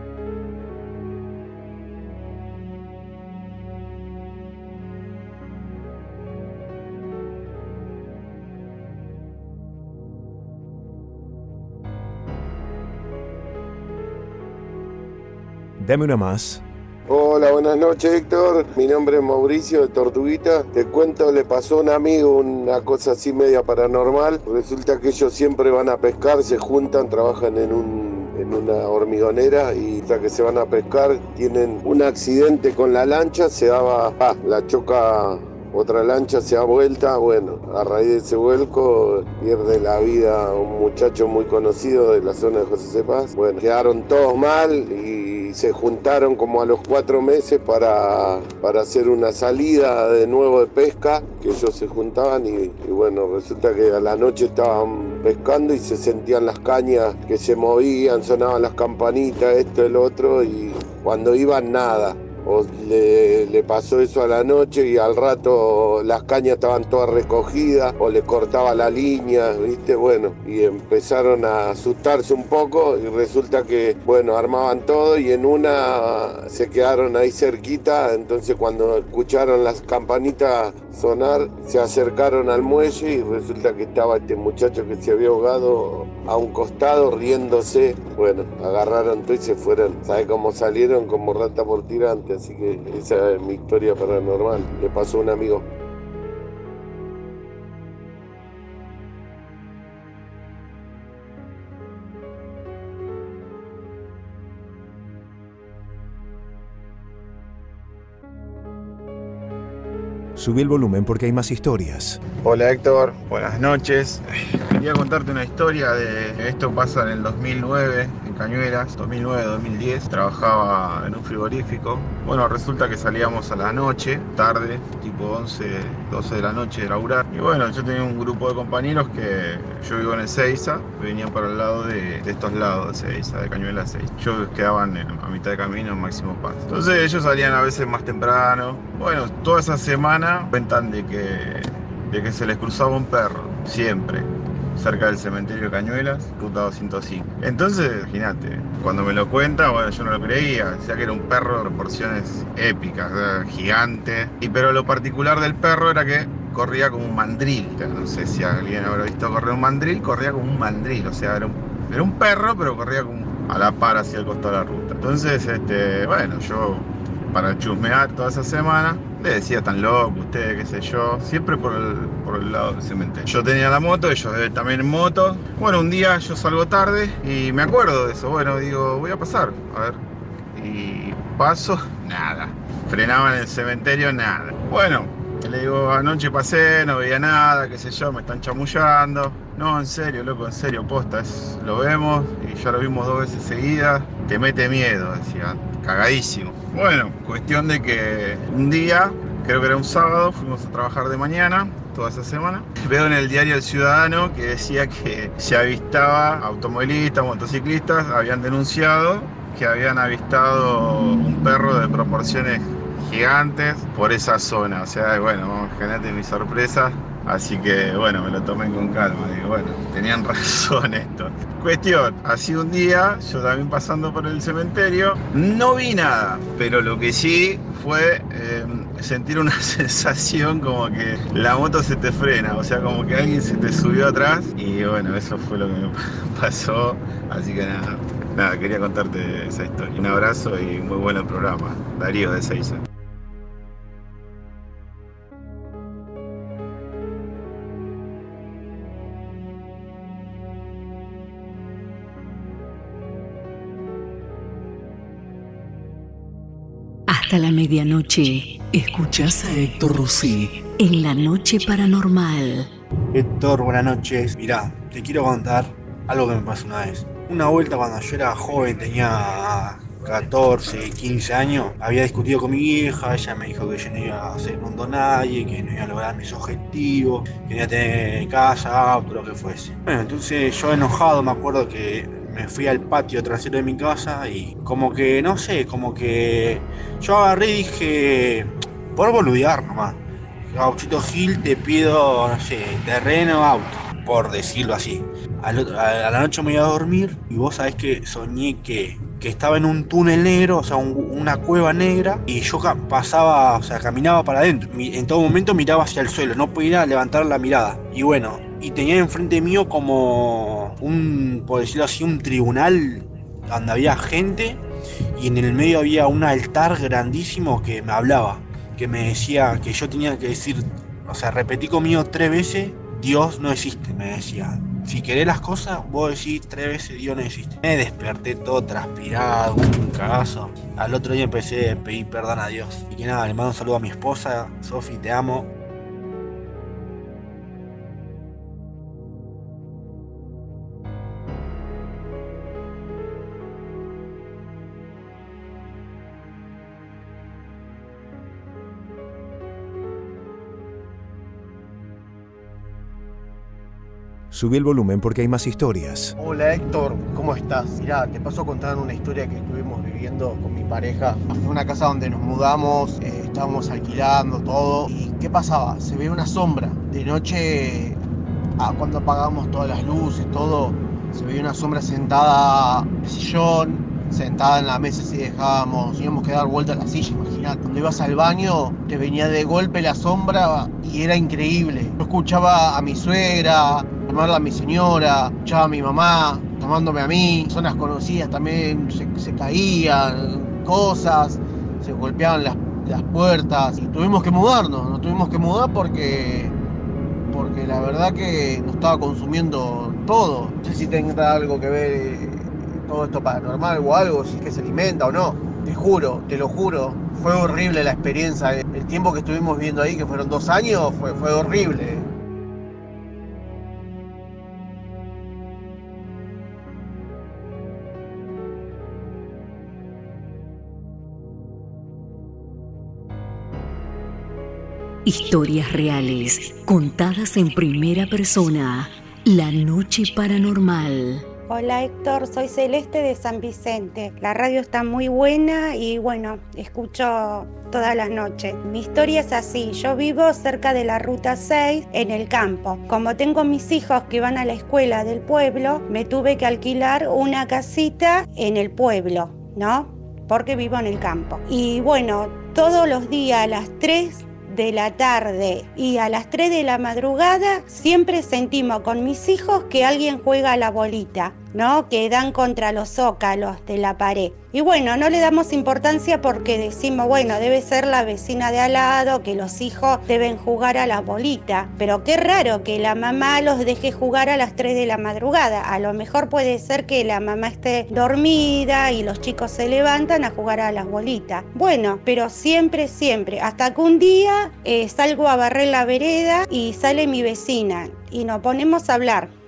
Dame una más. Hola, buenas noches, Héctor. Mi nombre es Mauricio de Tortuguita. Te cuento, le pasó a un amigo una cosa así media paranormal. Resulta que ellos siempre van a pescar, se juntan, trabajan en un en una hormigonera y hasta que se van a pescar tienen un accidente con la lancha, se daba, ah, la choca otra lancha, se da vuelta. Bueno, a raíz de ese vuelco pierde la vida un muchacho muy conocido de la zona de José Cepaz. Bueno, quedaron todos mal y se juntaron como a los cuatro meses para, para hacer una salida de nuevo de pesca, que ellos se juntaban y, y bueno, resulta que a la noche estaban pescando y se sentían las cañas que se movían, sonaban las campanitas, esto, el otro, y cuando iban nada. O le, le pasó eso a la noche y al rato las cañas estaban todas recogidas o le cortaba la línea, ¿viste? Bueno, y empezaron a asustarse un poco y resulta que, bueno, armaban todo y en una se quedaron ahí cerquita, entonces cuando escucharon las campanitas sonar se acercaron al muelle y resulta que estaba este muchacho que se había ahogado a un costado riéndose. Bueno, agarraron todo y se fueron. ¿Sabe cómo salieron? Como rata por tirante. Así que esa es mi historia paranormal. Le pasó a un amigo. Subí el volumen porque hay más historias. Hola Héctor, buenas noches. Quería contarte una historia de esto pasa en el dos mil nueve en Cañuelas, dos mil nueve dos mil diez. Trabajaba en un frigorífico. Bueno, resulta que salíamos a la noche, tarde, tipo once, doce de la noche de laburar. Y bueno, yo tenía un grupo de compañeros que yo vivo en Ezeiza, venían para el lado de, de estos lados de Ezeiza, de Cañuelas seis. Yo quedaban en, a mitad de camino en Máximo Paz. Entonces ellos salían a veces más temprano. Bueno, toda esa semana cuentan de que, de que se les cruzaba un perro, siempre, cerca del cementerio de Cañuelas, ruta doscientos cinco. Entonces, imagínate, cuando me lo cuenta, bueno, yo no lo creía, decía que era un perro de proporciones épicas, gigante. Y pero lo particular del perro era que corría como un mandril. No sé si alguien habrá visto correr un mandril, corría como un mandril, o sea, era un, era un perro, pero corría como a la par hacia el costado de la ruta. Entonces, este, bueno, yo, para chusmear toda esa semana, le decía, tan loco usted, qué sé yo, siempre por el, por el lado del cementerio. Yo tenía la moto, ellos también en moto. Bueno, un día yo salgo tarde y me acuerdo de eso. Bueno, digo, voy a pasar, a ver. Y paso, nada. Frenaba en el cementerio, nada. Bueno, le digo, anoche pasé, no veía nada, qué sé yo, me están chamullando. No, en serio, loco, en serio, posta, es, lo vemos y ya lo vimos dos veces seguidas. Te mete miedo, decía, cagadísimo. Bueno, cuestión de que un día, creo que era un sábado, fuimos a trabajar de mañana, toda esa semana. Veo en el diario El Ciudadano que decía que se avistaba automovilistas, motociclistas, habían denunciado que habían avistado un perro de proporciones gigantes por esa zona. O sea, bueno, imagínate mi sorpresa. Así que bueno, me lo tomé con calma. Digo, bueno, tenían razón esto. Cuestión, así un día, yo también pasando por el cementerio, no vi nada, pero lo que sí fue eh, sentir una sensación como que la moto se te frena, o sea, como que alguien se te subió atrás, y bueno, eso fue lo que me pasó. Así que nada, nada, quería contarte esa historia. Un abrazo y muy bueno el programa. Darío de Seiza. Hasta la medianoche, escuchás a Héctor Rossi en La Noche Paranormal. Héctor, buenas noches. Mirá, te quiero contar algo que me pasó una vez. Una vuelta cuando yo era joven, tenía catorce, quince años, había discutido con mi vieja. Ella me dijo que yo no iba a ser un don nadie, que no iba a lograr mis objetivos, que no iba a tener casa, auto, lo que fuese. Bueno, entonces yo enojado me acuerdo que me fui al patio trasero de mi casa y como que, no sé, como que yo agarré y dije, por boludear nomás, Gauchito Gil, te pido, no sé, terreno, auto, por decirlo así. Al otro, a la noche me iba a dormir y vos sabés que soñé que, que estaba en un túnel negro, o sea, un, una cueva negra, y yo pasaba, o sea, caminaba para adentro. En todo momento miraba hacia el suelo, no podía levantar la mirada. Y bueno, y tenía enfrente mío como un, por decirlo así, un tribunal donde había gente, y en el medio había un altar grandísimo que me hablaba, que me decía que yo tenía que decir, o sea, repetí conmigo tres veces, Dios no existe, me decía. Si querés las cosas, vos decís tres veces Dios no existe. Me desperté todo transpirado, un cagazo. Al otro día empecé a pedir perdón a Dios. Y que nada, le mando un saludo a mi esposa, Sofi, te amo. Subí el volumen porque hay más historias. Hola Héctor, ¿cómo estás? Mirá, te paso a contar una historia que estuvimos viviendo con mi pareja. Fue una casa donde nos mudamos, eh, estábamos alquilando todo. ¿Y qué pasaba? Se veía una sombra. De noche, ah, cuando apagamos todas las luces, todo, se veía una sombra sentada en el sillón, sentada en la mesa si dejábamos, teníamos que dar vuelta a la silla, imagínate. Cuando ibas al baño, te venía de golpe la sombra y era increíble. Yo escuchaba a mi suegra, llamarla a mi señora, escuchaba a mi mamá, llamándome a mí. Personas conocidas también se, se caían, cosas, se golpeaban las, las puertas. Y tuvimos que mudarnos, nos tuvimos que mudar porque, porque la verdad que nos estaba consumiendo todo. No sé si tendrá algo que ver eh, todo esto paranormal o algo, si es que se alimenta o no. Te juro, te lo juro, fue horrible la experiencia. El tiempo que estuvimos viviendo ahí, que fueron dos años, fue, fue horrible. Historias reales, contadas en primera persona. La Noche Paranormal. Hola Héctor, soy Celeste de San Vicente. La radio está muy buena y bueno, escucho todas las noches. Mi historia es así, yo vivo cerca de la ruta seis en el campo. Como tengo mis hijos que van a la escuela del pueblo, me tuve que alquilar una casita en el pueblo, ¿no? Porque vivo en el campo. Y bueno, todos los días a las tres de la tarde y a las tres de la madrugada siempre sentimos con mis hijos que alguien juega a la bolita, ¿no? Que dan contra los zócalos de la pared. Y bueno, no le damos importancia porque decimos, bueno, debe ser la vecina de al lado, que los hijos deben jugar a la bolita. Pero qué raro que la mamá los deje jugar a las tres de la madrugada. A lo mejor puede ser que la mamá esté dormida y los chicos se levantan a jugar a las bolitas. Bueno, pero siempre, siempre. Hasta que un día eh, salgo a barrer la vereda y sale mi vecina y nos ponemos a hablar.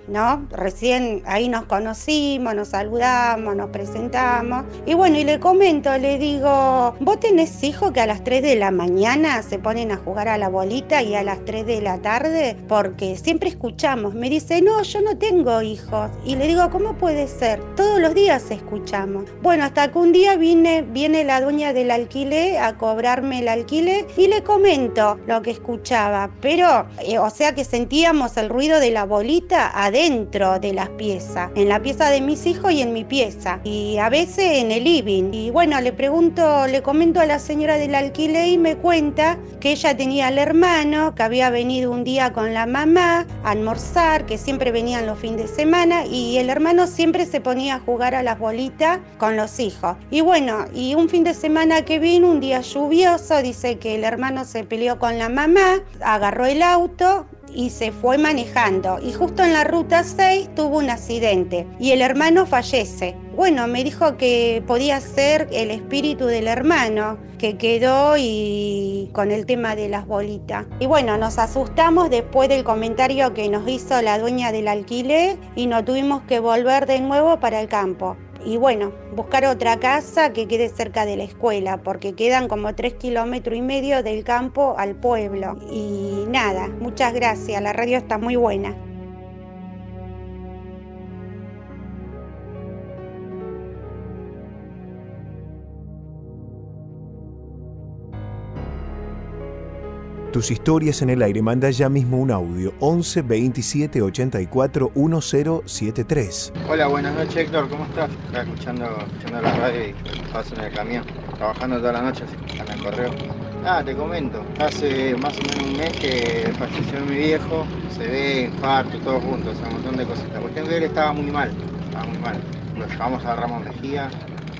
¿no? Recién ahí nos conocimos, nos saludamos, nos presentamos. Y bueno, y le comento, le digo, ¿vos tenés hijos que a las tres de la mañana se ponen a jugar a la bolita y a las tres de la tarde? Porque siempre escuchamos. Me dice, no, yo no tengo hijos. Y le digo, ¿cómo puede ser? Todos los días escuchamos. Bueno, hasta que un día vine, viene la dueña del alquiler a cobrarme el alquiler y le comento lo que escuchaba. Pero, eh, o sea que sentíamos el ruido de la bolita adentro de las piezas, en la pieza de mis hijos y en mi pieza, y a veces en el living. Y bueno, le pregunto, le comento a la señora del alquiler y me cuenta que ella tenía al hermano, que había venido un día con la mamá a almorzar, que siempre venían los fines de semana, y el hermano siempre se ponía a jugar a las bolitas con los hijos. Y bueno, y un fin de semana que vino, un día lluvioso, dice que el hermano se peleó con la mamá, agarró el auto y se fue manejando, y justo en la ruta seis tuvo un accidente y el hermano fallece. Bueno, me dijo que podía ser el espíritu del hermano que quedó y con el tema de las bolitas. Y bueno, nos asustamos después del comentario que nos hizo la dueña del alquiler y nos tuvimos que volver de nuevo para el campo. Y bueno, buscar otra casa que quede cerca de la escuela, porque quedan como tres kilómetros y medio del campo al pueblo. Y nada, muchas gracias, la radio está muy buena. Tus historias en el aire, manda ya mismo un audio once veintisiete ochenta y cuatro diez setenta y tres. Hola, buenas noches Héctor, ¿cómo estás? Estaba escuchando, escuchando la radio y paso en el camión, trabajando toda la noche en el correo. Ah, te comento, hace más o menos un mes que falleció mi viejo, se ve infarto, todo junto, o sea, un montón de cosas. La cuestión es que él estaba muy mal, estaba muy mal. Lo llevamos a Ramos Mejía,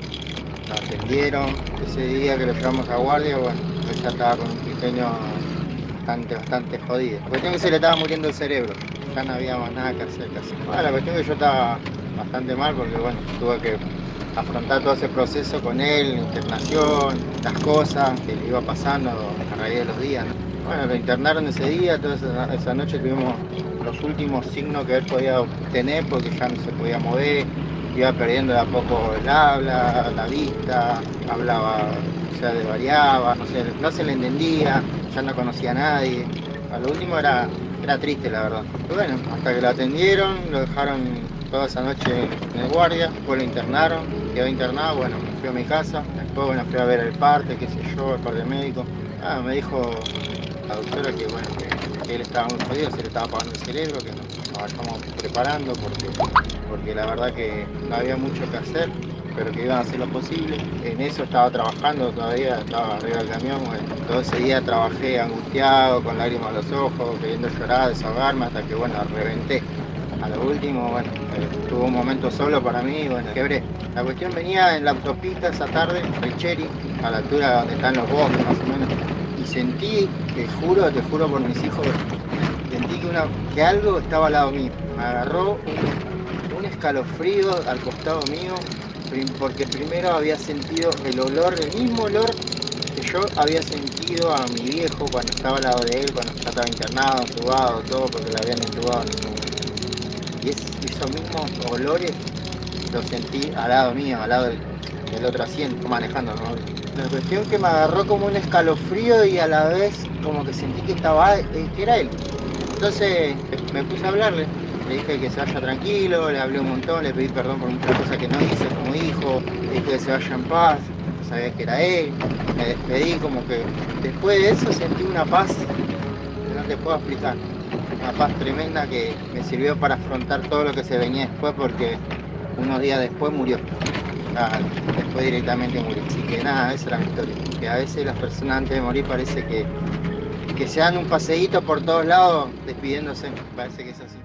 lo atendieron, ese día que lo llevamos a guardia, bueno, él ya estaba con un pequeño bastante, bastante jodido. La cuestión es que se le estaba muriendo el cerebro, ya no había más nada que hacer casi. Bueno, la cuestión es que yo estaba bastante mal porque bueno, tuve que afrontar todo ese proceso con él, la internación, las cosas que le iba pasando a raíz de los días, ¿no? Bueno, lo internaron ese día, toda esa, esa noche tuvimos los últimos signos que él podía obtener porque ya no se podía mover, iba perdiendo de a poco el habla, la vista, hablaba, o sea, desvariaba, no sé, no se le entendía, ya no conocía a nadie. A lo último era, era triste, la verdad. Pero bueno, hasta que lo atendieron, lo dejaron toda esa noche en el guardia, después lo internaron, quedó internado, bueno, me fui a mi casa, después bueno, fui a ver el parte, qué sé yo, el parte médico. Ah, me dijo la doctora que bueno, que, que él estaba muy jodido, se le estaba apagando el cerebro, que nos, nos vayamos preparando porque, porque la verdad que no había mucho que hacer, pero que iban a hacer lo posible. En eso estaba trabajando todavía, estaba arriba del camión, bueno, todo ese día trabajé angustiado, con lágrimas en los ojos, queriendo llorar, desahogarme, hasta que bueno, reventé. A lo último, bueno, eh, tuvo un momento solo para mí y bueno, quebré. La cuestión venía en la autopista esa tarde, Richeri, a la altura donde están los bosques más o menos, y sentí, te juro, te juro por mis hijos, sentí que, una, que algo estaba al lado mío. Me agarró un, un escalofrío al costado mío, porque primero había sentido el olor, el mismo olor que yo había sentido a mi viejo cuando estaba al lado de él, cuando ya estaba internado, entubado, todo, porque lo habían entubado en ese momento. Y es, esos mismos olores los sentí al lado mío, al lado del, del otro asiento, manejando, ¿no? La cuestión que me agarró como un escalofrío y a la vez como que sentí que estaba, que era él. Entonces me puse a hablarle, le dije que se vaya tranquilo, le hablé un montón, le pedí perdón por muchas cosas que no hice como hijo, le dije que se vaya en paz, sabía que era él, me despedí, como que después de eso sentí una paz que no te puedo explicar. Una paz tremenda que me sirvió para afrontar todo lo que se venía después porque unos días después murió. Ah, después directamente murió. Así que nada, esa era mi historia. Que a veces las personas antes de morir parece que, que se dan un paseíto por todos lados despidiéndose. Parece que es así.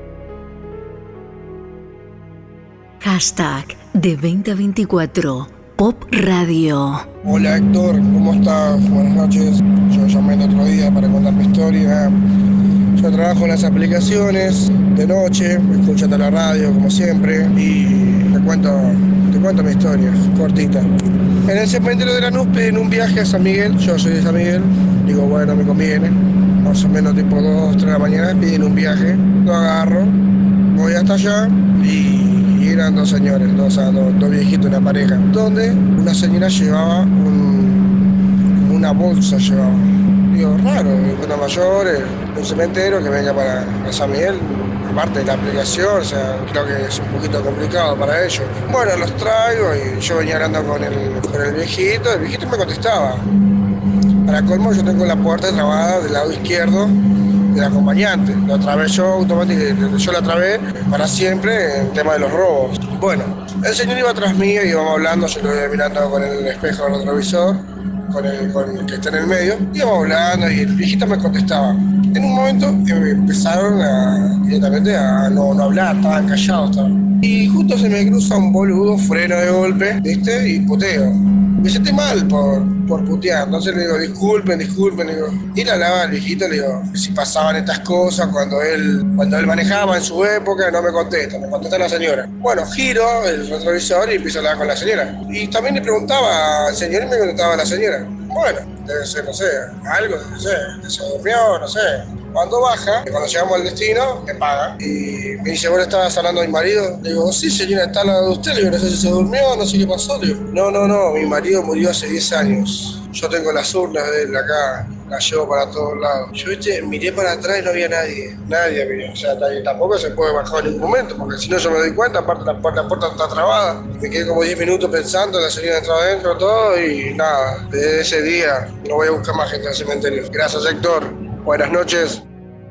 Hashtag de veinte veinticuatro. Pop Radio. Hola Héctor, ¿cómo estás? Buenas noches. Yo llamé el otro día para contar mi historia. Yo trabajo en las aplicaciones de noche, escuchando la radio como siempre y te cuento, te cuento mi historia, cortita. En el cementerio de Lanús en un viaje a San Miguel, yo soy de San Miguel, digo bueno, me conviene, más o menos tipo dos, tres de la mañana, piden un viaje, lo agarro, voy hasta allá y eran dos señores, dos, dos, dos viejitos, una pareja, donde una señora llevaba un, una bolsa, llevaba. Digo, raro, una mayor, un cementerio que venga para, para San Miguel, aparte de la aplicación, o sea, creo que es un poquito complicado para ellos. Bueno, los traigo y yo venía hablando con el, con el viejito, el viejito me contestaba. Para colmo, yo tengo la puerta trabada del lado izquierdo del acompañante. La trabé yo automáticamente, yo la trabé para siempre en el tema de los robos. Bueno, el señor iba atrás mío y íbamos hablando, yo lo iba mirando con el espejo del retrovisor, con el, con el que está en el medio, íbamos hablando y el viejito me contestaba. En un momento eh, empezaron a, directamente a no, no hablar, estaban callados. Estaban. Y justo se me cruza un boludo, freno de golpe, ¿viste? Y puteo. Me sentí mal por, por putear, entonces le digo, disculpen, disculpen, le digo. Y le hablaba al viejito, le digo, si pasaban estas cosas cuando él, cuando él manejaba en su época, no me contesta, me contesta la señora. Bueno, giro el retrovisor y empiezo a hablar con la señora. Y también le preguntaba al señor y me contestaba la señora. Bueno, debe ser, no sé, algo, no sé, se durmió, no sé. Cuando baja, cuando llegamos al destino, me paga. Y me dice, ¿vos estabas hablando de mi marido? Le digo, sí, señora, está al lado de usted. Le digo, no sé si se durmió, no sé qué pasó. Le digo, no, no, no, mi marido murió hace diez años. Yo tengo las urnas de él acá, las llevo para todos lados. Yo, viste, miré para atrás y no había nadie. Nadie miré. O sea, nadie, tampoco se puede bajar en ningún momento, porque si no yo me doy cuenta, aparte la, la puerta está trabada. Me quedé como diez minutos pensando, la señora entró adentro, todo, y nada. Desde ese día no voy a buscar más gente al cementerio. Gracias, Héctor. Buenas noches.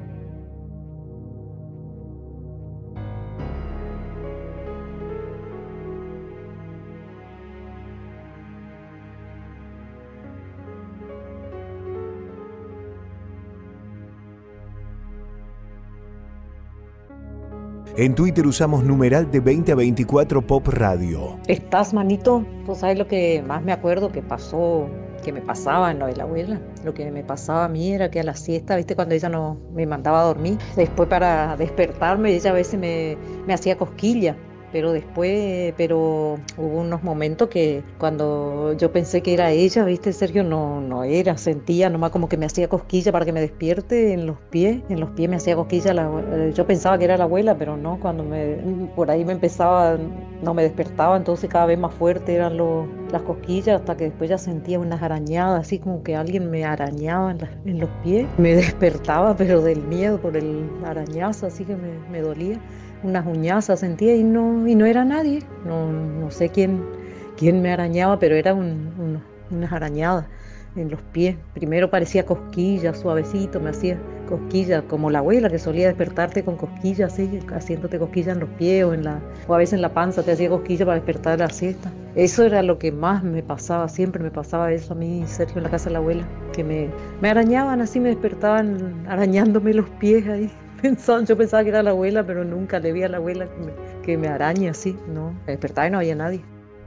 En Twitter usamos numeral de veinte a veinticuatro Pop Radio. ¿Estás, manito? Pues sabes lo que más me acuerdo que pasó, que me pasaba en lo de la abuela. Lo que me pasaba a mí era que a la siesta, viste, cuando ella no me mandaba a dormir, después para despertarme ella a veces me, me hacía cosquilla. Pero después, pero hubo unos momentos que cuando yo pensé que era ella, viste, Sergio, no, no era, sentía nomás como que me hacía cosquilla para que me despierte en los pies, en los pies me hacía cosquilla, la, yo pensaba que era la abuela, pero no, cuando me, por ahí me empezaba, no me despertaba, entonces cada vez más fuerte eran los, las cosquillas, hasta que después ya sentía unas arañadas, así como que alguien me arañaba en, la, en los pies, me despertaba, pero del miedo por el arañazo, así que me, me dolía. Unas uñazas sentía y no, y no era nadie, no, no sé quién, quién me arañaba, pero era un, un, unas arañadas en los pies. Primero parecía cosquillas, suavecito, me hacía cosquillas, como la abuela que solía despertarte con cosquillas, así, haciéndote cosquillas en los pies o, en la, o a veces en la panza te hacía cosquillas para despertar de la siesta. Eso era lo que más me pasaba, siempre me pasaba eso a mí, Sergio, en la casa de la abuela, que me, me arañaban así, me despertaban arañándome los pies ahí. Yo pensaba que era la abuela, pero nunca le vi a la abuela que me, que me arañe así, no, me despertaba y no había nadie.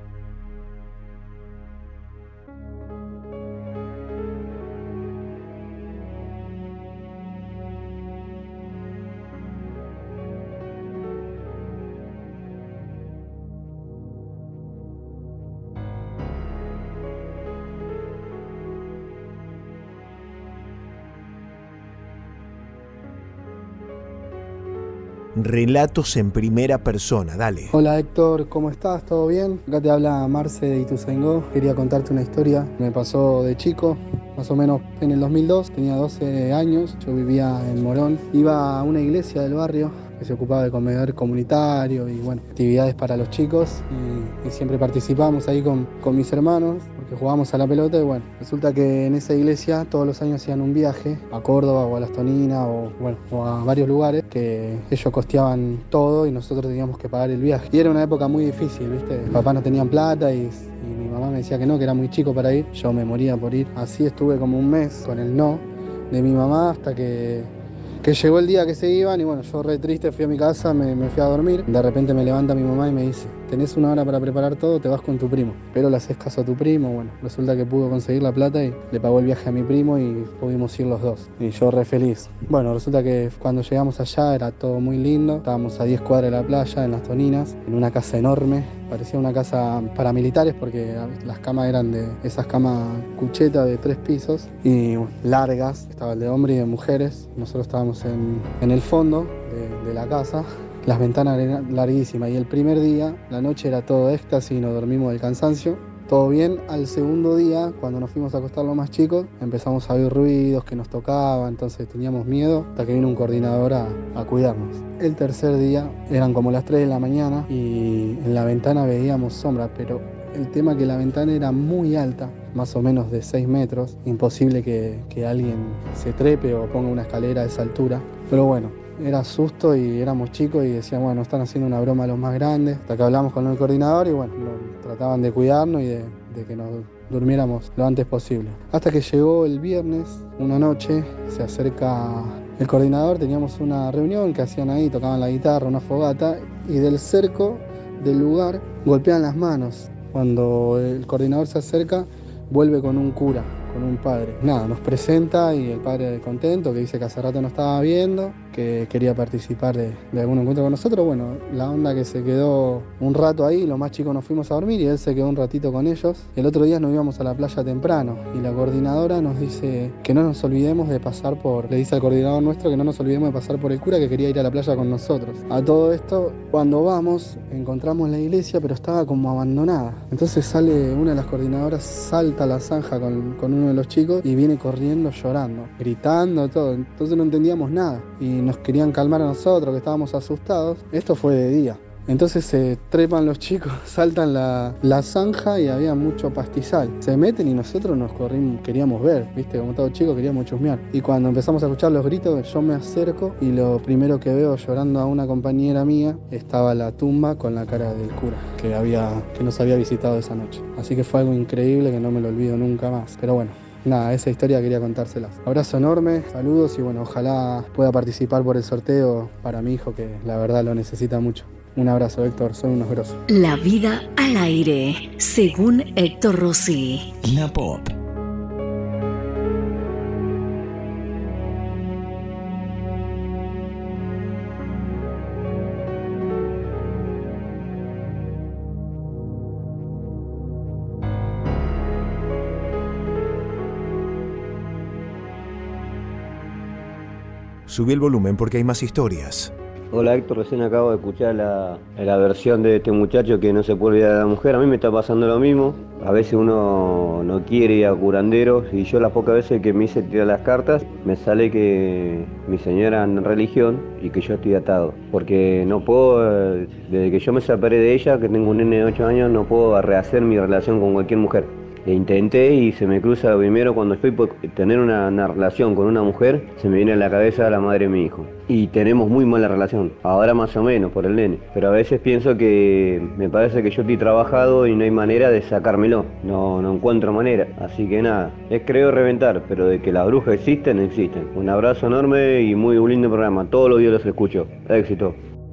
Relatos en primera persona, dale. Hola Héctor, ¿cómo estás? ¿Todo bien? Acá te habla Marce de Ituzaingó. Quería contarte una historia que me pasó de chico, más o menos en el dos mil dos, tenía doce años, yo vivía en Morón, iba a una iglesia del barrio que se ocupaba de comedor comunitario y bueno, actividades para los chicos y, y siempre participábamos ahí con, con mis hermanos porque jugábamos a la pelota y bueno, resulta que en esa iglesia todos los años hacían un viaje a Córdoba o a Las Toninas o, bueno, o a varios lugares que ellos costeaban todo y nosotros teníamos que pagar el viaje. Y era una época muy difícil, ¿viste? Mis papás no tenían plata y, y mi mamá me decía que no, que era muy chico para ir, yo me moría por ir. Así estuve como un mes con el no de mi mamá hasta que que llegó el día que se iban y bueno, yo re triste fui a mi casa, me, me fui a dormir. De repente me levanta mi mamá y me dice, tenés una hora para preparar todo, te vas con tu primo. Pero le haces caso a tu primo, bueno, resulta que pudo conseguir la plata y le pagó el viaje a mi primo y pudimos ir los dos. Y yo re feliz. Bueno, resulta que cuando llegamos allá era todo muy lindo, estábamos a diez cuadras de la playa, en Las Toninas, en una casa enorme. Parecía una casa para militares porque las camas eran de esas camas cuchetas de tres pisos y bueno, largas. Estaba el de hombres y de mujeres. Nosotros estábamos en, en el fondo de, de la casa. Las ventanas eran larguísimas y el primer día, la noche era todo éxtasis y nos dormimos del cansancio. Todo bien. Al segundo día, cuando nos fuimos a acostar los más chicos, empezamos a oír ruidos que nos tocaban, entonces teníamos miedo hasta que vino un coordinador a, a cuidarnos. El tercer día eran como las tres de la mañana y en la ventana veíamos sombras, pero el tema es que la ventana era muy alta, más o menos de seis metros, imposible que, que alguien se trepe o ponga una escalera a esa altura, pero bueno. Era susto y éramos chicos y decían, bueno, están haciendo una broma a los más grandes. Hasta que hablamos con el coordinador y bueno, lo, trataban de cuidarnos y de, de que nos durmiéramos lo antes posible. Hasta que llegó el viernes, una noche, se acerca el coordinador, teníamos una reunión que hacían ahí, tocaban la guitarra, una fogata, y del cerco del lugar golpean las manos. Cuando el coordinador se acerca, vuelve con un cura, con un padre. Nada, nos presenta y el padre contento, que dice que hace rato no estaba viendo, que quería participar de, de algún encuentro con nosotros. Bueno, la onda que se quedó un rato ahí, los más chicos nos fuimos a dormir y él se quedó un ratito con ellos. El otro día nos íbamos a la playa temprano y la coordinadora nos dice que no nos olvidemos de pasar por, le dice al coordinador nuestro que no nos olvidemos de pasar por el cura que quería ir a la playa con nosotros. A todo esto, cuando vamos, encontramos la iglesia, pero estaba como abandonada. Entonces sale una de las coordinadoras, salta a la zanja con, con uno de los chicos y viene corriendo llorando, gritando, todo. Entonces no entendíamos nada y nos querían calmar a nosotros, que estábamos asustados. Esto fue de día. Entonces se trepan los chicos, saltan la, la zanja y había mucho pastizal. Se meten y nosotros nos corrimos, queríamos ver, viste, como todos chicos queríamos chusmear. Y cuando empezamos a escuchar los gritos, yo me acerco y lo primero que veo llorando a una compañera mía estaba la tumba con la cara del cura que, había, que nos había visitado esa noche. Así que fue algo increíble que no me lo olvido nunca más. Pero bueno. Nada, esa historia quería contárselas. Abrazo enorme, saludos y bueno, ojalá pueda participar por el sorteo para mi hijo que la verdad lo necesita mucho. Un abrazo, Héctor, son unos grosos. La vida al aire, según Héctor Rossi. La Pop. Subí el volumen porque hay más historias. Hola Héctor, recién acabo de escuchar la, la versión de este muchacho que no se puede olvidar de la mujer. A mí me está pasando lo mismo. A veces uno no quiere ir a curanderos y yo las pocas veces que me hice tirar las cartas me sale que mi señora en religión y que yo estoy atado. Porque no puedo, desde que yo me separé de ella, que tengo un nene de ocho años, no puedo rehacer mi relación con cualquier mujer. E intenté y se me cruza lo primero cuando estoy por tener una, una relación con una mujer, se me viene a la cabeza la madre de mi hijo. Y tenemos muy mala relación, ahora más o menos por el nene. Pero a veces pienso que me parece que yo estoy trabajado y no hay manera de sacármelo, no, no encuentro manera. Así que nada, es creo reventar, pero de que las brujas existen, existen. Un abrazo enorme y muy lindo programa, todos los días los escucho. Éxito.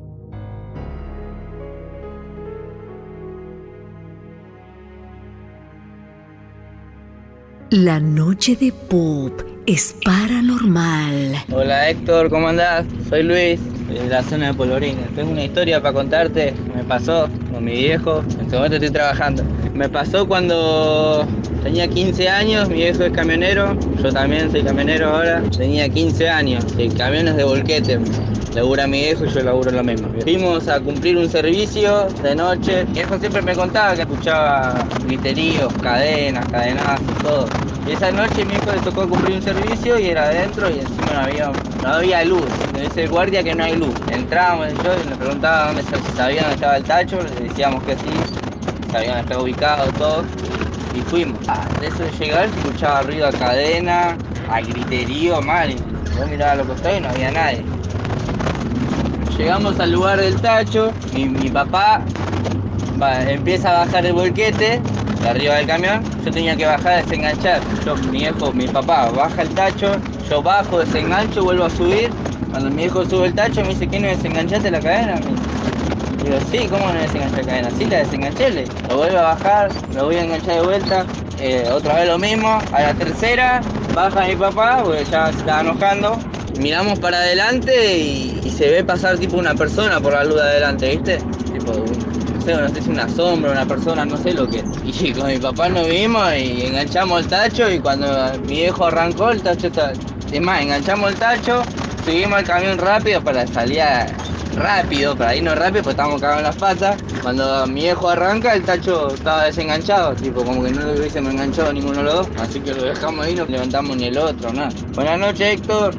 La noche de Pop es paranormal. Hola Héctor, ¿cómo andás? Soy Luis, de la zona de Polvorín. Tengo una historia para contarte. Me pasó con mi viejo. En este momento estoy trabajando. Me pasó cuando tenía quince años. Mi viejo es camionero. Yo también soy camionero ahora. Tenía quince años. El camión es de volquete. Labura mi viejo y yo laburo lo mismo. Fuimos a cumplir un servicio de noche. Mi viejo siempre me contaba que escuchaba griteríos, cadenas, cadenazos, todo. Y esa noche mi hijo le tocó cumplir un servicio y era adentro y encima no había, no había luz. Me dice el guardia que no hay luz. Entrábamos yo y le preguntaba dónde si sabía dónde estaba el tacho, le decíamos que sí, sabían dónde estaba ubicado, todo. Y fuimos. Ah, de eso de llegar se escuchaba ruido a cadena, a griterío, mal. Y yo miraba a los costados y no había nadie. Llegamos al lugar del tacho, mi, mi papá va, empieza a bajar el volquete de arriba del camión, yo tenía que bajar a desenganchar. Yo, mi viejo, mi papá baja el tacho, yo bajo, desengancho, vuelvo a subir. Cuando mi viejo sube el tacho me dice, ¿qué no desenganchaste la cadena? Y digo, sí, ¿cómo no desenganché la cadena? Sí, la desenganché, le lo vuelvo a bajar, lo voy a enganchar de vuelta, eh, otra vez lo mismo, a la tercera, baja mi papá, porque ya se estaba enojando. Miramos para adelante y, y se ve pasar tipo una persona por la luz de adelante, ¿viste? Tipo, no sé, no sé si una sombra, una persona, no sé lo que. Y con mi papá nos vimos y enganchamos el tacho y cuando mi viejo arrancó el tacho está. Es más, enganchamos el tacho, subimos al camión rápido para salir a... rápido, para irnos rápido, porque estábamos cagados en las patas. Cuando mi viejo arranca, el tacho estaba desenganchado, tipo como que no lo hubiésemos enganchado ninguno de los dos. Así que lo dejamos ahí, no levantamos ni el otro, nada. Buenas noches, Héctor.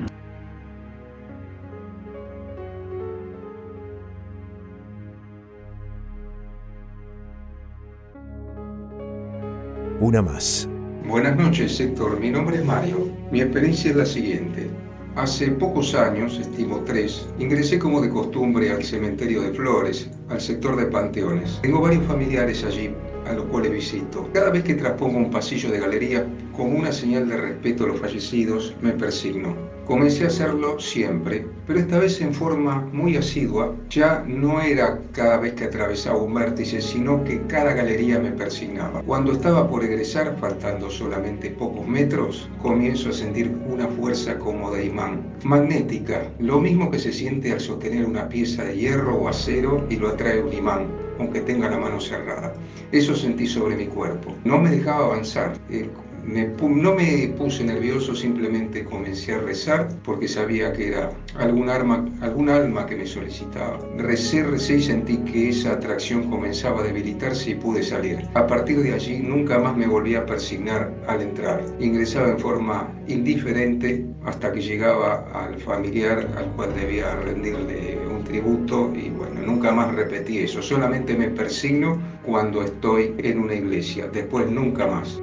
Una más. Buenas noches, Héctor. Mi nombre es Mario. Mi experiencia es la siguiente. Hace pocos años, estimo tres, ingresé como de costumbre al cementerio de Flores, al sector de panteones. Tengo varios familiares allí, a los cuales visito. Cada vez que traspongo un pasillo de galería, como una señal de respeto a los fallecidos, me persigno. Comencé a hacerlo siempre, pero esta vez en forma muy asidua. Ya no era cada vez que atravesaba un vértice, sino que cada galería me persignaba. Cuando estaba por egresar, faltando solamente pocos metros, comienzo a sentir una fuerza como de imán, magnética, lo mismo que se siente al sostener una pieza de hierro o acero y lo atrae un imán, aunque tenga la mano cerrada. Eso sentí sobre mi cuerpo. No me dejaba avanzar. Eh, Me, no me puse nervioso, simplemente comencé a rezar porque sabía que era algún, arma, algún alma que me solicitaba. Recé, recé y sentí que esa atracción comenzaba a debilitarse y pude salir. A partir de allí nunca más me volví a persignar al entrar. Ingresaba en forma indiferente hasta que llegaba al familiar al cual debía rendirle un tributo y bueno, nunca más repetí eso. Solamente me persigno cuando estoy en una iglesia, después nunca más.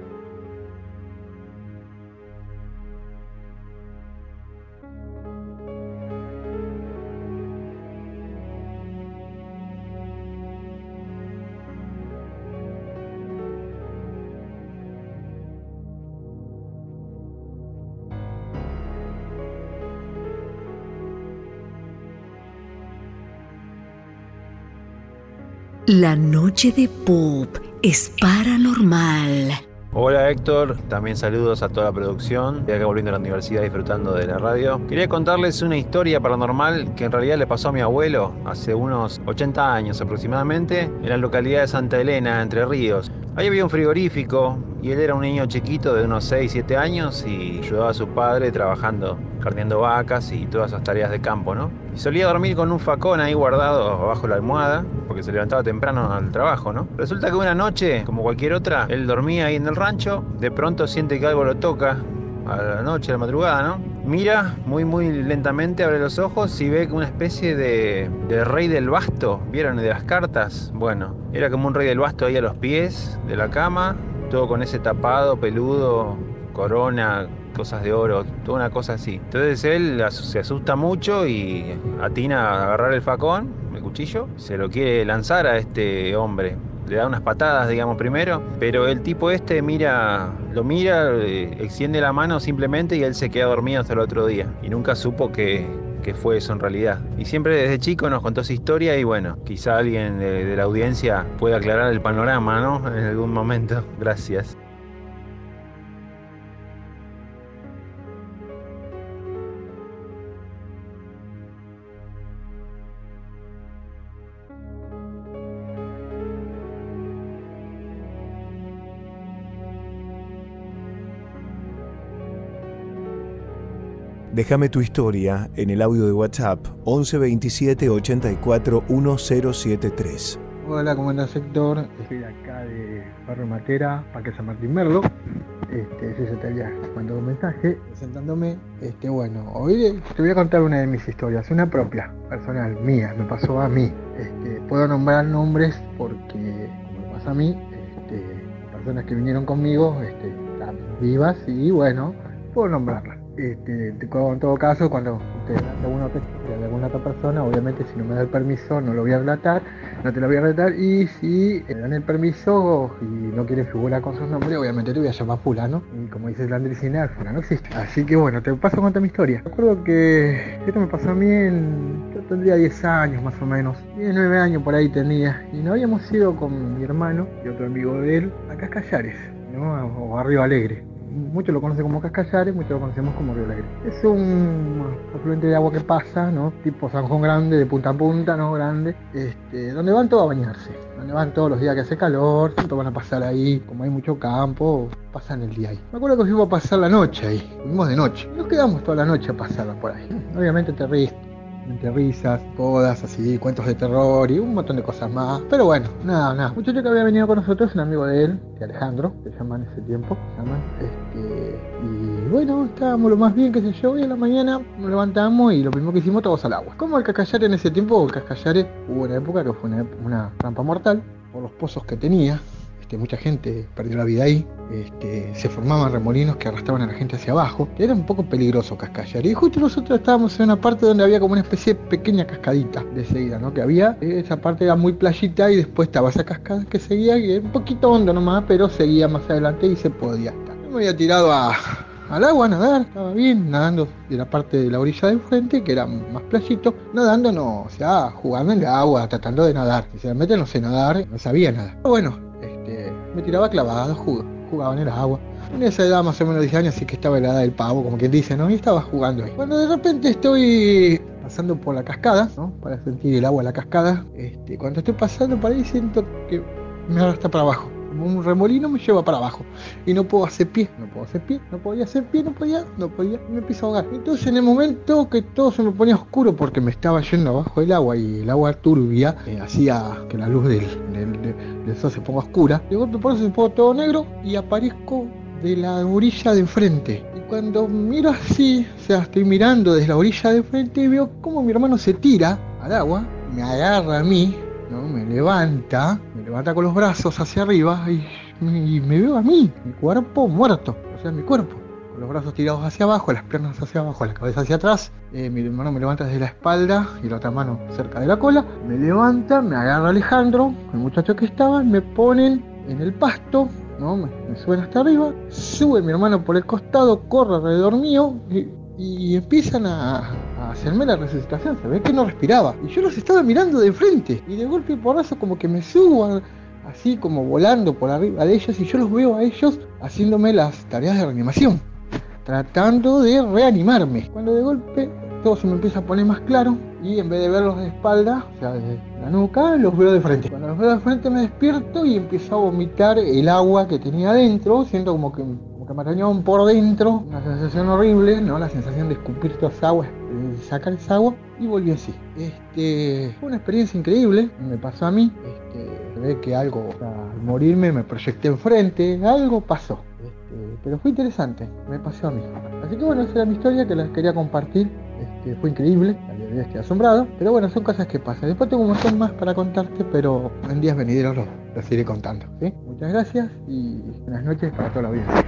La noche de Pop es paranormal. Hola Héctor, también saludos a toda la producción. Estoy acá volviendo a la universidad disfrutando de la radio. Quería contarles una historia paranormal que en realidad le pasó a mi abuelo hace unos ochenta años aproximadamente en la localidad de Santa Elena, Entre Ríos. Ahí había un frigorífico y él era un niño chiquito de unos seis siete años y ayudaba a su padre trabajando, carneando vacas y todas esas tareas de campo, ¿no? Y solía dormir con un facón ahí guardado abajo la almohada porque se levantaba temprano al trabajo, ¿no? Resulta que una noche, como cualquier otra, él dormía ahí en el rancho, de pronto siente que algo lo toca a la noche, a la madrugada, ¿no? Mira muy muy lentamente, abre los ojos y ve una especie de, de rey del basto, ¿vieron? De las cartas. Bueno, era como un rey del basto ahí a los pies de la cama, todo con ese tapado, peludo, corona, cosas de oro, toda una cosa así. Entonces él se asusta mucho y atina a agarrar el facón, el cuchillo, se lo quiere lanzar a este hombre. Le da unas patadas, digamos, primero, pero el tipo este mira, lo mira, eh, extiende la mano simplemente y él se queda dormido hasta el otro día. Y nunca supo que, que fue eso en realidad. Y siempre desde chico nos contó esa historia y bueno, quizá alguien de, de la audiencia pueda aclarar el panorama, ¿no? En algún momento. Gracias. Déjame tu historia en el audio de WhatsApp once veintisiete ochenta y cuatro diez setenta y tres. Hola, ¿cómo andás, Héctor? Estoy acá de Barrio Matera, Parque San Martín Merlo. Este, sí, se te había mandado un mensaje presentándome. Este, bueno, hoy te voy a contar una de mis historias, una propia, personal, mía, me pasó a mí. Este, puedo nombrar nombres porque, como me pasa a mí, este, personas que vinieron conmigo este, están vivas y bueno, puedo nombrarlas. Este, en todo caso, cuando te relate alguna otra historia de alguna otra persona, obviamente si no me da el permiso no lo voy a relatar, no te lo voy a relatar, y si me dan el permiso y no quieres figurar con sus nombres, obviamente te voy a llamar fulano, y como dice el Andricina, fulano existe. Así que bueno, te paso a contar mi historia. Recuerdo que esto me pasó a mí en... yo tendría diez años más o menos, diez, nueve años por ahí tenía, y nos habíamos ido con mi hermano y otro amigo de él a Cascallares, ¿no? O a Río Alegre. Muchos lo conocen como Cascallares, muchos lo conocemos como Río Alegre. Es un afluente de agua que pasa, ¿no? Tipo San Juan Grande, de punta a punta, ¿no? Grande, este, donde van todos a bañarse, donde van todos los días que hace calor, todos van a pasar ahí, como hay mucho campo, pasan el día ahí. Me acuerdo que fuimos a pasar la noche ahí, fuimos de noche, y nos quedamos toda la noche a pasarla por ahí. Obviamente te ríes, entre risas, todas así, cuentos de terror y un montón de cosas más. Pero bueno, nada, nada. Un muchacho que había venido con nosotros, un amigo de él, de Alejandro, se llaman en ese tiempo, se llaman, este, y bueno, estábamos lo más bien, qué sé yo, y en la mañana nos levantamos y lo primero que hicimos todos al agua. Como el Cascallare en ese tiempo, el Cascallare hubo una época que fue una, una trampa mortal por los pozos que tenía. Este, mucha gente perdió la vida ahí, este, se formaban remolinos que arrastraban a la gente hacia abajo, era un poco peligroso Cascallare, y justo nosotros estábamos en una parte donde había como una especie de pequeña cascadita de seguida, ¿no? Que había, esa parte era muy playita y después estaba esa cascada que seguía, que era un poquito hondo nomás, pero seguía más adelante y se podía estar. Yo me había tirado a... al agua a nadar, estaba bien, nadando de la parte de la orilla del frente, que era más playito, nadando no, o sea, jugando en el agua, tratando de nadar, sinceramente no sé nadar, no sabía nada. Pero bueno, este, me tiraba clavado, jugaba, jugaba en el agua. En esa edad más o menos diez años, así que estaba en la edad del pavo, como quien dice, ¿no? Y estaba jugando ahí. Cuando de repente estoy pasando por la cascada, ¿no? Para sentir el agua de la cascada, este, cuando estoy pasando por ahí siento que me arrastra para abajo. Un remolino me lleva para abajo y no puedo hacer pie, no puedo hacer pie, no podía hacer pie, no podía, no podía, me empiezo a ahogar. Entonces en el momento que todo se me ponía oscuro porque me estaba yendo abajo del agua y el agua turbia eh, hacía que la luz del, del, del, del sol se ponga oscura, de golpe por eso se pongo todo negro y aparezco de la orilla de enfrente. Y cuando miro así, o sea, estoy mirando desde la orilla de enfrente y veo cómo mi hermano se tira al agua, me agarra a mí, ¿no? Me levanta, me levanta con los brazos hacia arriba y, y me veo a mí, mi cuerpo muerto, o sea, mi cuerpo, con los brazos tirados hacia abajo, las piernas hacia abajo, la cabeza hacia atrás. Eh, mi hermano me levanta desde la espalda y la otra mano cerca de la cola, me levanta, me agarra Alejandro, el muchacho que estaba, me ponen en el pasto, ¿no? Me, me suben hasta arriba, sube mi hermano por el costado, corre alrededor mío y, y empiezan a... a hacerme la resucitación, se ve que no respiraba y yo los estaba mirando de frente y de golpe y porrazo como que me subo así como volando por arriba de ellos y yo los veo a ellos haciéndome las tareas de reanimación, tratando de reanimarme, cuando de golpe todo se me empieza a poner más claro y en vez de verlos de espalda, o sea de la nuca, los veo de frente. Cuando los veo de frente me despierto y empiezo a vomitar el agua que tenía adentro, siento como que que me arañaban por dentro, una sensación horrible, ¿no? La sensación de escupir toda esa agua, de sacar esa agua, y volví así. Este, fue una experiencia increíble, me pasó a mí, este, se ve que algo, o sea, al morirme me proyecté enfrente, algo pasó, este, pero fue interesante, me pasó a mí. Así que bueno, esa era mi historia que les quería compartir, este, fue increíble, la verdad estoy asombrado, pero bueno, son cosas que pasan. Después tengo un montón más para contarte, pero en días venideros los, los iré contando, ¿sí? Muchas gracias y buenas noches para toda la audiencia.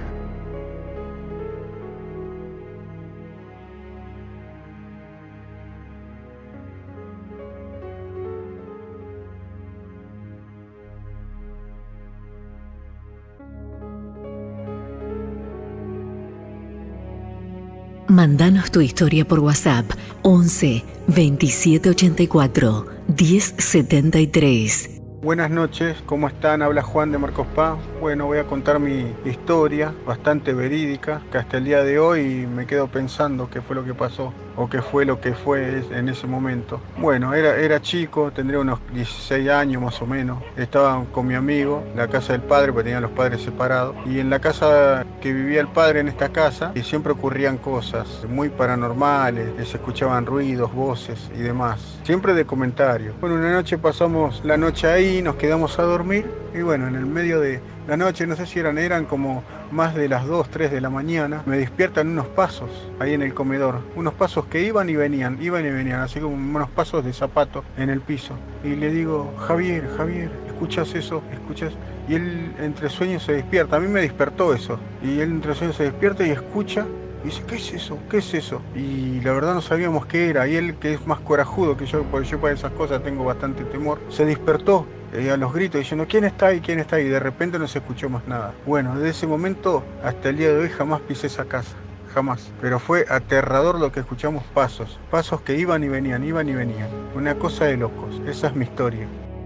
Mándanos tu historia por WhatsApp once veintisiete ochenta y cuatro diez setenta y tres. Buenas noches, ¿cómo están? Habla Juan de Marcos Paz. Bueno, voy a contar mi historia, bastante verídica, que hasta el día de hoy me quedo pensando qué fue lo que pasó, o qué fue lo que fue en ese momento. Bueno, era, era chico, tendría unos dieciséis años más o menos. Estaba con mi amigo en la casa del padre, porque tenían los padres separados. Y en la casa que vivía el padre, en esta casa, y siempre ocurrían cosas muy paranormales, se escuchaban ruidos, voces y demás. Siempre de comentarios. Bueno, una noche pasamos la noche ahí, nos quedamos a dormir y bueno, en el medio de la noche, no sé si eran, eran como más de las dos, tres de la mañana, me despiertan unos pasos ahí en el comedor, unos pasos que iban y venían, iban y venían, así como unos pasos de zapato en el piso. Y le digo, Javier, Javier, ¿escuchas eso? ¿Escuchas? Y él entre sueños se despierta, a mí me despertó eso, y él entre sueños se despierta y escucha Y dice, ¿qué es eso? ¿Qué es eso? Y la verdad no sabíamos qué era. Y él, que es más corajudo que yo, porque yo para esas cosas tengo bastante temor, se despertó eh, a los gritos diciendo, ¿quién está ahí? ¿Quién está ahí? Y de repente no se escuchó más nada. Bueno, desde ese momento hasta el día de hoy jamás pisé esa casa. Jamás. Pero fue aterrador lo que escuchamos, pasos. Pasos que iban y venían, iban y venían. Una cosa de locos. Esa es mi historia.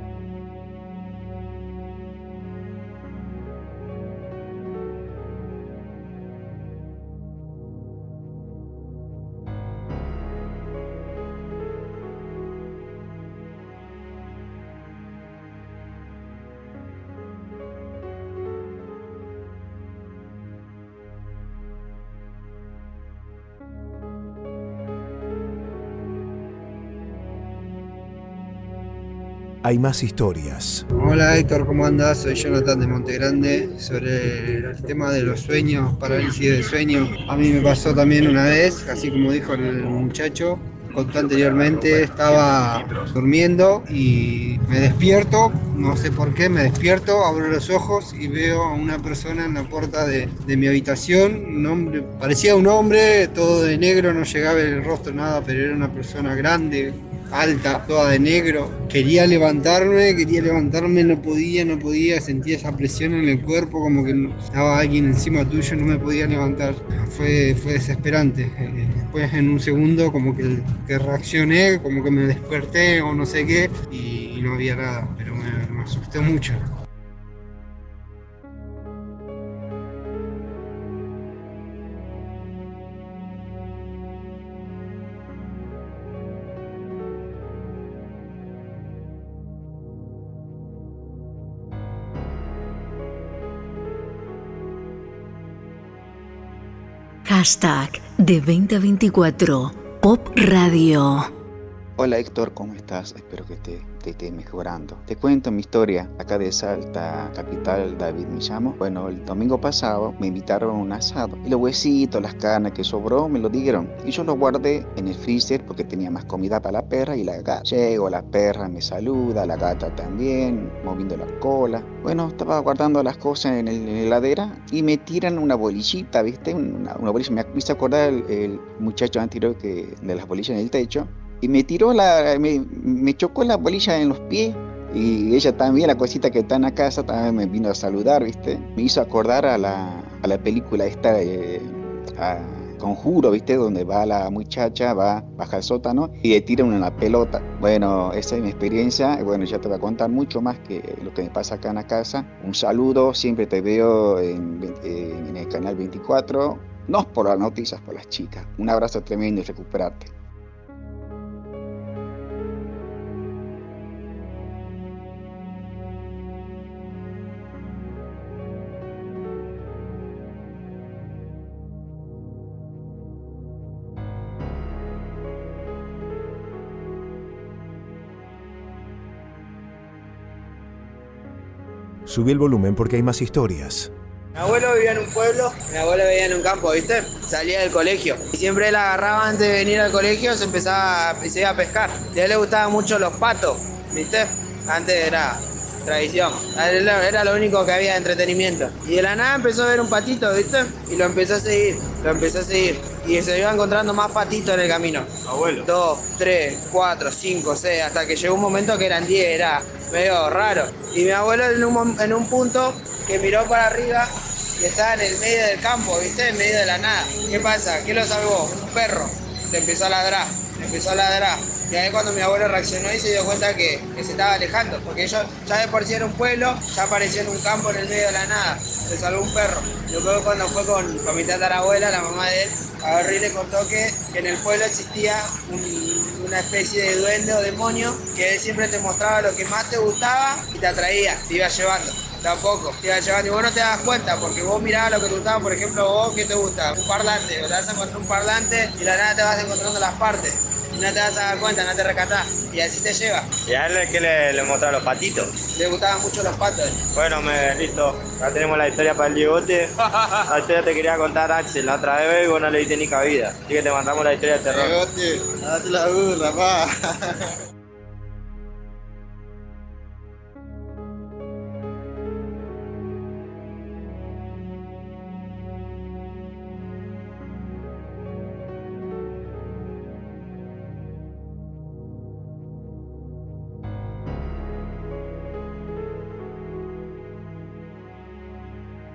Hay más historias. Hola Héctor, ¿cómo andás? Soy Jonathan de Montegrande. Sobre el tema de los sueños, parálisis del sueño, a mí me pasó también una vez, así como dijo el muchacho, contó anteriormente, estaba durmiendo y me despierto, no sé por qué, me despierto, abro los ojos y veo a una persona en la puerta de, de mi habitación, un hombre, parecía un hombre, todo de negro, no llegaba el rostro nada, pero era una persona grande, alta, toda de negro. Quería levantarme, quería levantarme, no podía, no podía, sentía esa presión en el cuerpo, como que estaba alguien encima tuyo, no me podía levantar. Fue, fue desesperante. Después en un segundo como que, que reaccioné, como que me desperté o no sé qué, y, y no había nada, pero me, me asusté mucho. Hashtag de veinte veinticuatro Pop Radio. Hola Héctor, ¿cómo estás? Espero que te, te esté mejorando. Te cuento mi historia. Acá de Salta, capital, David me llamo. Bueno, el domingo pasado me invitaron a un asado. Y los huesitos, las carnes que sobró, me lo dieron. Y yo lo guardé en el freezer porque tenía más comida para la perra y la gata. Llego, la perra me saluda, la gata también, moviendo la cola. Bueno, estaba guardando las cosas en, el, en la heladera y me tiran una bolillita, ¿viste? Una, una bolilla. Me hizo acordar el, el muchacho anterior que, de las bolillas en el techo. Y me tiró la, me, me chocó la bolilla en los pies. Y ella también, la cosita que está en la casa, también me vino a saludar, ¿viste? Me hizo acordar a la, a la película esta, eh, a Conjuro, ¿viste? Donde va la muchacha, va, baja al sótano y le tira una pelota. Bueno, esa es mi experiencia. Bueno, ya te voy a contar mucho más que lo que me pasa acá en la casa. Un saludo, siempre te veo en, en el canal veinticuatro. No por las noticias, por las chicas. Un abrazo tremendo y recuperarte. Subí el volumen porque hay más historias. Mi abuelo vivía en un pueblo, mi abuelo vivía en un campo, ¿viste? Salía del colegio. Y siempre él agarraba antes de venir al colegio, se empezaba se iba a pescar. Y a él le gustaban mucho los patos, ¿viste? Antes era tradición. Era lo único que había de entretenimiento. Y de la nada empezó a ver un patito, ¿viste? Y lo empezó a seguir, lo empezó a seguir. Y se iba encontrando más patitos en el camino. Abuelo. Dos, tres, cuatro, cinco, seis, hasta que llegó un momento que eran diez, era medio raro. Y mi abuelo en un, en un punto que miró para arriba y estaba en el medio del campo, ¿viste? En medio de la nada. ¿Qué pasa? ¿Qué lo salvó? Un perro. Le empezó a ladrar, le empezó a ladrar. Y ahí cuando mi abuelo reaccionó y se dio cuenta que, que se estaba alejando. Porque ellos ya de por sí era un pueblo, ya apareció en un campo en el medio de la nada. Se salvó un perro. Y luego cuando fue con, con mi tatarabuela, la mamá de él, agarró y le contó que, que en el pueblo existía un, una especie de duende o demonio que él siempre te mostraba lo que más te gustaba y te atraía, te iba llevando. Tampoco, te iba llevando y vos no te das cuenta porque vos mirabas lo que te gustaba, por ejemplo, vos, ¿qué te gusta? Un parlante, o te vas a encontrar un parlante y la nada te vas encontrando las partes. Y no te vas a dar cuenta, no te recatás. Y así te lleva. ¿Y a él qué le, le mostraba los patitos? Le gustaban mucho los patos. Bueno, me, listo. Ya tenemos la historia para el Diegote. La historia te quería contar Axel la otra vez y vos no le diste ni cabida. Así que te mandamos la historia de terror. Diegote, date la burra, pa.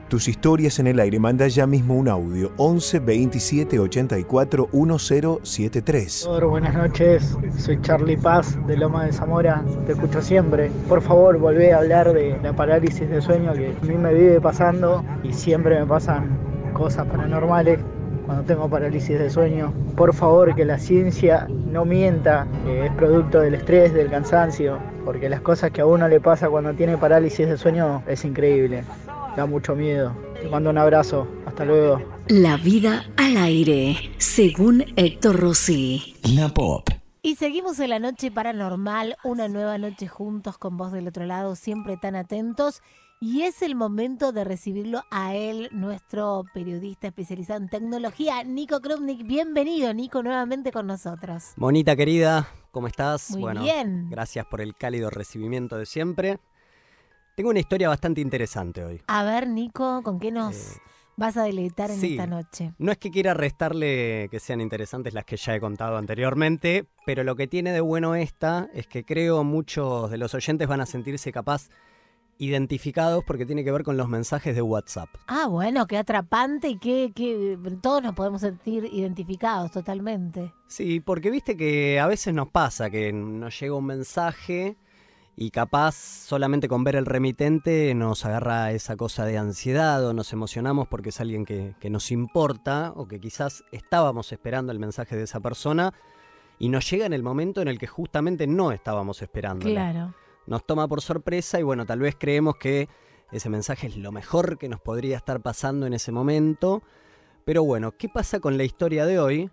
Tus historias en el aire. Manda ya mismo un audio. once veintisiete ochenta y cuatro diez setenta y tres. Buenas noches, soy Charlie Paz de Loma de Zamora, te escucho siempre. Por favor, volvé a hablar de la parálisis de sueño que a mí me vive pasando y siempre me pasan cosas paranormales cuando tengo parálisis de sueño. Por favor, que la ciencia no mienta, que es producto del estrés, del cansancio, porque las cosas que a uno le pasa cuando tiene parálisis de sueño es increíble. Da mucho miedo. Te mando un abrazo. Hasta luego. La vida al aire, según Héctor Rossi. La Pop. Y seguimos en la noche paranormal, una nueva noche juntos con vos del otro lado, siempre tan atentos. Y es el momento de recibirlo a él, nuestro periodista especializado en tecnología, Nico Krupnik. Bienvenido, Nico, nuevamente con nosotros. Monita querida, ¿cómo estás? Muy bueno, bien. Gracias por el cálido recibimiento de siempre. Tengo una historia bastante interesante hoy. A ver, Nico, ¿con qué nos eh, vas a deleitar en sí, esta noche? No es que quiera restarle que sean interesantes las que ya he contado anteriormente, pero lo que tiene de bueno esta es que creo muchos de los oyentes van a sentirse capaz identificados porque tiene que ver con los mensajes de WhatsApp. Ah, bueno, qué atrapante y que, que todos nos podemos sentir identificados totalmente. Sí, porque viste que a veces nos pasa que nos llega un mensaje y capaz solamente con ver el remitente nos agarra esa cosa de ansiedad o nos emocionamos porque es alguien que, que nos importa o que quizás estábamos esperando el mensaje de esa persona y nos llega en el momento en el que justamente no estábamos esperando. Claro. Nos toma por sorpresa y bueno, tal vez creemos que ese mensaje es lo mejor que nos podría estar pasando en ese momento. Pero bueno, ¿qué pasa con la historia de hoy?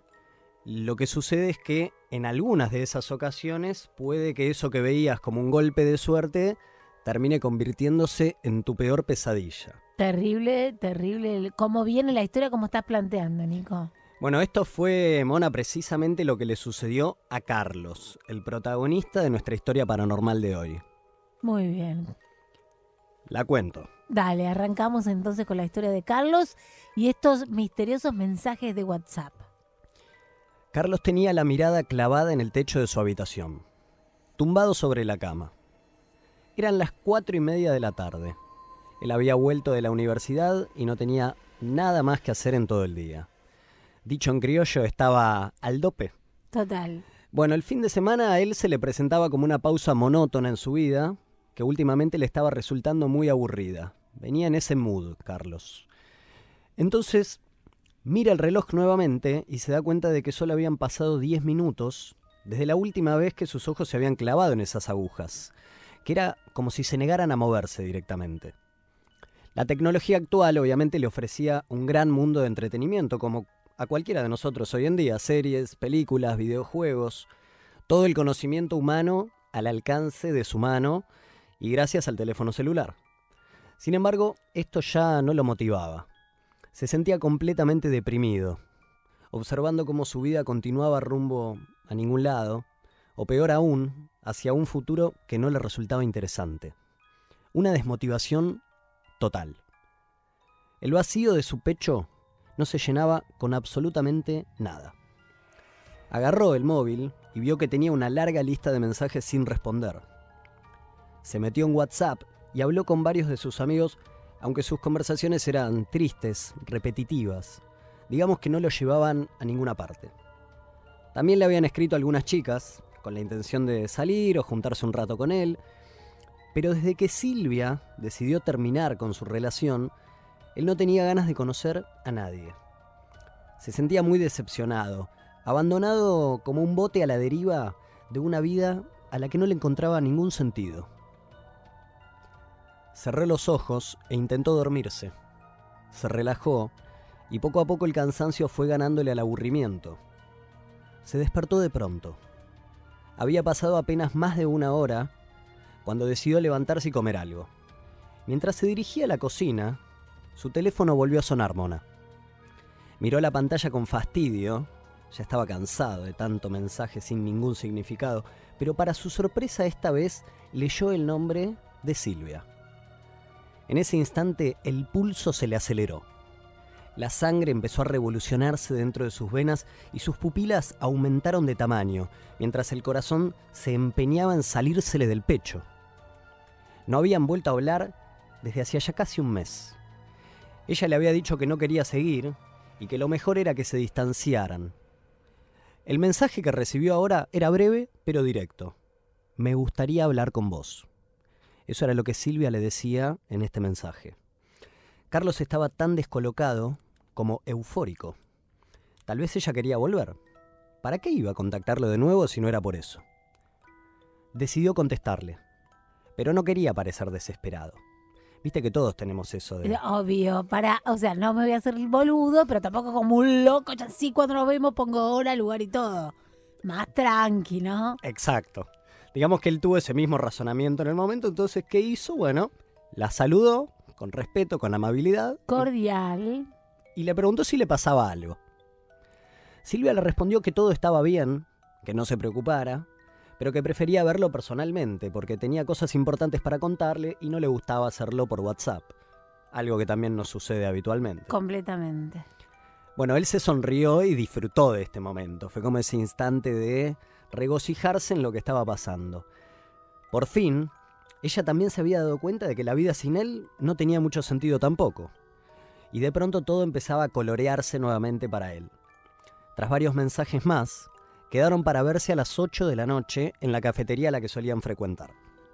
Lo que sucede es que en algunas de esas ocasiones puede que eso que veías como un golpe de suerte termine convirtiéndose en tu peor pesadilla. Terrible, terrible. ¿Cómo viene la historia? ¿Cómo estás planteando, Nico? Bueno, esto fue, Mona, precisamente lo que le sucedió a Carlos, el protagonista de nuestra historia paranormal de hoy. Muy bien. La cuento. Dale, arrancamos entonces con la historia de Carlos y estos misteriosos mensajes de WhatsApp. Carlos tenía la mirada clavada en el techo de su habitación, tumbado sobre la cama. Eran las cuatro y media de la tarde. Él había vuelto de la universidad y no tenía nada más que hacer en todo el día. Dicho en criollo, estaba al dope. Total. Bueno, el fin de semana a él se le presentaba como una pausa monótona en su vida, que últimamente le estaba resultando muy aburrida. Venía en ese mood, Carlos. Entonces mira el reloj nuevamente y se da cuenta de que solo habían pasado diez minutos desde la última vez que sus ojos se habían clavado en esas agujas, que era como si se negaran a moverse directamente. La tecnología actual obviamente le ofrecía un gran mundo de entretenimiento, como a cualquiera de nosotros hoy en día, series, películas, videojuegos, todo el conocimiento humano al alcance de su mano y gracias al teléfono celular. Sin embargo, esto ya no lo motivaba. Se sentía completamente deprimido, observando cómo su vida continuaba rumbo a ningún lado, o peor aún, hacia un futuro que no le resultaba interesante. Una desmotivación total. El vacío de su pecho no se llenaba con absolutamente nada. Agarró el móvil y vio que tenía una larga lista de mensajes sin responder. Se metió en WhatsApp y habló con varios de sus amigos, aunque sus conversaciones eran tristes, repetitivas. Digamos que no lo llevaban a ninguna parte. También le habían escrito algunas chicas, con la intención de salir o juntarse un rato con él, pero desde que Silvia decidió terminar con su relación, él no tenía ganas de conocer a nadie. Se sentía muy decepcionado, abandonado como un bote a la deriva de una vida a la que no le encontraba ningún sentido. Cerró los ojos e intentó dormirse. Se relajó y poco a poco el cansancio fue ganándole al aburrimiento. Se despertó de pronto. Había pasado apenas más de una hora cuando decidió levantarse y comer algo. Mientras se dirigía a la cocina, su teléfono volvió a sonar, Mona. Miró la pantalla con fastidio. Ya estaba cansado de tanto mensaje sin ningún significado, pero para su sorpresa esta vez leyó el nombre de Silvia. En ese instante el pulso se le aceleró. La sangre empezó a revolucionarse dentro de sus venas y sus pupilas aumentaron de tamaño, mientras el corazón se empeñaba en salírsele del pecho. No habían vuelto a hablar desde hacía ya casi un mes. Ella le había dicho que no quería seguir y que lo mejor era que se distanciaran. El mensaje que recibió ahora era breve pero directo. Me gustaría hablar con vos. Eso era lo que Silvia le decía en este mensaje. Carlos estaba tan descolocado como eufórico. Tal vez ella quería volver. ¿Para qué iba a contactarlo de nuevo si no era por eso? Decidió contestarle, pero no quería parecer desesperado. Viste que todos tenemos eso de... Obvio, para, o sea, no me voy a hacer el boludo, pero tampoco como un loco, ya sí, cuando nos vemos pongo hora, lugar y todo. Más tranqui, ¿no? Exacto. Digamos que él tuvo ese mismo razonamiento en el momento, entonces, ¿qué hizo? Bueno, la saludó con respeto, con amabilidad. Cordial. Y le preguntó si le pasaba algo. Silvia le respondió que todo estaba bien, que no se preocupara, pero que prefería verlo personalmente porque tenía cosas importantes para contarle y no le gustaba hacerlo por WhatsApp, algo que también nos sucede habitualmente. Completamente. Bueno, él se sonrió y disfrutó de este momento. Fue como ese instante de regocijarse en lo que estaba pasando. Por fin, ella también se había dado cuenta de que la vida sin él no tenía mucho sentido tampoco. Y de pronto todo empezaba a colorearse nuevamente para él. Tras varios mensajes más, quedaron para verse a las ocho de la noche en la cafetería a la que solían frecuentar.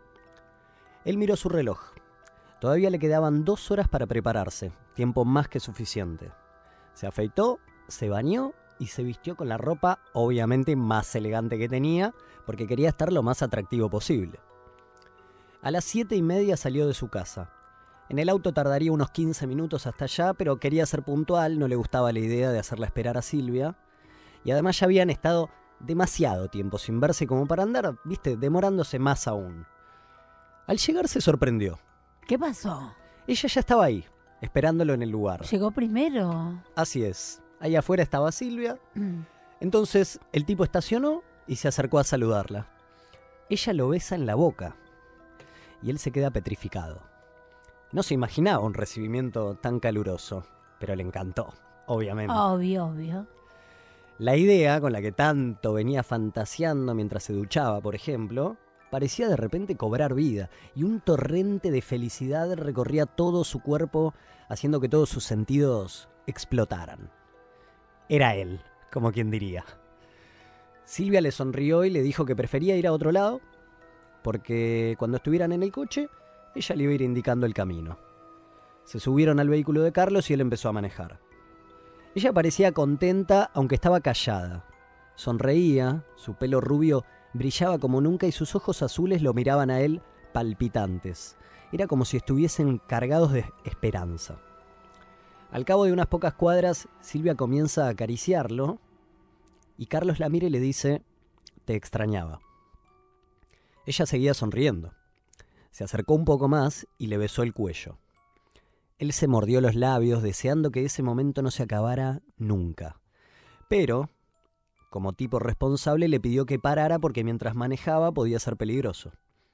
Él miró su reloj. Todavía le quedaban dos horas para prepararse, tiempo más que suficiente. Se afeitó, se bañó y se vistió con la ropa obviamente más elegante que tenía, porque quería estar lo más atractivo posible. A las siete y media salió de su casa. En el auto tardaría unos quince minutos hasta allá, pero quería ser puntual, no le gustaba la idea de hacerla esperar a Silvia. Y además ya habían estado demasiado tiempo sin verse como para andar, viste, demorándose más aún. Al llegar se sorprendió. ¿Qué pasó? Ella ya estaba ahí, esperándolo en el lugar. Llegó primero. Así es. Ahí afuera estaba Silvia. Entonces el tipo estacionó y se acercó a saludarla. Ella lo besa en la boca y él se queda petrificado. No se imaginaba un recibimiento tan caluroso, pero le encantó, obviamente. Obvio, obvio. La idea con la que tanto venía fantaseando mientras se duchaba, por ejemplo, parecía de repente cobrar vida y un torrente de felicidad recorría todo su cuerpo, haciendo que todos sus sentidos explotaran. Era él, como quien diría. Silvia le sonrió y le dijo que prefería ir a otro lado, porque cuando estuvieran en el coche, ella le iba a ir indicando el camino. Se subieron al vehículo de Carlos y él empezó a manejar. Ella parecía contenta, aunque estaba callada. Sonreía, su pelo rubio brillaba como nunca y sus ojos azules lo miraban a él palpitantes. Era como si estuviesen cargados de esperanza. Al cabo de unas pocas cuadras, Silvia comienza a acariciarlo y Carlos la mira y le dice: te extrañaba. Ella seguía sonriendo. Se acercó un poco más y le besó el cuello. Él se mordió los labios, deseando que ese momento no se acabara nunca. Pero, como tipo responsable, le pidió que parara porque mientras manejaba podía ser peligroso.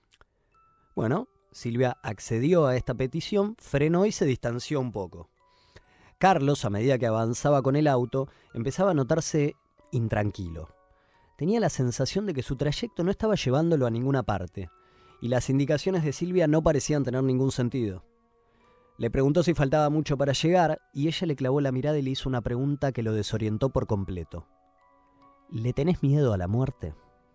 Bueno, Silvia accedió a esta petición, frenó y se distanció un poco. Carlos, a medida que avanzaba con el auto, empezaba a notarse intranquilo. Tenía la sensación de que su trayecto no estaba llevándolo a ninguna parte, y las indicaciones de Silvia no parecían tener ningún sentido. Le preguntó si faltaba mucho para llegar, y ella le clavó la mirada y le hizo una pregunta que lo desorientó por completo. ¿Le tenés miedo a la muerte?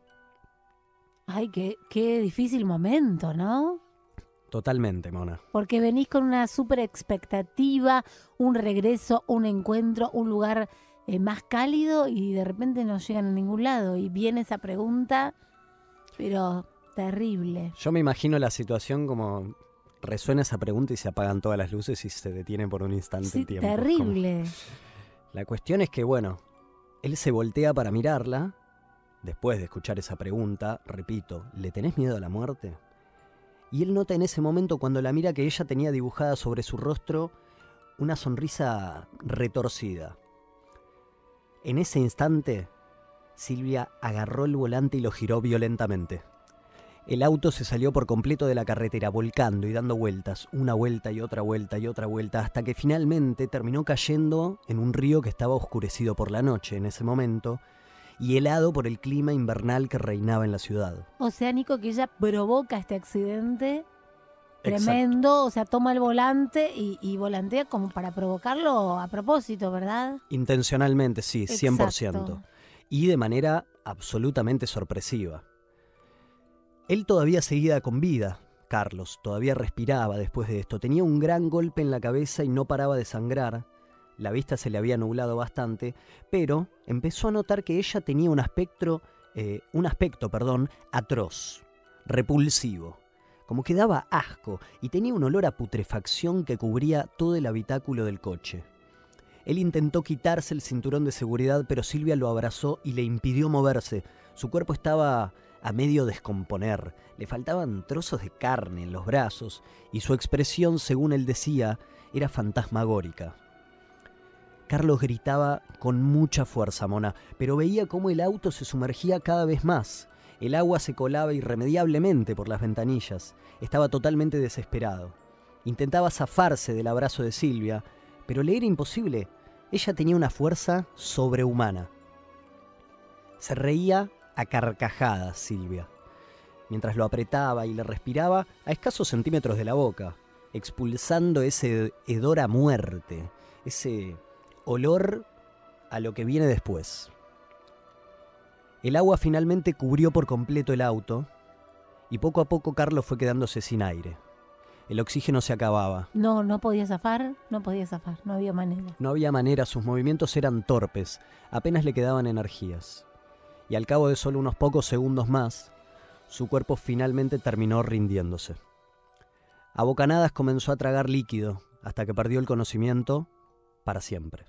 Ay, qué, qué difícil momento, ¿no? Totalmente, Mona. Porque venís con una súper expectativa, un regreso, un encuentro, un lugar eh, más cálido y de repente no llegan a ningún lado. Y viene esa pregunta, pero terrible. Yo me imagino la situación como resuena esa pregunta y se apagan todas las luces y se detiene por un instante sí, el tiempo. Terrible. Como... La cuestión es que, bueno, él se voltea para mirarla, después de escuchar esa pregunta, repito, ¿le tenés miedo a la muerte? Y él nota en ese momento cuando la mira que ella tenía dibujada sobre su rostro una sonrisa retorcida. En ese instante, Silvia agarró el volante y lo giró violentamente. El auto se salió por completo de la carretera, volcando y dando vueltas, una vuelta y otra vuelta y otra vuelta, hasta que finalmente terminó cayendo en un río que estaba oscurecido por la noche en ese momento y helado por el clima invernal que reinaba en la ciudad. O sea, Nico, que ella provoca este accidente tremendo, Exacto. o sea, toma el volante y, y volantea como para provocarlo a propósito, ¿verdad? Intencionalmente, sí, cien por ciento. Exacto. Y de manera absolutamente sorpresiva. Él todavía seguía con vida, Carlos, todavía respiraba después de esto. Tenía un gran golpe en la cabeza y no paraba de sangrar. La vista se le había nublado bastante, pero empezó a notar que ella tenía un aspecto, eh, un aspecto, perdón, atroz, repulsivo. Como que daba asco y tenía un olor a putrefacción que cubría todo el habitáculo del coche. Él intentó quitarse el cinturón de seguridad, pero Silvia lo abrazó y le impidió moverse. Su cuerpo estaba a medio descomponer, le faltaban trozos de carne en los brazos y su expresión, según él decía, era fantasmagórica. Carlos gritaba con mucha fuerza, Mona, pero veía cómo el auto se sumergía cada vez más. El agua se colaba irremediablemente por las ventanillas. Estaba totalmente desesperado. Intentaba zafarse del abrazo de Silvia, pero le era imposible. Ella tenía una fuerza sobrehumana. Se reía a carcajadas, Silvia, mientras lo apretaba y le respiraba a escasos centímetros de la boca, expulsando ese hedor a muerte, ese olor a lo que viene después. El agua finalmente cubrió por completo el auto y poco a poco Carlos fue quedándose sin aire. El oxígeno se acababa. No, no podía zafar, no podía zafar, no había manera. No había manera, sus movimientos eran torpes, apenas le quedaban energías. Y al cabo de solo unos pocos segundos más, su cuerpo finalmente terminó rindiéndose. A bocanadas comenzó a tragar líquido hasta que perdió el conocimiento para siempre.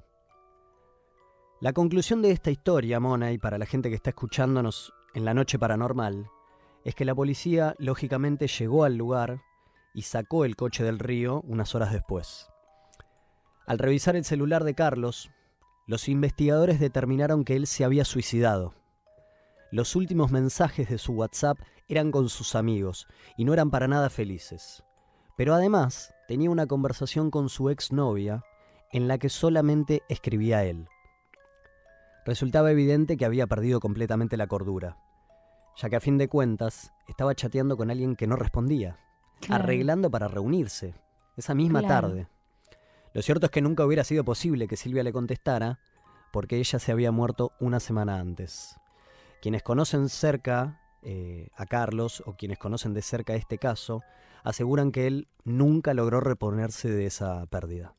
La conclusión de esta historia, Mona, y para la gente que está escuchándonos en la noche paranormal, es que la policía lógicamente llegó al lugar y sacó el coche del río unas horas después. Al revisar el celular de Carlos, los investigadores determinaron que él se había suicidado. Los últimos mensajes de su WhatsApp eran con sus amigos y no eran para nada felices. Pero además tenía una conversación con su exnovia en la que solamente escribía él. Resultaba evidente que había perdido completamente la cordura, ya que a fin de cuentas estaba chateando con alguien que no respondía, claro, arreglando para reunirse, esa misma claro. tarde. Lo cierto es que nunca hubiera sido posible que Silvia le contestara, porque ella se había muerto una semana antes. Quienes conocen cerca eh, a Carlos, o quienes conocen de cerca este caso, aseguran que él nunca logró reponerse de esa pérdida.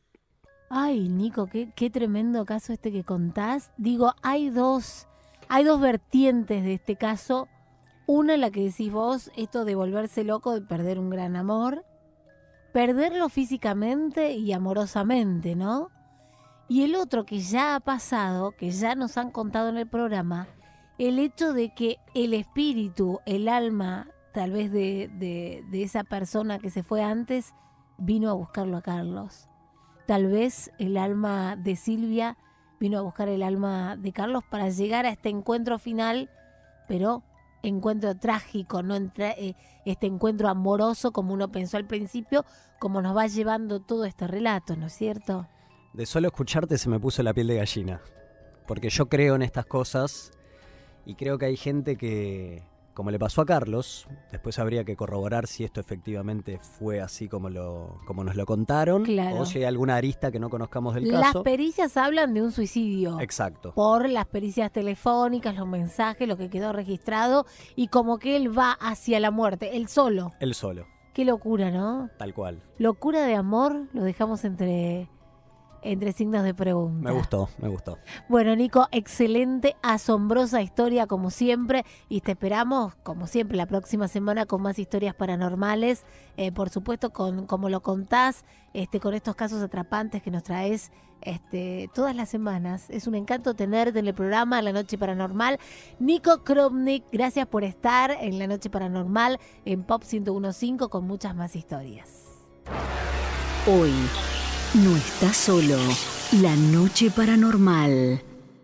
Ay, Nico, qué, qué tremendo caso este que contás. Digo, hay dos, hay dos vertientes de este caso. Una, la que decís vos, esto de volverse loco, de perder un gran amor. Perderlo físicamente y amorosamente, ¿no? Y el otro que ya ha pasado, que ya nos han contado en el programa, el hecho de que el espíritu, el alma, tal vez de, de, de esa persona que se fue antes, vino a buscarlo a Carlos. Tal vez el alma de Silvia vino a buscar el alma de Carlos para llegar a este encuentro final, pero encuentro trágico, no entra, eh, este encuentro amoroso como uno pensó al principio, como nos va llevando todo este relato, ¿no es cierto? De solo escucharte se me puso la piel de gallina, porque yo creo en estas cosas y creo que hay gente que, como le pasó a Carlos, después habría que corroborar si esto efectivamente fue así como, lo, como nos lo contaron, claro, o si hay alguna arista que no conozcamos del Las caso. Las pericias hablan de un suicidio. Exacto. Por las pericias telefónicas, los mensajes, lo que quedó registrado, y como que él va hacia la muerte, él solo. Él solo. Qué locura, ¿no? Tal cual. Locura de amor, lo dejamos entre... entre signos de pregunta. Me gustó, me gustó. Bueno, Nico, excelente, asombrosa historia como siempre, y te esperamos como siempre la próxima semana con más historias paranormales, eh, por supuesto con como lo contás, este, con estos casos atrapantes que nos traes este, todas las semanas. Es un encanto tenerte en el programa La Noche Paranormal. Nico Kropnik, gracias por estar en La Noche Paranormal en Pop ciento uno punto cinco con muchas más historias. Hoy no estás solo. La Noche Paranormal.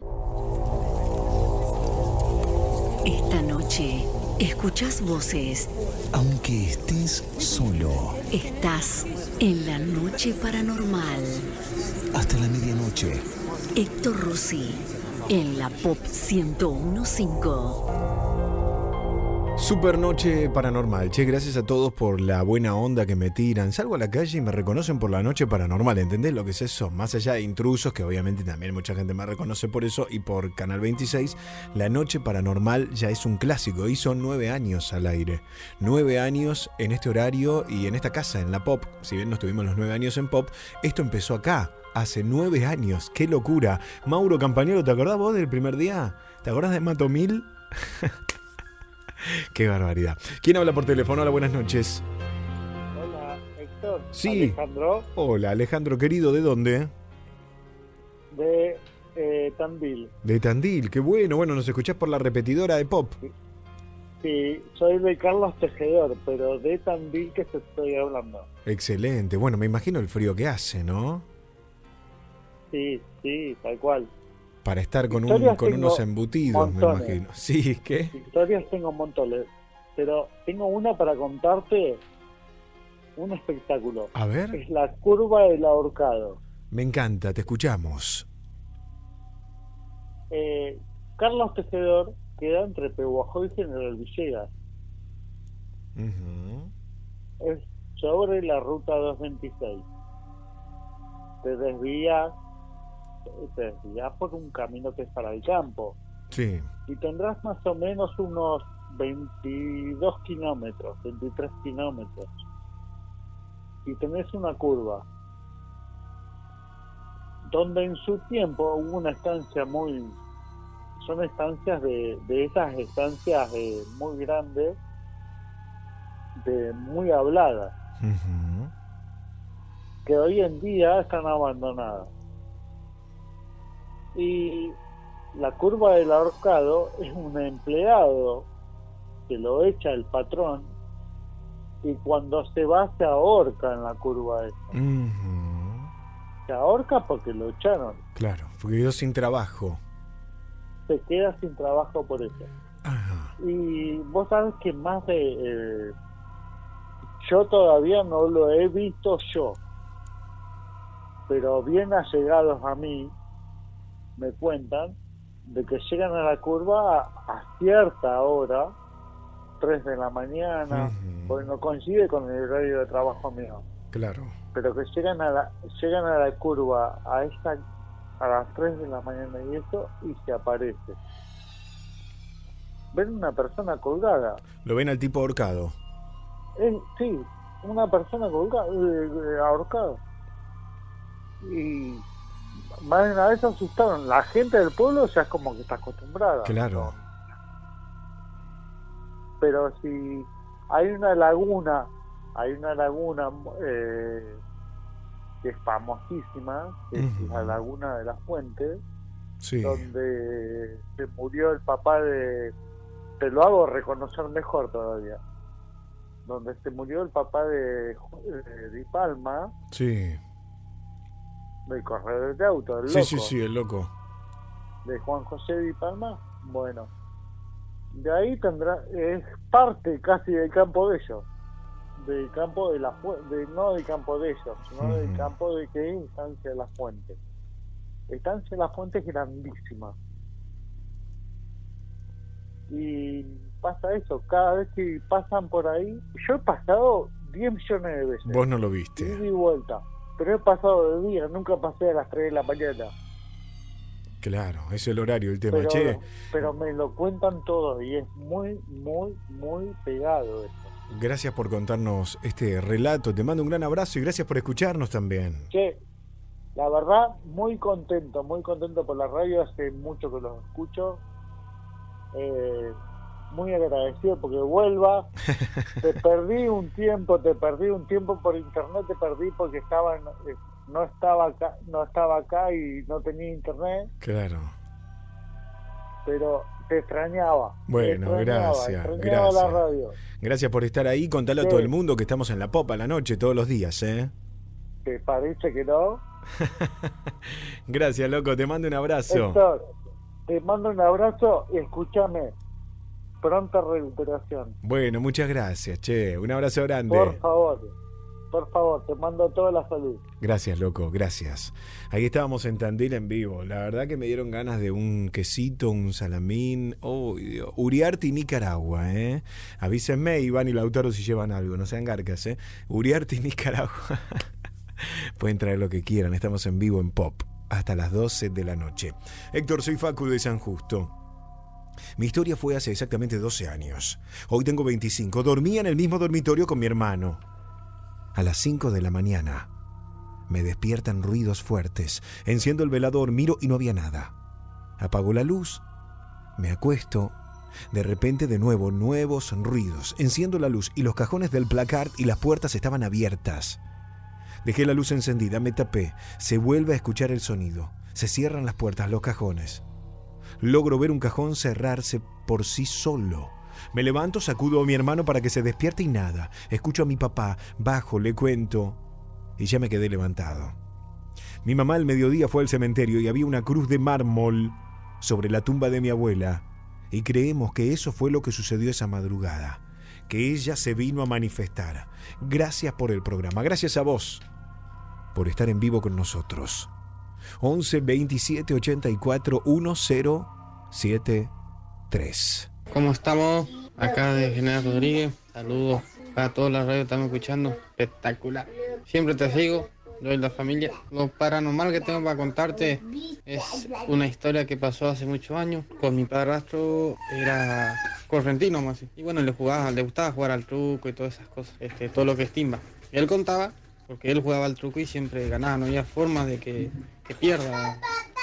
Esta noche escuchás voces. Aunque estés solo. Estás en La Noche Paranormal. Hasta la medianoche. Héctor Rossi en la Pop ciento uno punto cinco. Super noche paranormal. Che, gracias a todos por la buena onda que me tiran. Salgo a la calle y me reconocen por la noche paranormal. ¿Entendés lo que es eso? Más allá de intrusos, que obviamente también mucha gente me reconoce por eso, y por Canal veintiséis, la noche paranormal ya es un clásico. Y son nueve años al aire. Nueve años en este horario y en esta casa, en la Pop. Si bien no estuvimos los nueve años en Pop, esto empezó acá. Hace nueve años. ¡Qué locura! Mauro Campañolo, ¿te acordás vos del primer día? ¿Te acordás de Matomil? Qué barbaridad. ¿Quién habla por teléfono? Hola, buenas noches. Hola, Héctor. Sí. Alejandro. Hola, Alejandro querido, ¿de dónde? De eh, Tandil. De Tandil, qué bueno. Bueno, nos escuchás por la repetidora de Pop. Sí, soy de Carlos Tejedor, pero de Tandil que te estoy hablando. Excelente. Bueno, me imagino el frío que hace, ¿no? Sí, sí, tal cual. Para estar con, un, Historias con unos tengo embutidos, montones. me imagino. Sí, ¿qué? Historias tengo montones, pero tengo una para contarte, un espectáculo. A ver. Es la curva del ahorcado. Me encanta, te escuchamos. Eh, Carlos Tejedor queda entre Pehuajó y General Villegas. Uh-huh. Es sobre la ruta doscientos veintiséis. Te desvías te desvías por un camino que es para el campo. Sí. Y tendrás más o menos unos veintidós kilómetros, veintitrés kilómetros. Y tenés una curva donde en su tiempo hubo una estancia muy... Son estancias de, de esas estancias de, muy grandes, de muy habladas, Uh-huh. que hoy en día están abandonadas. Y la curva del ahorcado es un empleado que lo echa el patrón y cuando se va se ahorca en la curva esa. Uh-huh. Se ahorca porque lo echaron. Claro, porque quedó sin trabajo. Se queda sin trabajo por eso. Ajá. Y vos sabés que más de... Eh, yo todavía no lo he visto yo, pero bien allegados a mí me cuentan de que llegan a la curva a, a cierta hora, tres de la mañana, Uh-huh. porque no coincide con el horario de trabajo mío, Claro. pero que llegan a la llegan a la curva a esa a las tres de la mañana y eso, y se aparece. Ven una persona colgada. Lo ven al tipo ahorcado. Es, sí, una persona colgada, eh, eh, ahorcada. Y más de una vez se asustaron. La gente del pueblo ya es como que está acostumbrada. Claro. Pero si hay una laguna, hay una laguna eh, que es famosísima, que es Ujú. la laguna de las Fuentes, Sí. donde se murió el papá de... Te lo hago reconocer mejor todavía. Donde se murió el papá de, de Di Palma, Sí. del corredor de auto, el Sí, loco, sí, sí, el loco. de Juan José Di Palma. Bueno, de ahí tendrá, es parte casi del campo de ellos, del campo de la Fu- de no del campo de ellos, sino del Ujú. campo de que es Estancia de las Fuentes. Estancia de las Fuentes es grandísima. Y pasa eso, cada vez que pasan por ahí, yo he pasado diez millones de veces. Vos no lo Ida viste. y vuelta. Pero he pasado de día, nunca pasé a las tres de la mañana. Claro, es el horario el tema. Pero, Che, pero me lo cuentan todos y es muy, muy, muy pegado esto. gracias por contarnos este relato. Te mando un gran abrazo y gracias por escucharnos también. Che, la verdad, muy contento, muy contento por la radio, hace mucho que los escucho. Eh, muy agradecido porque vuelva. Te perdí un tiempo, te perdí un tiempo por internet, te perdí porque estaba en- eh, no estaba acá, no estaba acá y no tenía internet, Claro. pero te extrañaba. Bueno, te extrañaba, gracias, extrañaba la gracias. radio. Gracias por estar ahí. Contale a Sí. todo el mundo que estamos en la Pop a la noche todos los días, ¿eh? ¿Te parece que no? Gracias, loco. Te mando un abrazo. Héctor, te mando un abrazo y escúchame, pronta recuperación. Bueno, muchas gracias, che. Un abrazo grande. Por favor. Por favor, te mando toda la salud. Gracias, loco, gracias. Ahí estábamos en Tandil en vivo. La verdad que me dieron ganas de un quesito, un salamín. Oh, Dios. Uriarte y Nicaragua, ¿eh? Avísenme, Iván y Lautaro, si llevan algo. No sean garcas, ¿eh? Uriarte y Nicaragua. Pueden traer lo que quieran. Estamos en vivo en Pop hasta las doce de la noche. Héctor, soy Facu de San Justo. Mi historia fue hace exactamente doce años. Hoy tengo veinticinco. Dormía en el mismo dormitorio con mi hermano. A las cinco de la mañana me despiertan ruidos fuertes. Enciendo el velador, miro y no había nada. Apago la luz, me acuesto. De repente de nuevo, nuevos ruidos. Enciendo la luz y los cajones del placard y las puertas estaban abiertas. Dejé la luz encendida, me tapé. Se vuelve a escuchar el sonido. Se cierran las puertas, los cajones. Logro ver un cajón cerrarse por sí solo. Me levanto, sacudo a mi hermano para que se despierte y nada. Escucho a mi papá, bajo, le cuento y ya me quedé levantado. Mi mamá al mediodía fue al cementerio y había una cruz de mármol sobre la tumba de mi abuela y creemos que eso fue lo que sucedió esa madrugada, que ella se vino a manifestar. Gracias por el programa, gracias a vos por estar en vivo con nosotros. once veintisiete ochenta y cuatro diez setenta y tres. ¿Cómo estamos? Acá de General Rodríguez. Saludos a toda la radio que estamos escuchando. Espectacular. Siempre te sigo. Doy la familia. Lo paranormal que tengo para contarte es una historia que pasó hace muchos años. Con mi padrastro era correntino, más así. Y bueno, le jugaba, le gustaba jugar al truco y todas esas cosas. Este, todo lo que es timba. Y él contaba, porque él jugaba al truco y siempre ganaba. No había forma de que, que pierda.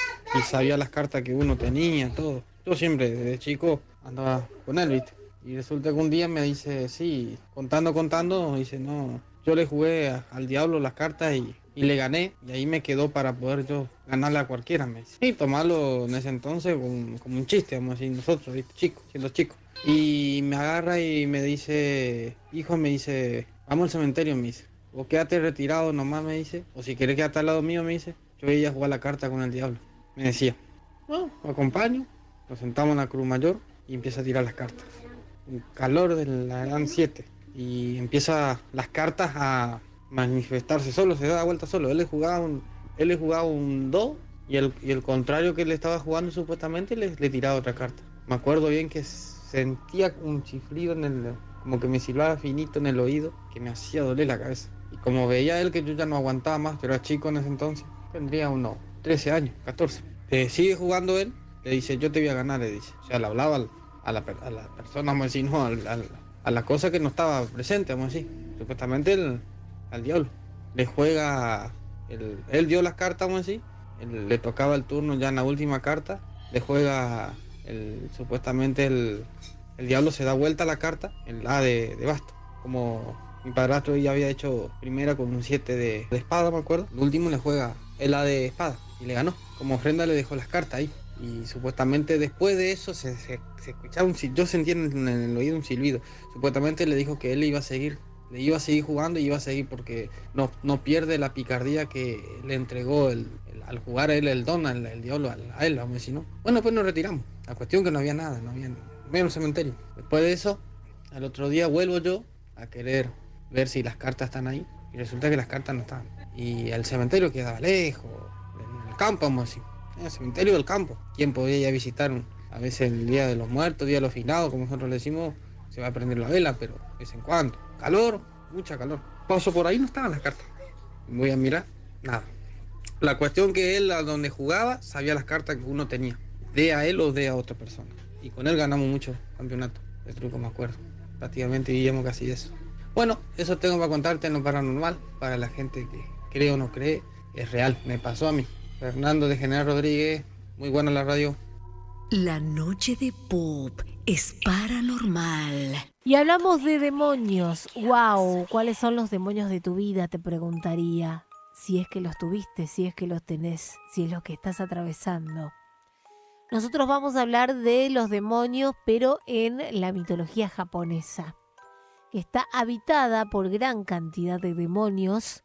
Y sabía las cartas que uno tenía, todo. Yo siempre, desde chico, andaba con él, ¿viste? Y resulta que un día me dice, sí, contando, contando, dice, no, yo le jugué a, al diablo las cartas y, y le gané, y ahí me quedó para poder yo ganarle a cualquiera, me dice. Y tomarlo en ese entonces como, como un chiste, vamos a decir nosotros, ¿viste? Chicos, siendo chicos. Y me agarra y me dice, hijo, me dice, vamos al cementerio, me dice. O quédate retirado nomás, me dice, o si querés quedarte al lado mío, me dice. Yo iba a jugar la carta con el diablo. Me decía, no, me acompaño. Nos sentamos en la cruz mayor y empieza a tirar las cartas. Un calor de la eran siete. Y empieza las cartas a manifestarse solo, se da vuelta solo. Él le jugaba un, él le jugaba un do y el, y el contrario que le estaba jugando supuestamente le, le tiraba otra carta. Me acuerdo bien que sentía un chiflido en el, como que me silbaba finito en el oído, que me hacía doler la cabeza. Y como veía él que yo ya no aguantaba más, yo era chico en ese entonces, tendría unos trece años, catorce. Eh, sigue jugando él. Le dice, yo te voy a ganar, le dice. O sea, le hablaba al, a, la, a la persona, vamos a decir, no, al, al, a la cosa que no estaba presente, vamos a decir. Supuestamente el, al diablo. Le juega, el, él dio las cartas, vamos a decir. Él, le tocaba el turno ya en la última carta. Le juega, el, supuestamente el, el diablo se da vuelta a la carta, el A de, de basto. Como mi padrastro ya había hecho primera con un siete de, de espada, me acuerdo. El último le juega el A de espada y le ganó. Como ofrenda le dejó las cartas ahí. Y supuestamente después de eso se, se, se escuchaba un silbido, yo sentía en el oído un silbido. Supuestamente le dijo que él iba a seguir, le iba a seguir jugando y iba a seguir porque no, no pierde la picardía que le entregó el, el, al jugar a él el don, el, el diablo a, a él, vamos a decir, ¿no? Bueno, pues nos retiramos. La cuestión que no había nada, no había, no había un cementerio. Después de eso, al otro día vuelvo yo a querer ver si las cartas están ahí y resulta que las cartas no estaban. Y el cementerio quedaba lejos, en el campo, vamos a decir. En el cementerio del campo. ¿Quién podía ir a visitar? Un, a veces el día de los muertos, día de los finados, como nosotros le decimos, se va a prender la vela, pero de vez en cuando. Calor, mucha calor. Paso por ahí, no estaban las cartas. Voy a mirar, nada. La cuestión que él, a donde jugaba, sabía las cartas que uno tenía. De a él o de a otra persona. Y con él ganamos muchos campeonatos de truco, me acuerdo. Prácticamente vivíamos casi de eso. Bueno, eso tengo para contarte en lo paranormal. Para la gente que cree o no cree, es real, me pasó a mí. Fernando de General Rodríguez, muy buena la radio. La noche de Pop es paranormal. Y hablamos de demonios. Wow, ¿cuáles son los demonios de tu vida? Te preguntaría. Si es que los tuviste, si es que los tenés, si es lo que estás atravesando. Nosotros vamos a hablar de los demonios, pero en la mitología japonesa, que está habitada por gran cantidad de demonios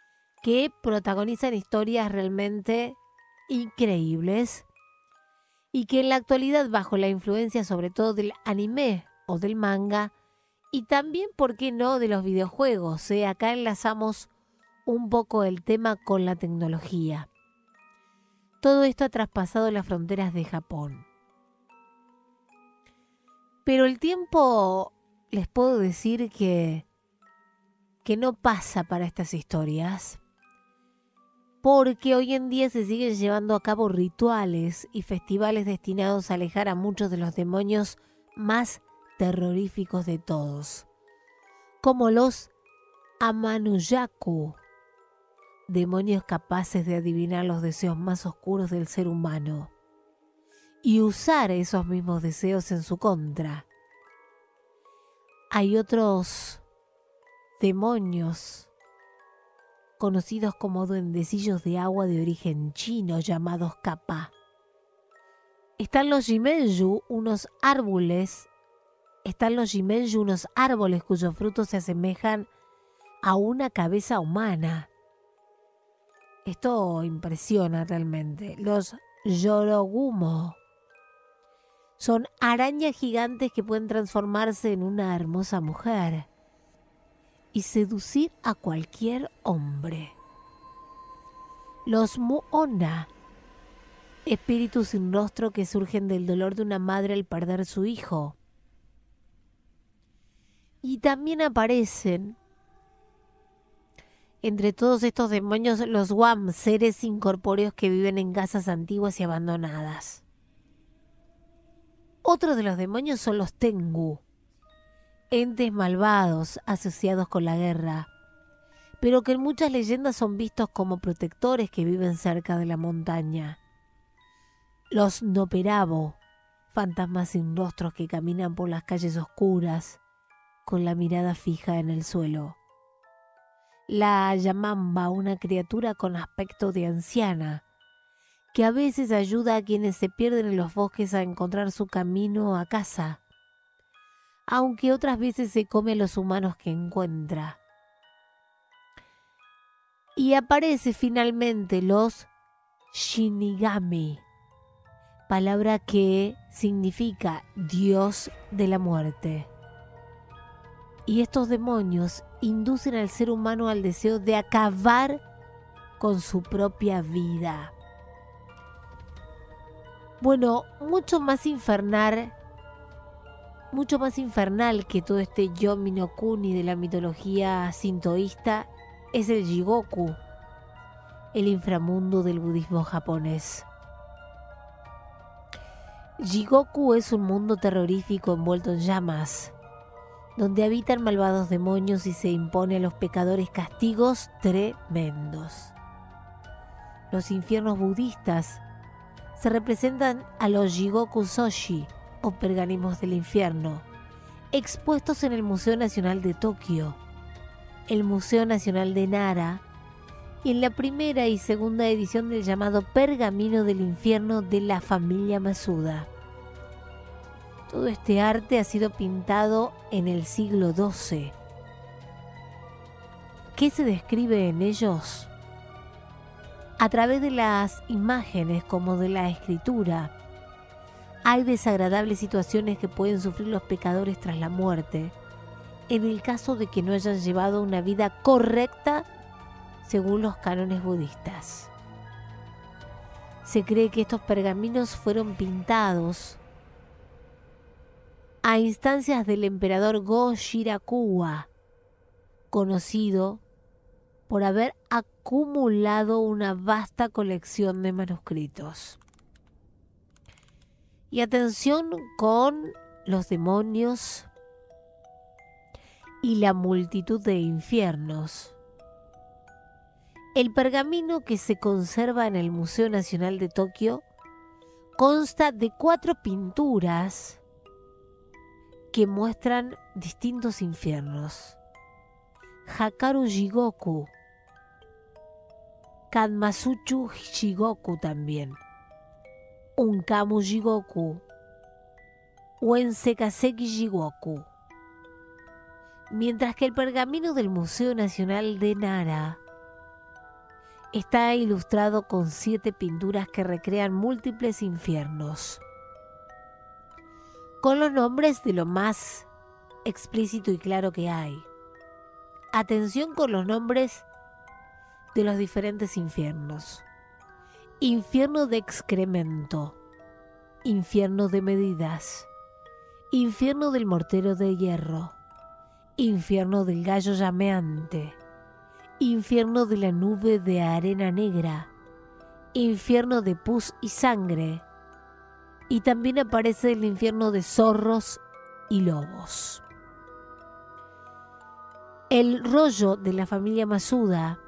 que protagonizan historias realmente increíbles y que en la actualidad, bajo la influencia sobre todo del anime o del manga, Y también, ¿por qué no?, de los videojuegos. ¿eh? Acá enlazamos un poco el tema con la tecnología. Todo esto ha traspasado las fronteras de Japón. Pero el tiempo, les puedo decir que, que no pasa para estas historias, porque hoy en día se siguen llevando a cabo rituales y festivales destinados a alejar a muchos de los demonios más terroríficos de todos, como los Amanuyaku, demonios capaces de adivinar los deseos más oscuros del ser humano y usar esos mismos deseos en su contra. Hay otros demonios conocidos como duendecillos de agua de origen chino llamados Kappa. Están los Jimenju, unos árboles, están los Jimenju, unos árboles cuyos frutos se asemejan a una cabeza humana. Esto impresiona realmente. Los Yorogumo son arañas gigantes que pueden transformarse en una hermosa mujer y seducir a cualquier hombre. Los Muona, espíritus sin rostro que surgen del dolor de una madre al perder su hijo. Y también aparecen entre todos estos demonios los Wam, seres incorpóreos que viven en casas antiguas y abandonadas. Otro de los demonios son los Tengu, entes malvados asociados con la guerra, pero que en muchas leyendas son vistos como protectores que viven cerca de la montaña. Los Noperabo, fantasmas sin rostros que caminan por las calles oscuras con la mirada fija en el suelo. La Yamamba, una criatura con aspecto de anciana, que a veces ayuda a quienes se pierden en los bosques a encontrar su camino a casa, aunque otras veces se come a los humanos que encuentra. Y aparece finalmente los Shinigami, palabra que significa Dios de la muerte. Y estos demonios inducen al ser humano al deseo de acabar con su propia vida. Bueno, mucho más infernal, mucho más infernal que todo este Yomi no Kuni de la mitología sintoísta es el Jigoku, el inframundo del budismo japonés. Jigoku es un mundo terrorífico envuelto en llamas, donde habitan malvados demonios y se impone a los pecadores castigos tremendos. Los infiernos budistas se representan a los Jigoku Soshi, o pergaminos del infierno, expuestos en el Museo Nacional de Tokio, el Museo Nacional de Nara y en la primera y segunda edición del llamado Pergamino del Infierno de la familia Masuda. Todo este arte ha sido pintado en el siglo doce. ¿Qué se describe en ellos? A través de las imágenes como de la escritura, hay desagradables situaciones que pueden sufrir los pecadores tras la muerte, en el caso de que no hayan llevado una vida correcta según los cánones budistas. Se cree que estos pergaminos fueron pintados a instancias del emperador Go Shirakuwa, conocido por haber acumulado una vasta colección de manuscritos. Y atención con los demonios y la multitud de infiernos. El pergamino que se conserva en el Museo Nacional de Tokio consta de cuatro pinturas que muestran distintos infiernos. Hakaru Jigoku, Kanmasuchu Jigoku también, Unkamu Jigoku, Uensekaseki Jigoku. Mientras que el pergamino del Museo Nacional de Nara está ilustrado con siete pinturas que recrean múltiples infiernos, con los nombres de los más explícito y claro que hay. Atención con los nombres de los diferentes infiernos. Infierno de excremento, infierno de medidas, infierno del mortero de hierro, infierno del gallo llameante, infierno de la nube de arena negra, infierno de pus y sangre, y también aparece el infierno de zorros y lobos. El rollo de la familia Masuda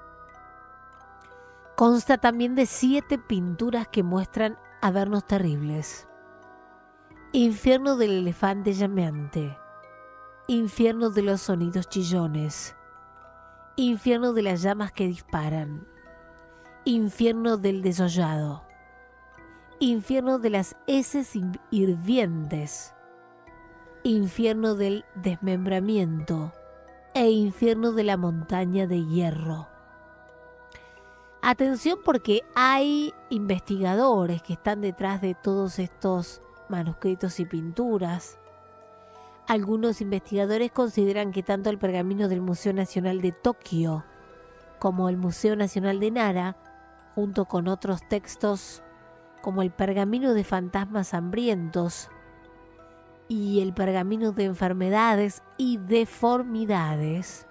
consta también de siete pinturas que muestran avernos terribles. Infierno del elefante llameante, infierno de los sonidos chillones, infierno de las llamas que disparan, infierno del desollado, infierno de las heces hirvientes, infierno del desmembramiento e infierno de la montaña de hierro. Atención, porque hay investigadores que están detrás de todos estos manuscritos y pinturas. Algunos investigadores consideran que tanto el pergamino del Museo Nacional de Tokio como el Museo Nacional de Nara, junto con otros textos como el pergamino de fantasmas hambrientos y el pergamino de enfermedades y deformidades,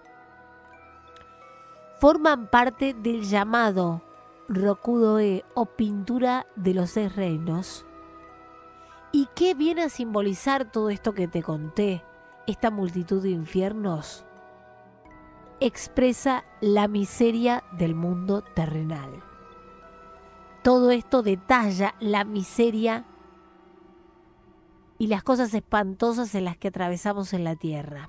forman parte del llamado Rokudo-e o pintura de los seis reinos. ¿Y qué viene a simbolizar todo esto que te conté? Esta multitud de infiernos expresa la miseria del mundo terrenal. Todo esto detalla la miseria y las cosas espantosas en las que atravesamos en la tierra.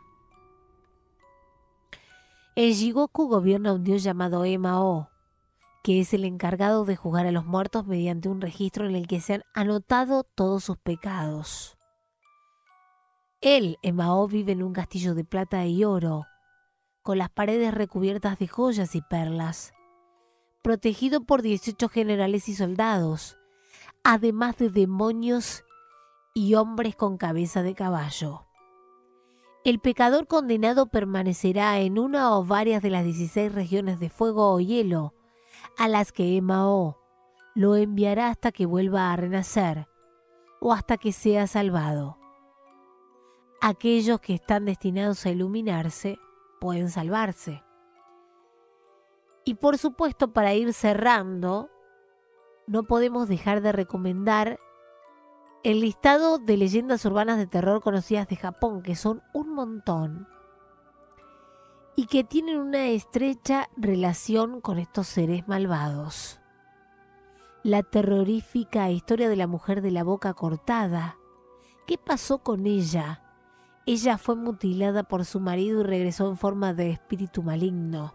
El Jigoku gobierna a un dios llamado Emao, que es el encargado de juzgar a los muertos mediante un registro en el que se han anotado todos sus pecados. Él, Emao, vive en un castillo de plata y oro, con las paredes recubiertas de joyas y perlas, protegido por dieciocho generales y soldados, además de demonios y hombres con cabeza de caballo. El pecador condenado permanecerá en una o varias de las dieciséis regiones de fuego o hielo, a las que Emao lo enviará hasta que vuelva a renacer o hasta que sea salvado. Aquellos que están destinados a iluminarse pueden salvarse. Y por supuesto, para ir cerrando, no podemos dejar de recomendar el listado de leyendas urbanas de terror conocidas de Japón, que son un montón y que tienen una estrecha relación con estos seres malvados. La terrorífica historia de la mujer de la boca cortada. ¿Qué pasó con ella? Ella fue mutilada por su marido y regresó en forma de espíritu maligno.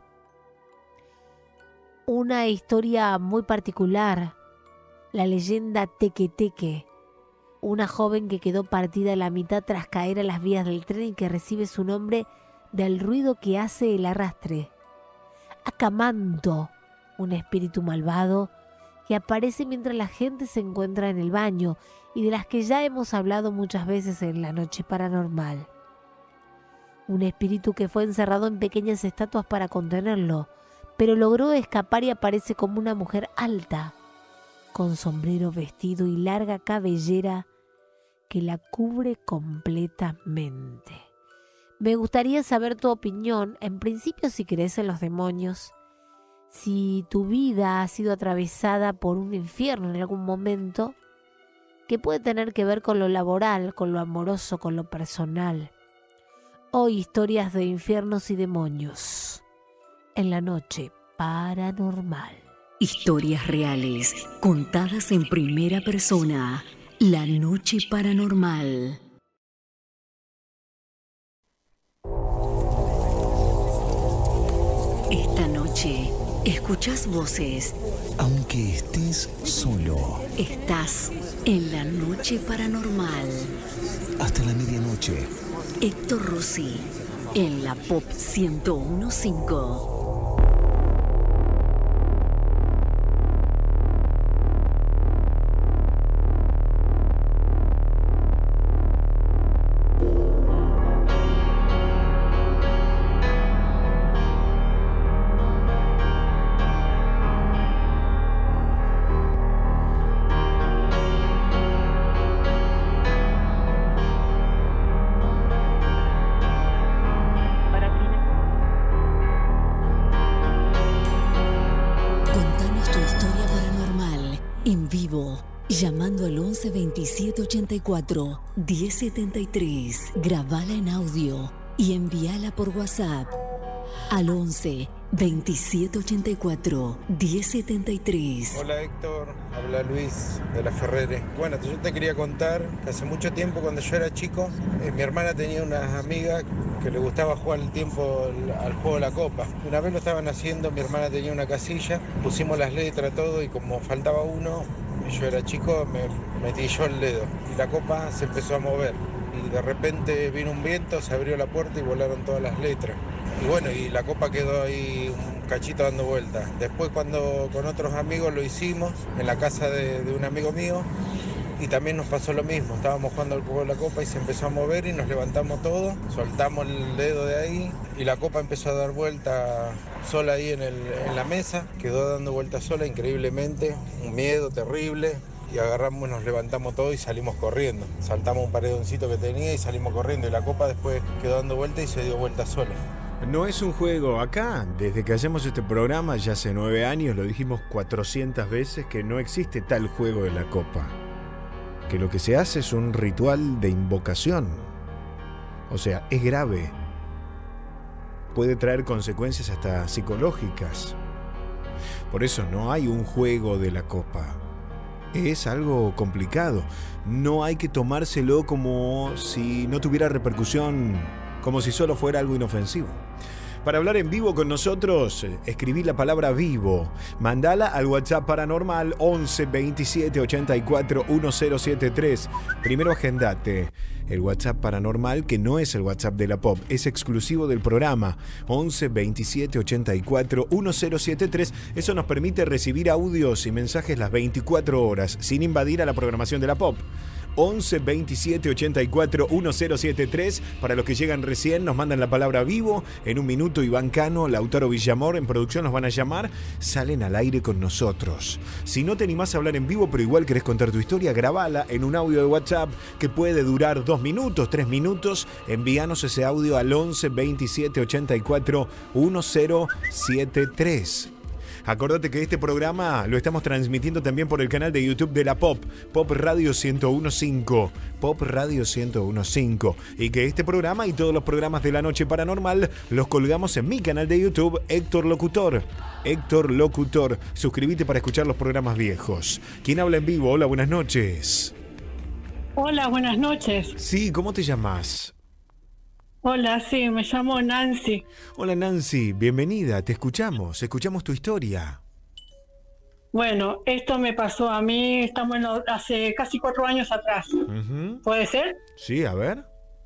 Una historia muy particular, la leyenda Teke Teke, una joven que quedó partida a la mitad tras caer a las vías del tren y que recibe su nombre del ruido que hace el arrastre. Akamanto, un espíritu malvado que aparece mientras la gente se encuentra en el baño y de las que ya hemos hablado muchas veces en La Noche Paranormal. Un espíritu que fue encerrado en pequeñas estatuas para contenerlo, pero logró escapar y aparece como una mujer alta, con sombrero, vestido y larga cabellera que la cubre completamente. Me gustaría saber tu opinión, en principio si crees en los demonios, si tu vida ha sido atravesada por un infierno en algún momento, que puede tener que ver con lo laboral, con lo amoroso, con lo personal, o historias de infiernos y demonios en La Noche Paranormal. Historias reales, contadas en primera persona. La Noche Paranormal. Esta noche escuchas voces. Aunque estés solo. Estás en La Noche Paranormal. Hasta la medianoche. Héctor Rossi, en la Pop ciento uno punto cinco. En vivo, llamando al once veintisiete ochenta y cuatro diez setenta y tres. Grabala en audio y envíala por WhatsApp al once veintisiete ochenta y cuatro diez setenta y tres. Hola Héctor, habla Luis de la Ferrere. Bueno, yo te quería contar que hace mucho tiempo, cuando yo era chico, eh, mi hermana tenía unas amigas que le gustaba jugar el tiempo al juego de la copa. Una vez lo estaban haciendo, mi hermana tenía una casilla, pusimos las letras, todo, y como faltaba uno, y yo era chico, me metí yo el dedo y la copa se empezó a mover. Y de repente vino un viento, se abrió la puerta y volaron todas las letras. Y bueno, y la copa quedó ahí un cachito dando vueltas. Después, cuando con otros amigos lo hicimos en la casa de, de un amigo mío, y también nos pasó lo mismo. Estábamos jugando al juego de la copa y se empezó a mover y nos levantamos todos, soltamos el dedo de ahí y la copa empezó a dar vuelta sola ahí en, el, en la mesa. Quedó dando vuelta sola increíblemente, un miedo terrible. Y agarramos, nos levantamos todos y salimos corriendo. Saltamos un paredoncito que tenía y salimos corriendo. Y la copa después quedó dando vuelta y se dio vuelta sola. No es un juego. Acá, desde que hacemos este programa, ya hace nueve años, lo dijimos cuatrocientas veces, que no existe tal juego de la copa. Que lo que se hace es un ritual de invocación. O sea, es grave. Puede traer consecuencias hasta psicológicas. Por eso no hay un juego de la copa. Es algo complicado. No hay que tomárselo como si no tuviera repercusión, como si solo fuera algo inofensivo. Para hablar en vivo con nosotros, escribí la palabra vivo. Mandala al WhatsApp paranormal once veintisiete ochenta y cuatro mil setenta y tres. Primero agendate el WhatsApp paranormal, que no es el WhatsApp de la Pop, es exclusivo del programa. once veintisiete ochenta y cuatro mil setenta y tres. Eso nos permite recibir audios y mensajes las veinticuatro horas, sin invadir a la programación de la Pop. once veintisiete ochenta y cuatro mil setenta y tres. Para los que llegan recién, nos mandan la palabra vivo. En un minuto, Iván Cano, Lautaro Villamor en producción nos van a llamar. Salen al aire con nosotros. Si no te animás a hablar en vivo, pero igual querés contar tu historia, grabala en un audio de WhatsApp que puede durar dos minutos, tres minutos. Envíanos ese audio al once veintisiete ochenta y cuatro mil setenta y tres. Acordate que este programa lo estamos transmitiendo también por el canal de YouTube de la Pop, Pop Radio ciento uno punto cinco, Pop Radio ciento uno punto cinco, y que este programa y todos los programas de La Noche Paranormal los colgamos en mi canal de YouTube, Héctor Locutor. Héctor Locutor, suscríbete para escuchar los programas viejos. ¿Quién habla en vivo? Hola, buenas noches. Hola, buenas noches. Sí, ¿cómo te llamas? Hola, sí, me llamo Nancy. Hola Nancy, bienvenida, te escuchamos, escuchamos tu historia. Bueno, esto me pasó a mí, estamos en lo, hace casi cuatro años atrás. Uh-huh. ¿Puede ser? Sí, a ver.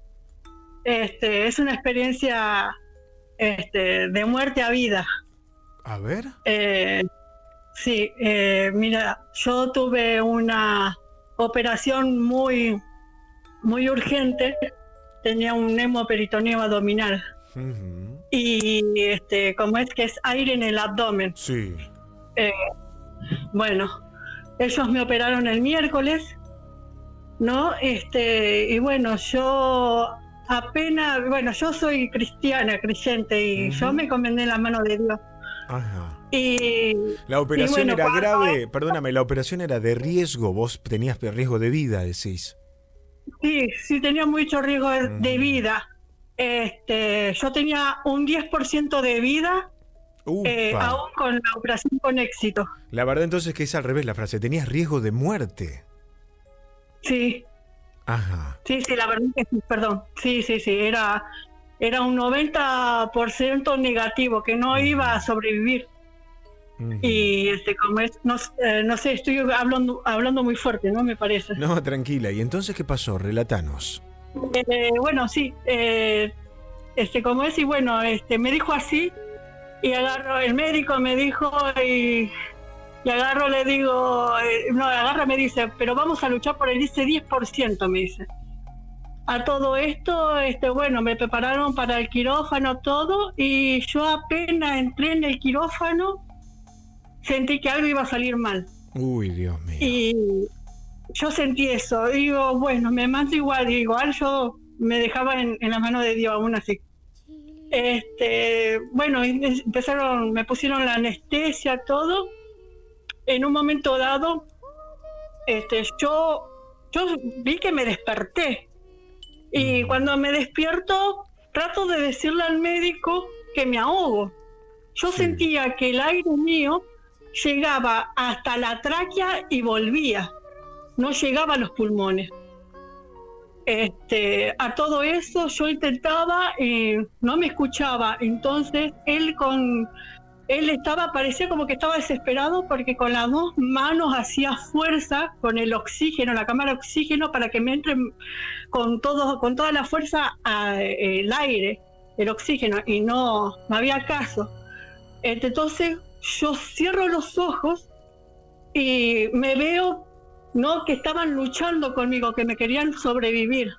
Este, es una experiencia este, de muerte a vida. A ver. Eh, sí, eh, mira, yo tuve una operación muy, muy urgente. Tenía un hemoperitoneo abdominal. Uh-huh. Y este, como es que es aire en el abdomen. Sí. Eh, bueno, ellos me operaron el miércoles, ¿no? Este, y bueno, yo apenas, bueno, yo soy cristiana, creyente, y uh-huh. yo me encomendé en la mano de Dios. Ajá. Y la operación y bueno, era grave, cuando... perdóname, la operación era de riesgo, vos tenías riesgo de vida, decís. Sí, sí tenía mucho riesgo de, de vida. Este, yo tenía un diez por ciento de vida, eh, aún con la operación con éxito. La verdad entonces que es al revés la frase, tenías riesgo de muerte. Sí. Ajá. Sí, sí, la verdad que sí, perdón. Sí, sí, sí, era, era un noventa por ciento negativo, que no iba a sobrevivir. Uh-huh. Y este, como es, no, eh, no sé, estoy hablando, hablando muy fuerte, ¿no? Me parece. No, tranquila. ¿Y entonces qué pasó? Relatanos. Eh, bueno, sí, eh, este, como es, y bueno, este, me dijo así, y agarro, el médico me dijo, y, y agarro, le digo, eh, no, agarra, me dice, pero vamos a luchar por el ese diez por ciento, me dice. A todo esto, este, bueno, me prepararon para el quirófano, todo, y yo apenas entré en el quirófano, sentí que algo iba a salir mal. Uy, Dios mío. Y yo sentí eso. Digo, bueno, me mando igual. Igual yo me dejaba en, en la mano de Dios, aún así. Este, bueno, empezaron, me pusieron la anestesia, todo. En un momento dado, este, yo, yo vi que me desperté. Y cuando me despierto, trato de decirle al médico que me ahogo. Yo sí. sentía que el aire mío llegaba hasta la tráquea y volvía. No llegaba a los pulmones. Este, a todo eso yo intentaba y no me escuchaba. Entonces él con él estaba, parecía como que estaba desesperado porque con las dos manos hacía fuerza con el oxígeno, la cámara de oxígeno, para que me entre con todo, con toda la fuerza a, el aire, el oxígeno, y no, no había caso. Entonces yo cierro los ojos y me veo, no, que estaban luchando conmigo, que me querían sobrevivir.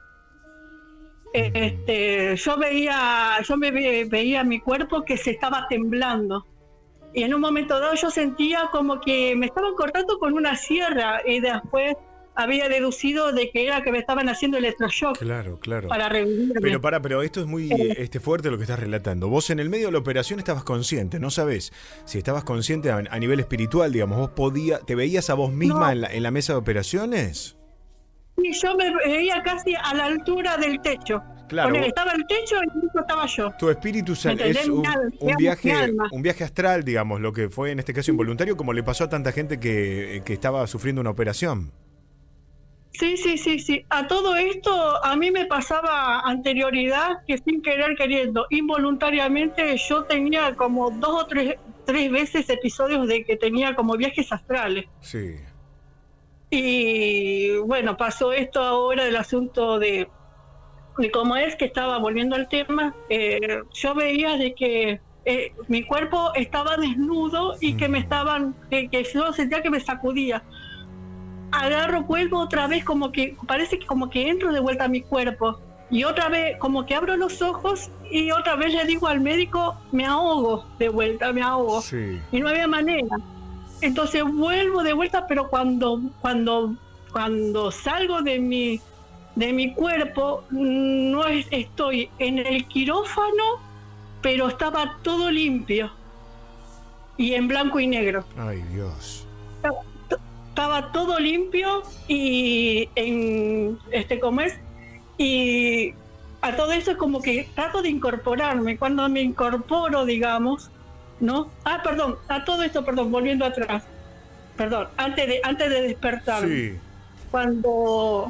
Este, yo veía, yo me ve, veía mi cuerpo que se estaba temblando. Y en un momento dado yo sentía como que me estaban cortando con una sierra, y después había deducido de que era que me estaban haciendo electroshock. Claro, claro. Para revivirme. Pero para, pero esto es muy eh. este, fuerte lo que estás relatando. Vos en el medio de la operación estabas consciente, no sabés si estabas consciente a, a nivel espiritual, digamos, vos podías, ¿te veías a vos misma no. en, la, en la mesa de operaciones? Sí, yo me veía casi a la altura del techo. Claro. Con él estaba el techo y incluso estaba yo. Tu espíritu sal, es un, un viaje un viaje astral, digamos, lo que fue en este caso involuntario, como le pasó a tanta gente que, que estaba sufriendo una operación. Sí, sí, sí, sí. A todo esto a mí me pasaba anterioridad que sin querer queriendo, involuntariamente yo tenía como dos o tres, tres veces episodios de que tenía como viajes astrales. Sí. Y bueno, pasó esto ahora del asunto de... Y como es que estaba volviendo al tema, eh, yo veía de que eh, mi cuerpo estaba desnudo y que me estaban, que, que yo sentía que me sacudía. Agarro, vuelvo otra vez, como que parece que como que entro de vuelta a mi cuerpo, y otra vez como que abro los ojos y otra vez le digo al médico, me ahogo de vuelta, me ahogo. Sí. Y no había manera. Entonces vuelvo de vuelta, pero cuando cuando cuando salgo de mi de mi cuerpo, no es, estoy en el quirófano, pero estaba todo limpio y en blanco y negro. Ay, Dios. Estaba, estaba todo limpio y en este ¿cómo es? Y a todo eso es como que trato de incorporarme. Cuando me incorporo, digamos, ¿no? Ah, perdón, a todo esto, perdón, volviendo atrás. Perdón, antes de antes de despertarme. Sí. Cuando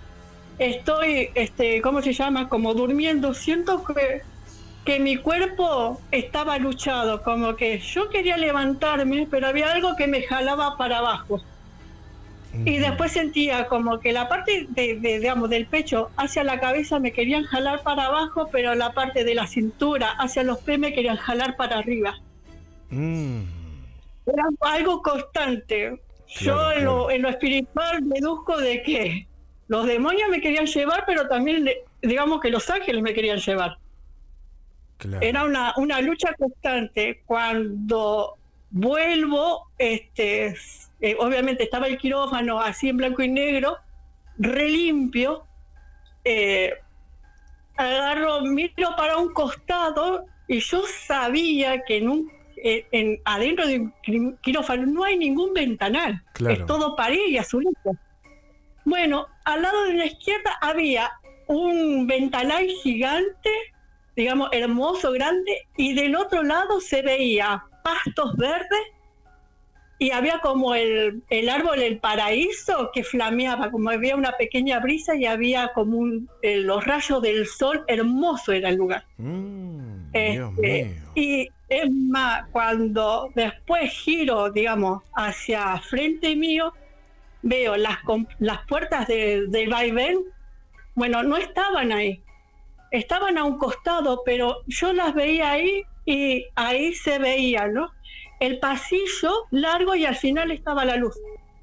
estoy, este, ¿cómo se llama? Como durmiendo, siento que, que mi cuerpo estaba luchado, como que yo quería levantarme, pero había algo que me jalaba para abajo. Uh-huh. Y después sentía como que la parte de, de, digamos, del pecho hacia la cabeza me querían jalar para abajo, pero la parte de la cintura hacia los pies me querían jalar para arriba. Uh-huh. Era algo constante. Claro, yo en, claro. lo, en lo espiritual deduzco de que los demonios me querían llevar, pero también, digamos que los ángeles me querían llevar. Claro. Era una, una lucha constante. Cuando vuelvo, este, eh, obviamente estaba el quirófano así en blanco y negro, re limpio, eh, agarro, miro para un costado y yo sabía que en un, eh, en, adentro de un quirófano no hay ningún ventanal. Claro. Es todo pared y azulito. Bueno, al lado de la izquierda había un ventanal gigante, digamos, hermoso, grande, y del otro lado se veía pastos verdes y había como el, el árbol del paraíso que flameaba, como había una pequeña brisa y había como un, eh, los rayos del sol, hermoso era el lugar. Mm, este, Dios mío. Y es más, cuando después giro, digamos, hacia frente mío, veo las, las puertas de, del vaivén, bueno, no estaban ahí, estaban a un costado, pero yo las veía ahí y ahí se veía, ¿no? El pasillo largo y al final estaba la luz.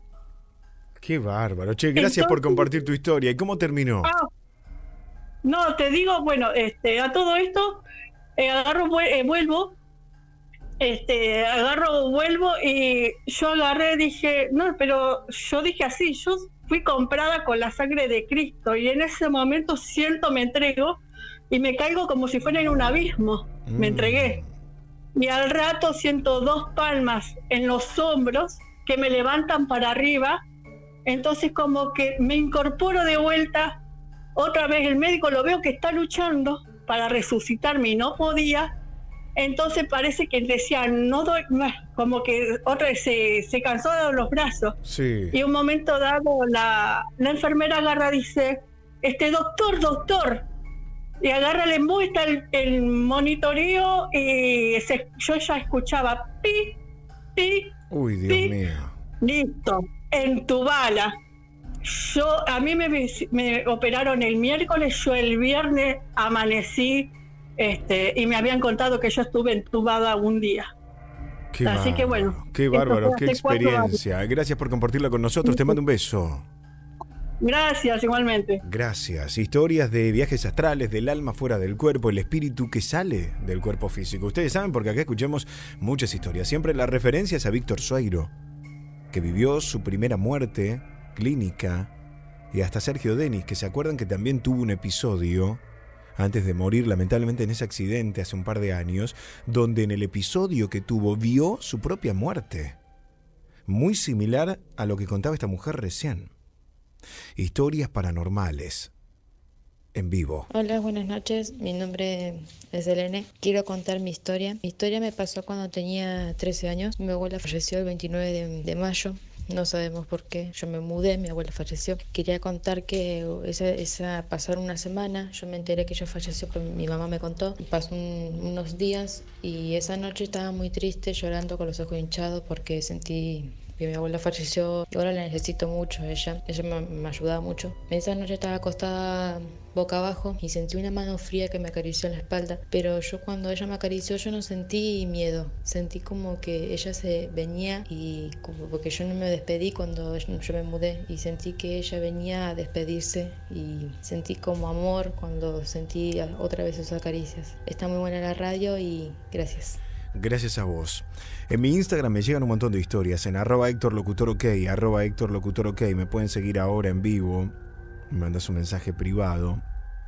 Qué bárbaro. Che, gracias Entonces, por compartir tu historia. ¿Y cómo terminó? Ah, no, te digo, bueno, este, a todo esto, eh, agarro, eh, vuelvo, Este, agarro, vuelvo y yo agarré, dije, no, pero yo dije así, yo fui comprada con la sangre de Cristo y en ese momento siento, me entrego y me caigo como si fuera en un abismo, mm. me entregué. Y al rato siento dos palmas en los hombros que me levantan para arriba Entonces como que me incorporo de vuelta, otra vez el médico lo veo que está luchando para resucitarme y no podía, entonces parece que decía, no doy más, como que otra vez se, se cansó de los brazos. Sí. Y un momento dado la, la enfermera agarra y dice, este doctor, doctor, y agarra, le muestra el, el monitoreo y se, yo ya escuchaba pi, pi, Uy, Dios pi, mío. listo, en tu bala. Yo, a mí me, me operaron el miércoles, yo el viernes amanecí este, y me habían contado que yo estuve entubada un día. Qué Así bárbaro, que bueno. Qué bárbaro, fue qué hace cuatro experiencia. Gracias por compartirla con nosotros. Te mando un beso. Gracias, igualmente. Gracias. Historias de viajes astrales, del alma fuera del cuerpo, el espíritu que sale del cuerpo físico. Ustedes saben porque acá escuchamos muchas historias. Siempre la referencia es a Víctor Sueiro, que vivió su primera muerte clínica, y hasta Sergio Denis, que se acuerdan que también tuvo un episodio antes de morir lamentablemente en ese accidente hace un par de años, donde en el episodio que tuvo vio su propia muerte. Muy similar a lo que contaba esta mujer recién. Historias paranormales en vivo. Hola, buenas noches. Mi nombre es Elene. Quiero contar mi historia. Mi historia me pasó cuando tenía trece años. Mi abuela falleció el veintinueve de, de mayo. No sabemos por qué. Yo me mudé, mi abuela falleció. Quería contar que esa, esa pasaron una semana. Yo me enteré que ella falleció porque mi mamá me contó. Pasó un, unos días y esa noche estaba muy triste, llorando con los ojos hinchados porque sentí que mi abuela falleció y ahora la necesito mucho a ella. Ella me, me ayudaba mucho. Esa noche estaba acostada boca abajo y sentí una mano fría que me acarició en la espalda, pero yo cuando ella me acarició yo no sentí miedo, sentí como que ella se venía y como porque yo no me despedí cuando yo me mudé y sentí que ella venía a despedirse y sentí como amor cuando sentí otra vez sus acaricias. Está muy buena la radio y gracias. Gracias a vos. En mi Instagram me llegan un montón de historias. En arroba Héctor Locutor OK, arroba Héctor Locutor OK. Me pueden seguir ahora en vivo. Me mandas un mensaje privado.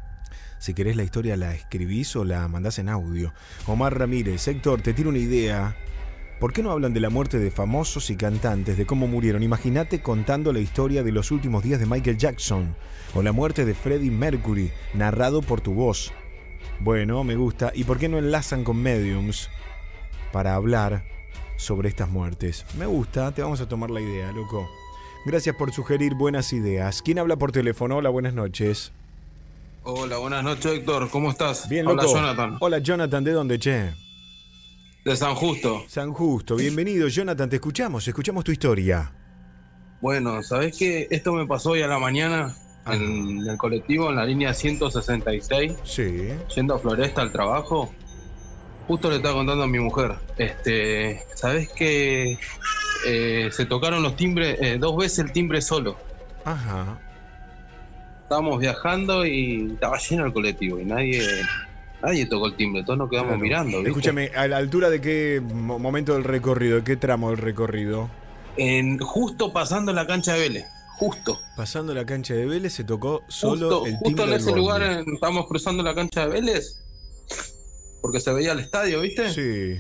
Si querés la historia la escribís o la mandás en audio. Omar Ramírez, Héctor, te tiro una idea. ¿Por qué no hablan de la muerte de famosos y cantantes, de cómo murieron? Imagínate contando la historia de los últimos días de Michael Jackson o la muerte de Freddie Mercury, narrado por tu voz. Bueno, me gusta. ¿Y por qué no enlazan con mediums para hablar sobre estas muertes? Me gusta, te vamos a tomar la idea, loco. Gracias por sugerir buenas ideas. ¿Quién habla por teléfono? Hola, buenas noches. Hola, buenas noches, Héctor. ¿Cómo estás? Bien, Hola, loco. Jonathan. Hola, Jonathan. ¿De dónde, che? De San Justo. San Justo. Bienvenido, Jonathan. Te escuchamos. Escuchamos tu historia. Bueno, ¿sabés qué? Esto me pasó hoy a la mañana en el colectivo, en la línea ciento sesenta y seis. Sí. Yendo a Floresta al trabajo. Justo le estaba contando a mi mujer. Este, ¿sabés qué? Eh, se tocaron los timbres, eh, dos veces el timbre solo. Ajá. Estábamos viajando y estaba lleno el colectivo y nadie nadie tocó el timbre, todos nos quedamos Claro. mirando, ¿viste? Escúchame, ¿a la altura de qué mo- momento del recorrido? ¿De qué tramo del recorrido? En, justo pasando la cancha de Vélez, justo. Pasando la cancha de Vélez se tocó solo Justo, el justo timbre en del ese bondi. lugar en- estábamos cruzando la cancha de Vélez, porque se veía el estadio, ¿viste? Sí.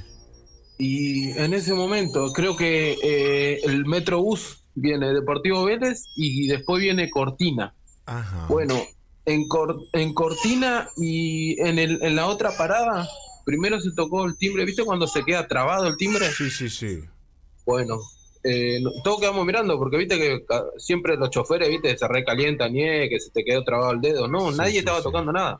Y en ese momento creo que eh, el Metrobús viene Deportivo Vélez y después viene Cortina. Ajá. Bueno, en, Cor- en Cortina y en, el, en la otra parada, primero se tocó el timbre, ¿viste cuando se queda trabado el timbre? Sí, sí, sí. Bueno, eh, no- todos quedamos mirando porque viste que ca- siempre los choferes, viste, se recalientan, nie, que se te quedó trabado el dedo. No, Sí, nadie sí, estaba sí. tocando nada.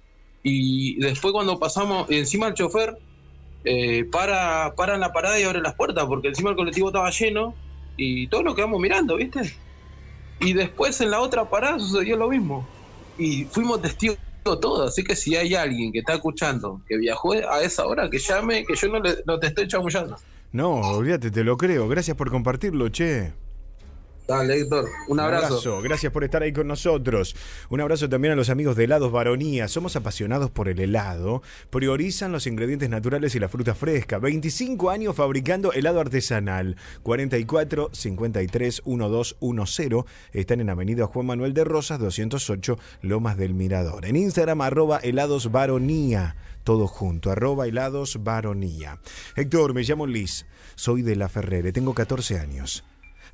Y después cuando pasamos, encima el chofer eh, para, para en la parada y abre las puertas porque encima el colectivo estaba lleno y todos nos quedamos mirando, ¿viste? Y después en la otra parada sucedió lo mismo. Y fuimos testigos todos, así que si hay alguien que está escuchando que viajó a esa hora, que llame, que yo no, le, no te estoy chamullando. No, olvídate, te lo creo. Gracias por compartirlo, che. Dale, Héctor, un abrazo. Gracias por estar ahí con nosotros. Un abrazo también a los amigos de Helados Baronía. Somos apasionados por el helado. Priorizan los ingredientes naturales y la fruta fresca. veinticinco años fabricando helado artesanal. cuarenta y cuatro, cincuenta y tres, doce diez. Están en Avenida Juan Manuel de Rosas, doscientos ocho, Lomas del Mirador. En Instagram, arroba helados baronía. Todo junto, arroba helados baronía. Héctor, me llamo Liz. Soy de La Ferrere. Tengo catorce años.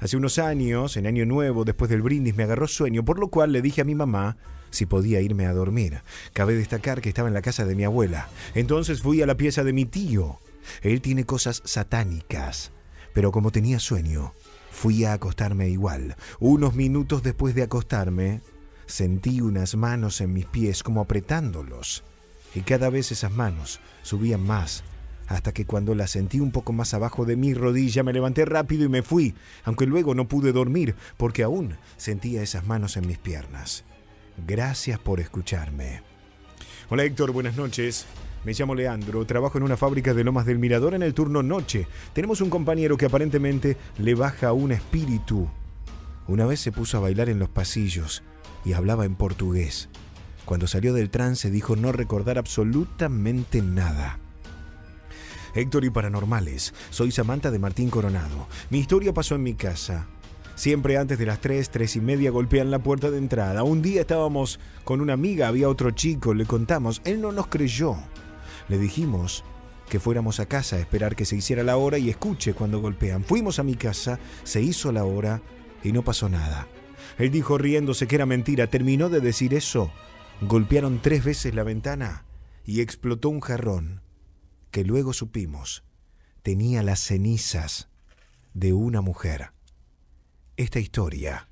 Hace unos años, en Año Nuevo, después del brindis, me agarró sueño, por lo cual le dije a mi mamá si podía irme a dormir. Cabe destacar que estaba en la casa de mi abuela. Entonces fui a la pieza de mi tío. Él tiene cosas satánicas, pero como tenía sueño, fui a acostarme igual. Unos minutos después de acostarme, sentí unas manos en mis pies como apretándolos. Y cada vez esas manos subían más, hasta que cuando las sentí un poco más abajo de mi rodilla, me levanté rápido y me fui, aunque luego no pude dormir, porque aún sentía esas manos en mis piernas. Gracias por escucharme. Hola Héctor, buenas noches. Me llamo Leandro, trabajo en una fábrica de Lomas del Mirador en el turno noche. Tenemos un compañero que aparentemente le baja un espíritu. Una vez se puso a bailar en los pasillos y hablaba en portugués. Cuando salió del trance dijo no recordar absolutamente nada. Héctor y Paranormales, soy Samantha de Martín Coronado. Mi historia pasó en mi casa. Siempre antes de las tres, tres y media golpean la puerta de entrada. Un día estábamos con una amiga, había otro chico, le contamos, él no nos creyó. Le dijimos que fuéramos a casa a esperar que se hiciera la hora y escuche cuando golpean. Fuimos a mi casa, se hizo la hora y no pasó nada. Él dijo riéndose que era mentira. Terminó de decir eso. Golpearon tres veces la ventana y explotó un jarrón que luego supimos tenía las cenizas de una mujer. Esta historia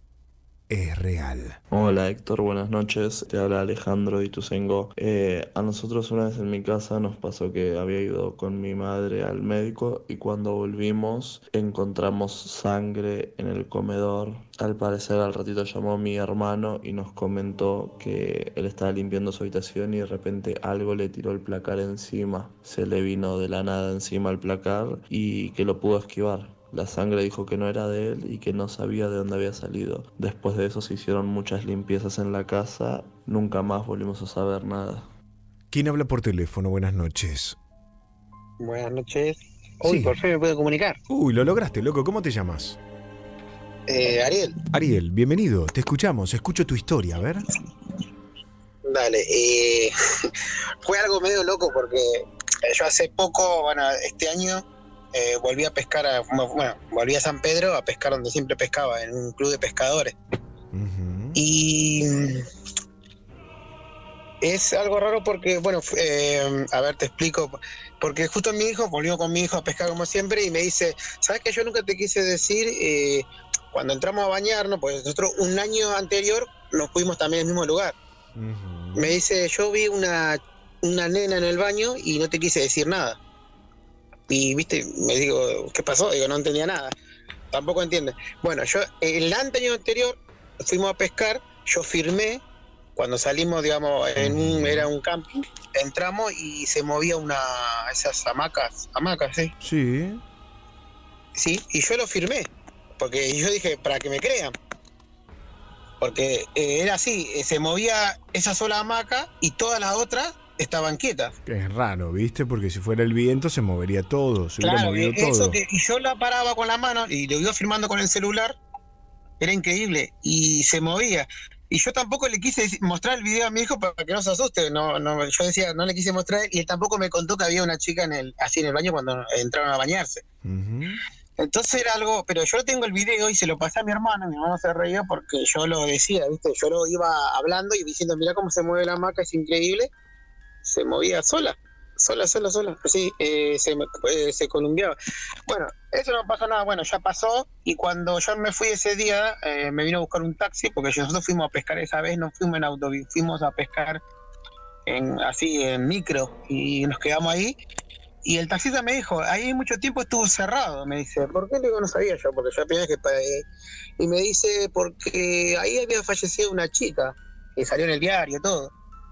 es real. Hola Héctor, buenas noches. Te habla Alejandro de Ituzaingó. Eh, a nosotros una vez en mi casa nos pasó que había ido con mi madre al médico y cuando volvimos encontramos sangre en el comedor. Al parecer al ratito llamó mi hermano y nos comentó que él estaba limpiando su habitación y de repente algo le tiró el placar encima. Se le vino de la nada encima el placar y que lo pudo esquivar. La sangre dijo que no era de él y que no sabía de dónde había salido. Después de eso se hicieron muchas limpiezas en la casa. Nunca más volvimos a saber nada. ¿Quién habla por teléfono? Buenas noches. Buenas noches. Uy, Sí. por fin me puedo comunicar. Uy, lo lograste, loco. ¿Cómo te llamas? Eh, Ariel, Ariel, bienvenido. Te escuchamos. Escucho tu historia. A ver. dale. Eh, fue algo medio loco porque eh, yo hace poco, bueno, este año eh, volví a pescar, a, bueno, volví a San Pedro a pescar donde siempre pescaba, en un club de pescadores. Y es algo raro porque, bueno, eh, a ver, te explico. Porque justo mi hijo, volvió con mi hijo a pescar como siempre y me dice, ¿sabes que yo nunca te quise decir? Eh, cuando entramos a bañarnos, pues nosotros un año anterior nos fuimos también al mismo lugar. Uh-huh. Me dice, yo vi una, una nena en el baño y no te quise decir nada. Y, viste, me digo, ¿qué pasó? Digo, no entendía nada. Tampoco entiende. Bueno, yo, el año anterior, fuimos a pescar, yo firmé, cuando salimos, digamos, en un, era un camping, entramos y se movía una, esas hamacas, hamacas, ¿sí? Sí. Sí, y yo lo firmé, porque yo dije, para que me crean. Porque eh, era así, eh, se movía esa sola hamaca y todas las otras estaban quietas. Es raro, ¿viste? Porque si fuera el viento se movería todo, se hubiera Claro, movido eso todo. que, y yo la paraba con la mano y lo iba firmando con el celular, era increíble, y se movía. Y yo tampoco le quise mostrar el video a mi hijo para que no se asuste. No, no, yo decía, no le quise mostrar, y él tampoco me contó que había una chica en el, así en el baño cuando entraron a bañarse. Uh-huh. Entonces era algo, pero yo tengo el video y se lo pasé a mi hermano, mi hermano se reía porque yo lo decía, ¿viste? Yo lo iba hablando y diciendo, mira cómo se mueve la hamaca, es increíble. Se movía sola, sola, sola, sola. Sí, eh, se, eh, se columpiaba. Bueno, eso no pasó nada, bueno, ya pasó. Y cuando yo me fui ese día, eh, me vino a buscar un taxi, porque nosotros fuimos a pescar esa vez, no fuimos en auto, fuimos a pescar en, así en micro, y nos quedamos ahí. Y el taxista me dijo, ahí mucho tiempo estuvo cerrado. Me dice, ¿por qué? Le digo, no sabía yo, porque yo apenas que pagué. Y me dice, porque ahí había fallecido una chica, que salió en el diario, todo.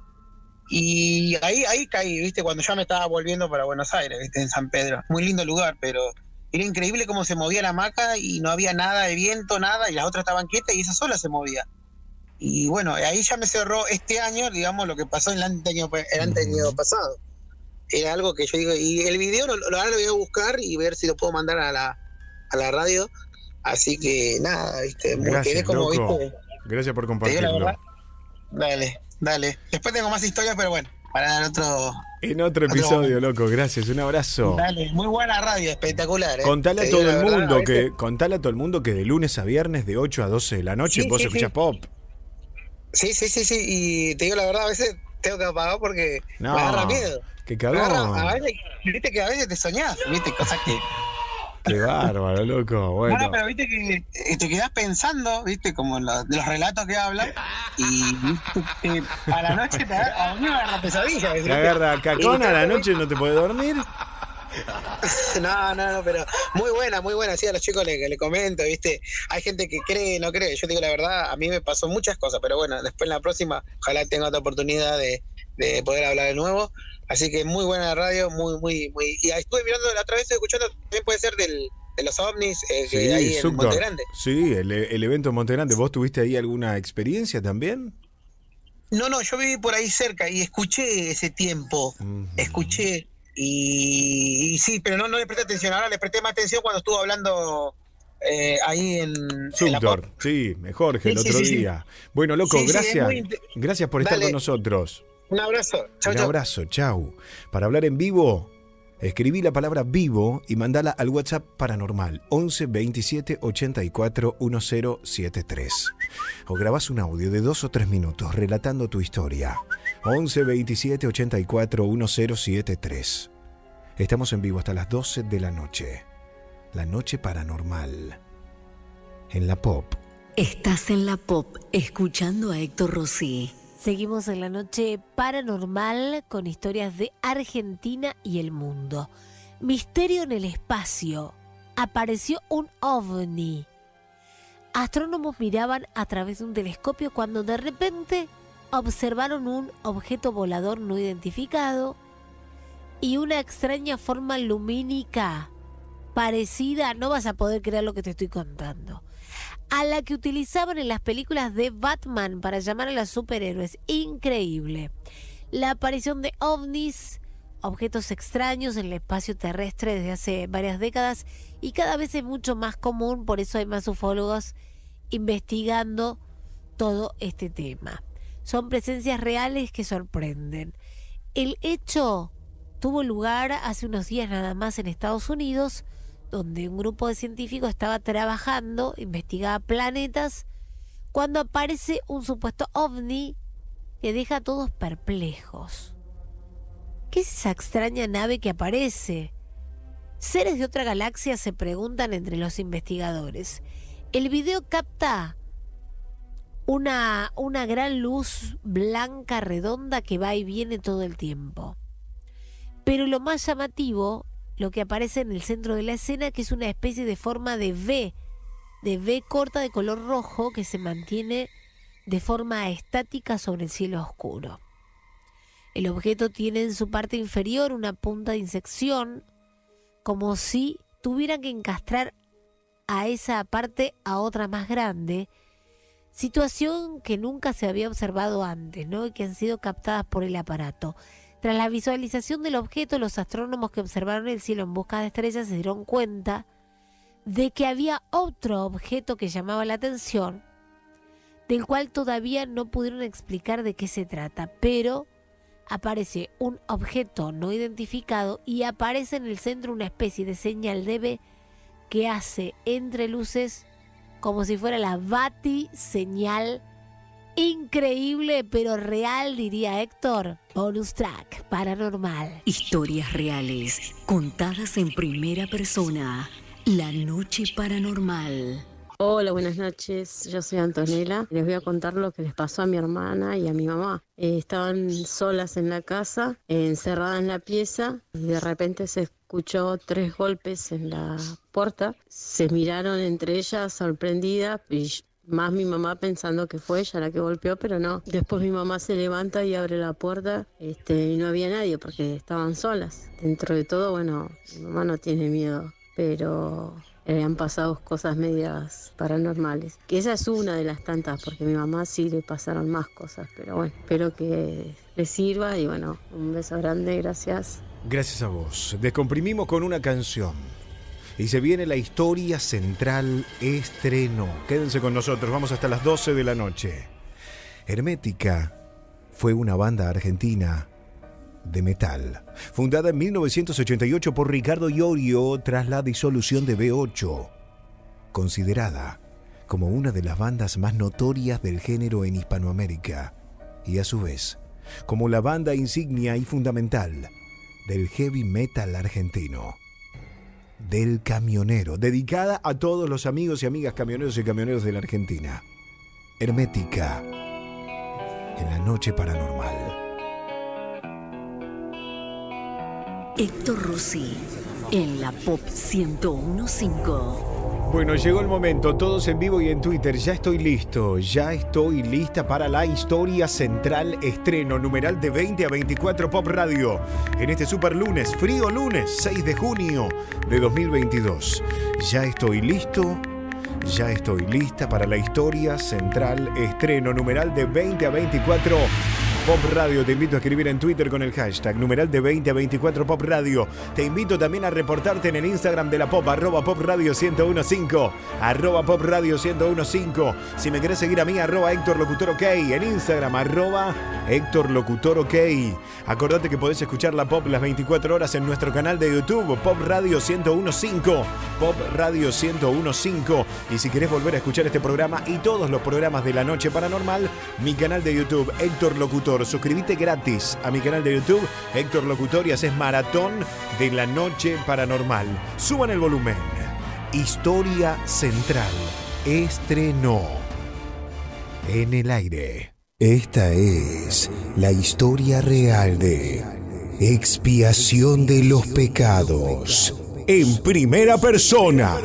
Y ahí ahí caí, ¿viste? Cuando ya me estaba volviendo para Buenos Aires, ¿viste? En San Pedro. Muy lindo lugar, pero era increíble cómo se movía la hamaca y no había nada de viento, nada, y las otras estaban quietas y esa sola se movía. Y bueno, ahí ya me cerró este año, digamos, lo que pasó el año, el año pasado. Era algo que yo digo, y el video lo, lo, ahora lo voy a buscar y ver si lo puedo mandar a la, a la radio. Así que nada, ¿viste? Gracias, como, loco. ¿viste? Gracias por Te digo la compartirlo. verdad. Dale, dale. Después tengo más historias, pero bueno, para dar otro, En otro episodio, loco. Gracias, un abrazo. Dale, muy buena radio, espectacular. ¿eh? Contale Te a todo digo el la verdad, mundo ¿viste? que contale a todo el mundo que de lunes a viernes de ocho a doce de la noche Sí, vos sí, escuchás sí. pop. Sí, sí, sí, sí. Y te digo la verdad, a veces tengo que apagar porque No, me agarra miedo. qué Me cagón. agarra- a veces, viste que a veces te soñás, viste, cosas que... Qué bárbaro, loco. Bueno. No, no, pero viste que eh, te quedás pensando, viste, como en lo- de los relatos que hablan, y viste que a la noche te agarra, a mí me agarra pesadilla. Te ¿viste? agarra cacona Y- a la noche y no te puedes dormir. No, no, no, pero muy buena, muy buena. Sí, a los chicos le, le comento, ¿viste? Hay gente que cree, no cree. Yo te digo la verdad, a mí me pasó muchas cosas, pero bueno, después en la próxima, ojalá tenga otra oportunidad de, de poder hablar de nuevo. Así que muy buena radio, muy, muy, muy. Y ahí estuve mirando la otra vez, estoy escuchando, también puede ser del, de los ovnis, eh, que Sí, ahí en Sugdor. Monte Grande. Sí, el, el evento en Monte Grande. ¿Vos tuviste ahí alguna experiencia también? No, no, yo viví por ahí cerca y escuché ese tiempo, escuché y, y sí, pero no, no le presté atención. Ahora le presté más atención cuando estuvo hablando eh, ahí en, en la pop. Sugdor, sí, Jorge, el Sí, sí, otro sí, sí. día. Bueno, loco, Sí, sí, es gracias. muy inte- Gracias por estar Dale. con nosotros. Un abrazo. Chau, Un chau. abrazo, chau. Para hablar en vivo, escribí la palabra vivo y mandala al WhatsApp paranormal once veintisiete ochenta y cuatro diez setenta y tres. O grabás un audio de dos o tres minutos relatando tu historia. once veintisiete ochenta y cuatro diez setenta y tres. Estamos en vivo hasta las doce de la noche. La noche paranormal. En la pop. Estás en la pop escuchando a Héctor Rossi. Seguimos en la noche paranormal con historias de Argentina y el mundo. Misterio en el espacio. Apareció un ovni. Astrónomos miraban a través de un telescopio cuando de repente observaron un objeto volador no identificado y una extraña forma lumínica parecida, no vas a poder creer lo que te estoy contando, a la que utilizaban en las películas de Batman para llamar a los superhéroes. Increíble. La aparición de ovnis, objetos extraños en el espacio terrestre desde hace varias décadas y cada vez es mucho más común, por eso hay más ufólogos investigando todo este tema. Son presencias reales que sorprenden. El hecho tuvo lugar hace unos días nada más en Estados Unidos, donde un grupo de científicos estaba trabajando, investigaba planetas, cuando aparece un supuesto ovni que deja a todos perplejos. ¿Qué es esa extraña nave que aparece? Seres de otra galaxia, se preguntan entre los investigadores. El video capta una, una gran luz blanca redonda que va y viene todo el tiempo. Pero lo más llamativo, lo que aparece en el centro de la escena, que es una especie de forma de V, de V corta de color rojo que se mantiene de forma estática sobre el cielo oscuro. El objeto tiene en su parte inferior una punta de insección, como si tuvieran que encastrar a esa parte a otra más grande, situación que nunca se había observado antes, ¿no? Y que han sido captadas por el aparato. Tras la visualización del objeto, los astrónomos que observaron el cielo en busca de estrellas se dieron cuenta de que había otro objeto que llamaba la atención, del cual todavía no pudieron explicar de qué se trata, pero aparece un objeto no identificado y aparece en el centro una especie de señal de V que hace entre luces como si fuera la Bati señal. Increíble pero real, diría Héctor. Bonus track paranormal. Historias reales contadas en primera persona. La noche paranormal. Hola, buenas noches. Yo soy Antonella. Les voy a contar lo que les pasó a mi hermana y a mi mamá. Eh, estaban solas en la casa, eh, encerradas en la pieza, y de repente se escuchó tres golpes en la puerta. Se miraron entre ellas sorprendidas y más mi mamá pensando que fue ella la que golpeó, pero no. Después mi mamá se levanta y abre la puerta, este, y no había nadie porque estaban solas. Dentro de todo, bueno, mi mamá no tiene miedo, pero eh, han pasado cosas medias paranormales. Que esa es una de las tantas, porque a mi mamá sí le pasaron más cosas, pero bueno, espero que les sirva y bueno, un beso grande, gracias. Gracias a vos. Descomprimimos con una canción. Y se viene la historia central estreno. Quédense con nosotros, vamos hasta las doce de la noche. Hermética fue una banda argentina de metal, fundada en mil novecientos ochenta y ocho por Ricardo Iorio tras la disolución de B ocho, considerada como una de las bandas más notorias del género en Hispanoamérica y a su vez como la banda insignia y fundamental del heavy metal argentino, del camionero, dedicada a todos los amigos y amigas camioneros y camioneros de la Argentina. Hermética, en la noche paranormal. Héctor Rossi, en la Pop ciento uno punto cinco. Bueno, llegó el momento, todos en vivo y en Twitter. Ya estoy listo, ya estoy lista para la historia central estreno, numeral de veinte a veinticuatro Pop Radio. En este super lunes, frío lunes, seis de junio de dos mil veintidós. Ya estoy listo, ya estoy lista para la historia central estreno, numeral de veinte a veinticuatro Pop Radio. Te invito a escribir en Twitter con el hashtag numeral de veinte a veinticuatro Pop Radio. Te invito también a reportarte en el Instagram de la Pop, arroba Pop Radio ciento quince, arroba Pop Radio ciento quince. Si me querés seguir a mí, arroba Héctor Locutor OK, en Instagram, arroba Héctor Locutor OK. Acordate que podés escuchar la Pop las veinticuatro horas en nuestro canal de YouTube, Pop Radio ciento quince, Pop Radio ciento quince. Y si querés volver a escuchar este programa y todos los programas de la noche paranormal, mi canal de YouTube, Héctor Locutor. Suscríbete gratis a mi canal de YouTube, Héctor Locutor, y haces maratón de la noche paranormal. Suban el volumen. Historia central estrenó en el aire. Esta es la historia real de expiación de los pecados en primera persona.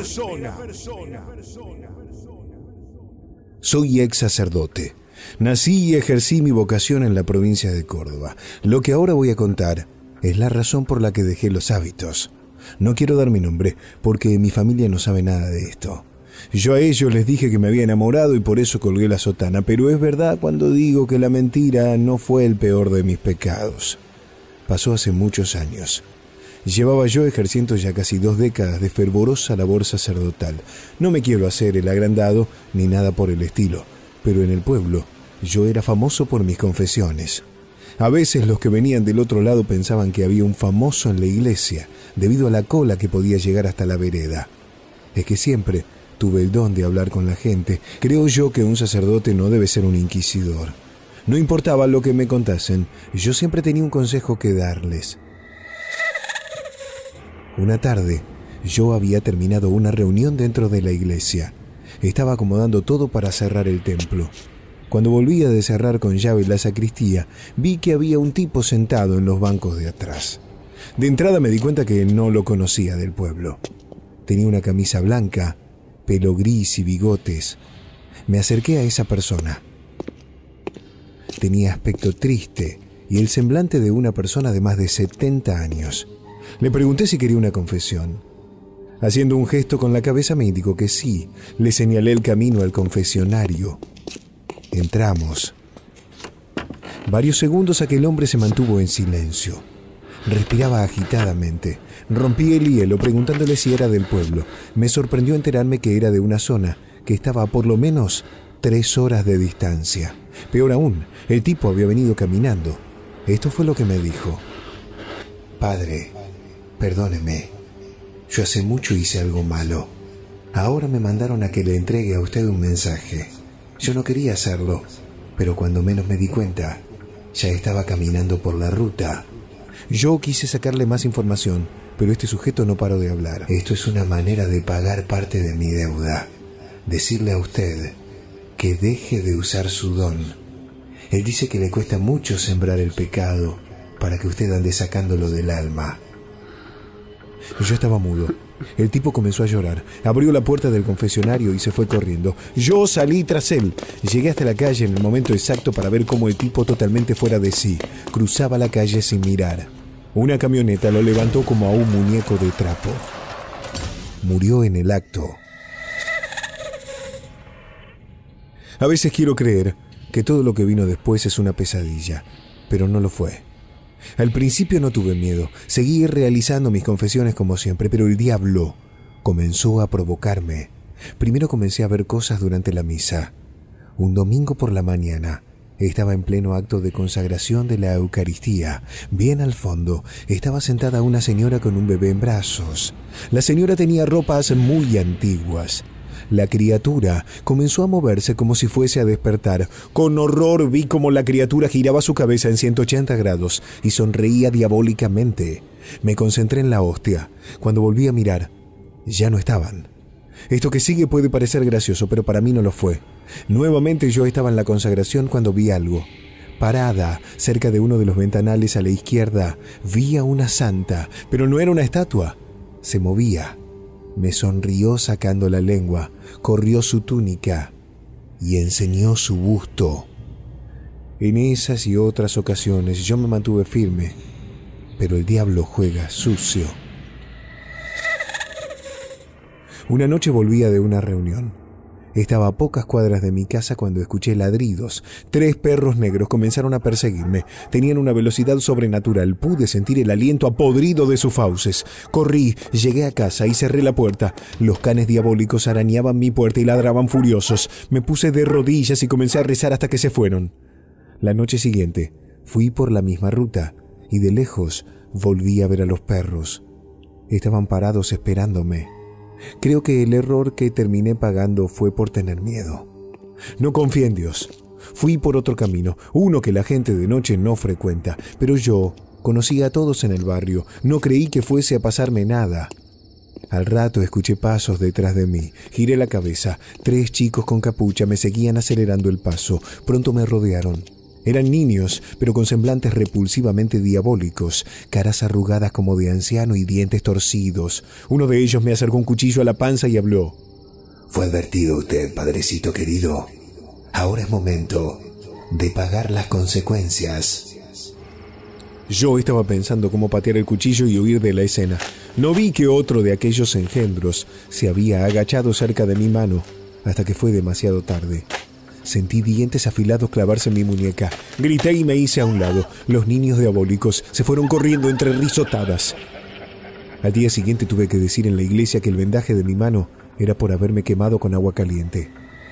Soy ex sacerdote. Nací y ejercí mi vocación en la provincia de Córdoba. Lo que ahora voy a contar es la razón por la que dejé los hábitos. No quiero dar mi nombre porque mi familia no sabe nada de esto. Yo a ellos les dije que me había enamorado y por eso colgué la sotana, pero es verdad cuando digo que la mentira no fue el peor de mis pecados. Pasó hace muchos años. Llevaba yo ejerciendo ya casi dos décadas de fervorosa labor sacerdotal. No me quiero hacer el agrandado ni nada por el estilo, pero en el pueblo yo era famoso por mis confesiones. A veces los que venían del otro lado pensaban que había un famoso en la iglesia, debido a la cola que podía llegar hasta la vereda. Es que siempre tuve el don de hablar con la gente. Creo yo que un sacerdote no debe ser un inquisidor. No importaba lo que me contasen, yo siempre tenía un consejo que darles. Una tarde, yo había terminado una reunión dentro de la iglesia. Estaba acomodando todo para cerrar el templo. Cuando volvía de cerrar con llave la sacristía, vi que había un tipo sentado en los bancos de atrás. De entrada me di cuenta que no lo conocía del pueblo. Tenía una camisa blanca, pelo gris y bigotes. Me acerqué a esa persona. Tenía aspecto triste y el semblante de una persona de más de setenta años. Le pregunté si quería una confesión. Haciendo un gesto con la cabeza me indicó que sí. Le señalé el camino al confesionario. Entramos. Varios segundos aquel hombre se mantuvo en silencio. Respiraba agitadamente. Rompí el hielo preguntándole si era del pueblo. Me sorprendió enterarme que era de una zona que estaba a por lo menos tres horas de distancia. Peor aún, el tipo había venido caminando. Esto fue lo que me dijo. Padre, perdóneme. Yo hace mucho hice algo malo. Ahora me mandaron a que le entregue a usted un mensaje. Yo no quería hacerlo, pero cuando menos me di cuenta, ya estaba caminando por la ruta. Yo quise sacarle más información, pero este sujeto no paró de hablar. Esto es una manera de pagar parte de mi deuda. Decirle a usted que deje de usar su don. Él dice que le cuesta mucho sembrar el pecado para que usted ande sacándolo del alma. Yo estaba mudo. El tipo comenzó a llorar. Abrió la puerta del confesionario y se fue corriendo. Yo salí tras él. Llegué hasta la calle en el momento exacto para ver cómo el tipo, totalmente fuera de sí, cruzaba la calle sin mirar. Una camioneta lo levantó como a un muñeco de trapo. Murió en el acto. A veces quiero creer que todo lo que vino después es una pesadilla, pero no lo fue. Al principio no tuve miedo, seguí realizando mis confesiones como siempre, pero el diablo comenzó a provocarme. Primero comencé a ver cosas durante la misa. Un domingo por la mañana, Estaba en pleno acto de consagración de la Eucaristía. Bien al fondo estaba sentada una señora con un bebé en brazos. La señora tenía ropas muy antiguas. La criatura comenzó a moverse como si fuese a despertar. Con horror vi cómo la criatura giraba su cabeza en ciento ochenta grados y sonreía diabólicamente. Me concentré en la hostia. Cuando volví a mirar, ya no estaban. Esto que sigue puede parecer gracioso, pero para mí no lo fue. Nuevamente yo estaba en la consagración cuando vi algo. Parada cerca de uno de los ventanales a la izquierda, vi a una santa, pero no era una estatua. Se movía. Me sonrió sacando la lengua, corrió su túnica y enseñó su busto. En esas y otras ocasiones yo me mantuve firme, pero el diablo juega sucio. Una noche volvía de una reunión. Estaba a pocas cuadras de mi casa cuando escuché ladridos. Tres perros negros comenzaron a perseguirme. Tenían una velocidad sobrenatural. Pude sentir el aliento apodrido de sus fauces. Corrí, llegué a casa y cerré la puerta. Los canes diabólicos arañaban mi puerta y ladraban furiosos. Me puse de rodillas y comencé a rezar hasta que se fueron. La noche siguiente fui por la misma ruta y de lejos volví a ver a los perros. Estaban parados esperándome. Creo que el error que terminé pagando fue por tener miedo. No confié en Dios. Fui por otro camino, uno que la gente de noche no frecuenta, pero yo conocía a todos en el barrio. No creí que fuese a pasarme nada. Al rato escuché pasos detrás de mí. Giré la cabeza. Tres chicos con capucha me seguían acelerando el paso. Pronto me rodearon. Eran niños, pero con semblantes repulsivamente diabólicos, caras arrugadas como de anciano y dientes torcidos. Uno de ellos me acercó un cuchillo a la panza y habló. Fue advertido usted, padrecito querido. Ahora es momento de pagar las consecuencias. Yo estaba pensando cómo patear el cuchillo y huir de la escena. No vi que otro de aquellos engendros se había agachado cerca de mi mano, hasta que fue demasiado tarde. Sentí dientes afilados clavarse en mi muñeca. Grité y me hice a un lado. Los niños diabólicos se fueron corriendo entre risotadas. Al día siguiente tuve que decir en la iglesia que el vendaje de mi mano era por haberme quemado con agua caliente.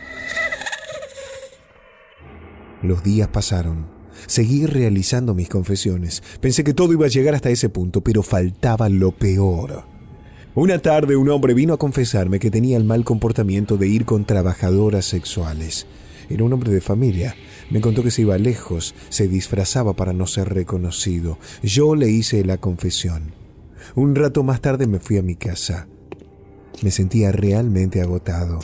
Los días pasaron. Seguí realizando mis confesiones. Pensé que todo iba a llegar hasta ese punto, pero faltaba lo peor. Una tarde un hombre vino a confesarme que tenía el mal comportamiento de ir con trabajadoras sexuales. Era un hombre de familia. Me contó que se iba lejos, se disfrazaba para no ser reconocido. Yo le hice la confesión. Un rato más tarde me fui a mi casa. Me sentía realmente agotado.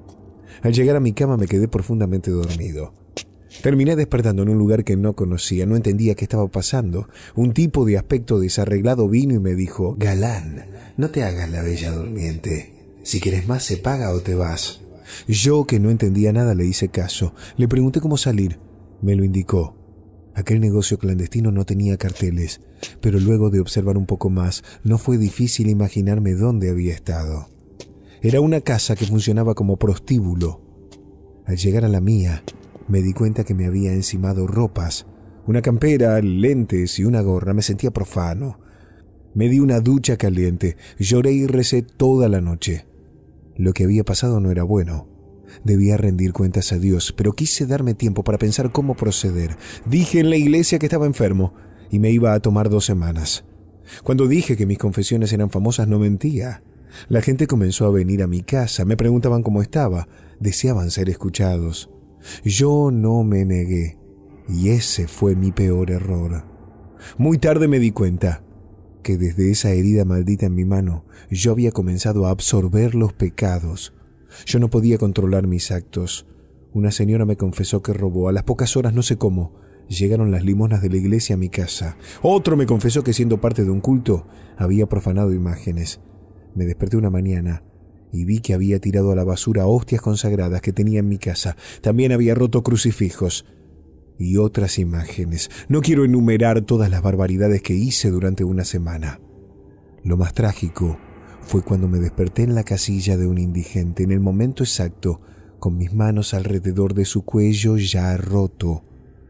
Al llegar a mi cama me quedé profundamente dormido. Terminé despertando en un lugar que no conocía. No entendía qué estaba pasando. Un tipo de aspecto desarreglado vino y me dijo: Galán, no te hagas la bella durmiente. Si quieres más, se paga o te vas. Yo, que no entendía nada, le hice caso. Le pregunté cómo salir. Me lo indicó. Aquel negocio clandestino no tenía carteles, pero luego de observar un poco más, no fue difícil imaginarme dónde había estado. Era una casa que funcionaba como prostíbulo. Al llegar a la mía, me di cuenta que me había encimado ropas, una campera, lentes y una gorra. Me sentía profano. Me di una ducha caliente, lloré y recé toda la noche. Lo que había pasado no era bueno. Debía rendir cuentas a Dios, pero quise darme tiempo para pensar cómo proceder. Dije en la iglesia que estaba enfermo y me iba a tomar dos semanas. Cuando dije que mis confesiones eran famosas, no mentía. La gente comenzó a venir a mi casa, me preguntaban cómo estaba, deseaban ser escuchados. Yo no me negué, y ese fue mi peor error. Muy tarde me di cuenta que desde esa herida maldita en mi mano, yo había comenzado a absorber los pecados. Yo no podía controlar mis actos. Una señora me confesó que robó. A las pocas horas, no sé cómo, llegaron las limosnas de la iglesia a mi casa. Otro me confesó que, siendo parte de un culto, había profanado imágenes. Me desperté una mañana y vi que había tirado a la basura hostias consagradas que tenía en mi casa. También había roto crucifijos y otras imágenes. No quiero enumerar todas las barbaridades que hice durante una semana. Lo más trágico fue cuando me desperté en la casilla de un indigente, en el momento exacto, con mis manos alrededor de su cuello ya roto.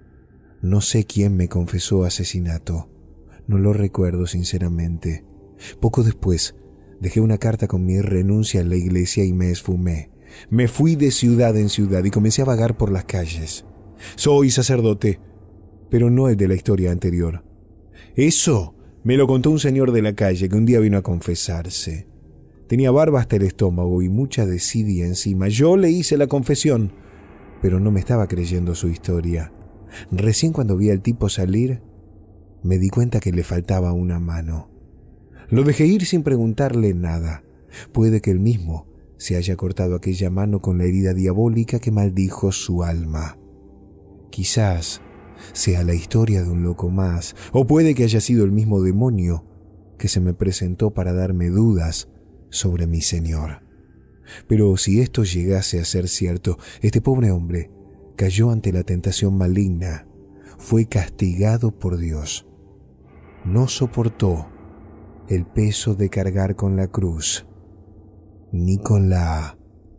No sé quién me confesó asesinato. No lo recuerdo sinceramente. Poco después, dejé una carta con mi renuncia en la iglesia y me esfumé. Me fui de ciudad en ciudad y comencé a vagar por las calles. Soy sacerdote, pero no el de la historia anterior. Eso me lo contó un señor de la calle que un día vino a confesarse. Tenía barba hasta el estómago y mucha desidia encima. Yo le hice la confesión, pero no me estaba creyendo su historia. Recién cuando vi al tipo salir, me di cuenta que le faltaba una mano. Lo dejé ir sin preguntarle nada. Puede que él mismo se haya cortado aquella mano con la herida diabólica que maldijo su alma. Quizás sea la historia de un loco más, o puede que haya sido el mismo demonio que se me presentó para darme dudas sobre mi Señor. Pero si esto llegase a ser cierto, este pobre hombre cayó ante la tentación maligna, fue castigado por Dios. No soportó el peso de cargar con la cruz, ni con la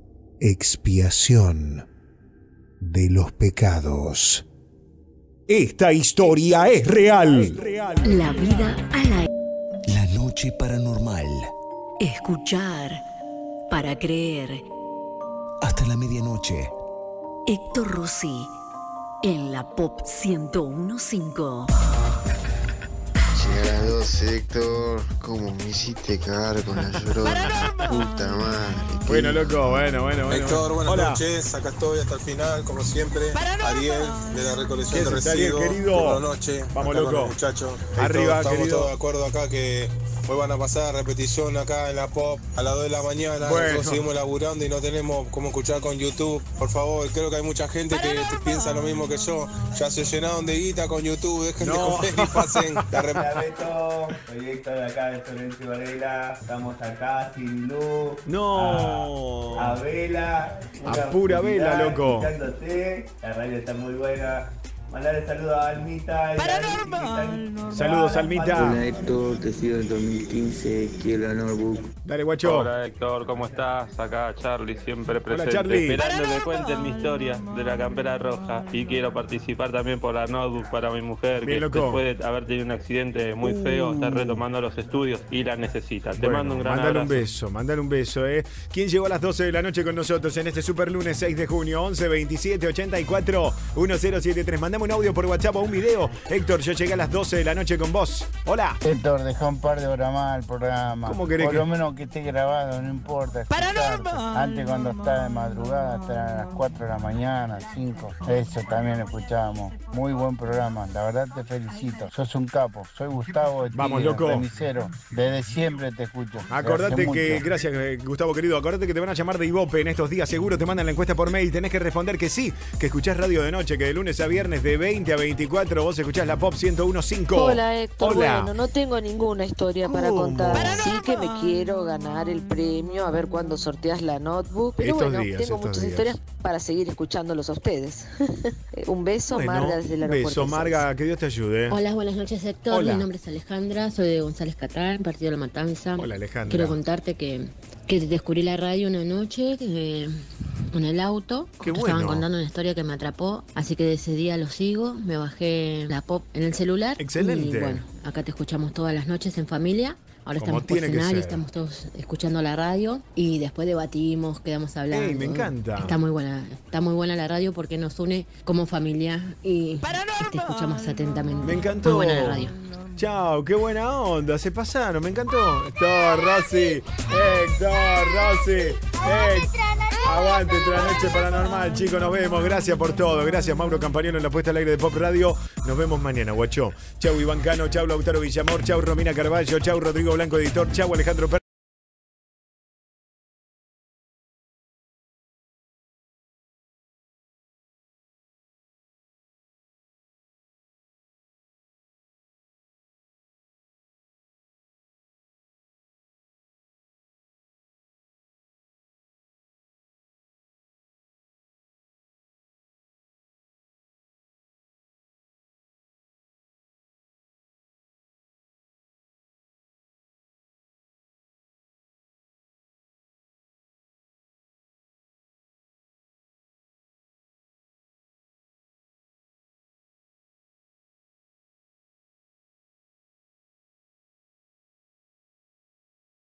expiación de los pecados. Esta historia es real. La vida al aire. La noche paranormal. Escuchar para creer. Hasta la medianoche. Héctor Rossi en la Pop ciento uno punto cinco. Llegar a dos, Héctor, como me hiciste cagar con la llorona. Puta madre. Bueno, loco, bueno, bueno, bueno. Héctor, buenas Hola. noches, acá estoy hasta el final, como siempre. Ariel, de la recolección ¿Qué de haces, Ariel, residuos. querido? Buenas noches. Vamos, acá con loco. los muchachos. Héctor, Arriba, estamos querido. todos de acuerdo acá que hoy van a pasar repetición acá en la Pop a las dos de la mañana. Bueno. Nosotros seguimos laburando y no tenemos cómo escuchar con YouTube. Por favor, creo que hay mucha gente que piensa lo mismo que yo. Ya se llenaron de guita con YouTube, dejen de No. comer y pasen la repetición. Hola Beto, soy Héctor de acá de Florencio Varela, estamos acá sin luz. No. A, a vela. A una pura vela, oscuridad, loco. escuchándote, la radio está muy buena. Mandarle saludos a Almita. Paranormal. Saludos, Almita. Hola Héctor, te sigo en dos mil quince, quiero la notebook. Dale, guacho. Hola Héctor, ¿cómo estás? Acá Charlie, siempre presente. Charlie. Esperando que cuenten mi historia de la campera roja. Y quiero participar también por la notebook para mi mujer, Bien, que loco. después de haber tenido un accidente muy feo, Uh. está retomando los estudios y la necesita. Te Bueno, mando un gran mándale abrazo. un beso, mándale un beso, ¿eh? ¿Quién llegó a las doce de la noche con nosotros en este super lunes seis de junio? once veintisiete ochenta y cuatro mil setenta y tres. Mandame un audio por WhatsApp o un video. Héctor, yo llegué a las doce de la noche con vos. Hola. Héctor, deja un par de horas más el programa. ¿Cómo querés Por que- lo menos que esté grabado, no importa. escucharte. Antes cuando estaba de madrugada, hasta las cuatro de la mañana, cinco. Eso también lo escuchábamos. Muy buen programa, la verdad te felicito. Sos un capo. Soy Gustavo de Vamos, Tigre, loco. remisero. Desde siempre te escucho. Acordate Gracias que, mucho. gracias eh, Gustavo querido, acordate que te van a llamar de Ibope en estos días, seguro te mandan la encuesta por mail, tenés que responder que sí, que escuchás radio de noche, que de lunes a viernes de veinte a veinticuatro vos escuchás la Pop ciento uno punto cinco. Hola Héctor, Hola. bueno, no tengo ninguna historia para ¿Cómo? contar. Sí que me quiero ganar el premio, a ver cuándo sorteas la notebook. Pero Estos bueno, días, tengo estos muchas días. historias para seguir escuchándolos a ustedes. Un beso, Bueno, Marga, desde el un aeropuerto. beso, Marga, que Dios te ayude. Hola, buenas noches Héctor, Hola. mi nombre es Alejandra, soy de González Catrán, partido de La Matanza. Hola, Alejandra. Quiero contarte que, que descubrí la radio una noche eh, en el auto. Qué Estaban bueno. contando una historia que me atrapó, así que ese día lo sigo, me bajé la Pop en el celular. Excelente. Y bueno, acá te escuchamos todas las noches en familia. Ahora Como estamos por tiene que cenar y ser. estamos todos escuchando la radio y después debatimos, quedamos hablando. Ey, me encanta. Está muy buena, está muy buena la radio porque nos une como familia y te escuchamos atentamente. Me encantó. Muy buena la radio. Chao, qué buena onda, se pasaron, me encantó. Héctor Rossi, Héctor Rossi, Héctor. Aguante otra noche paranormal, chicos, nos vemos. Gracias por todo. Gracias, Mauro Campagnolo en la puesta al aire de Pop Radio. Nos vemos mañana, guacho. Chau, Iván Cano, chau, Lautaro Villamor, chau, Romina Carballo, chau, Rodrigo Blanco, editor, chau, Alejandro Pérez.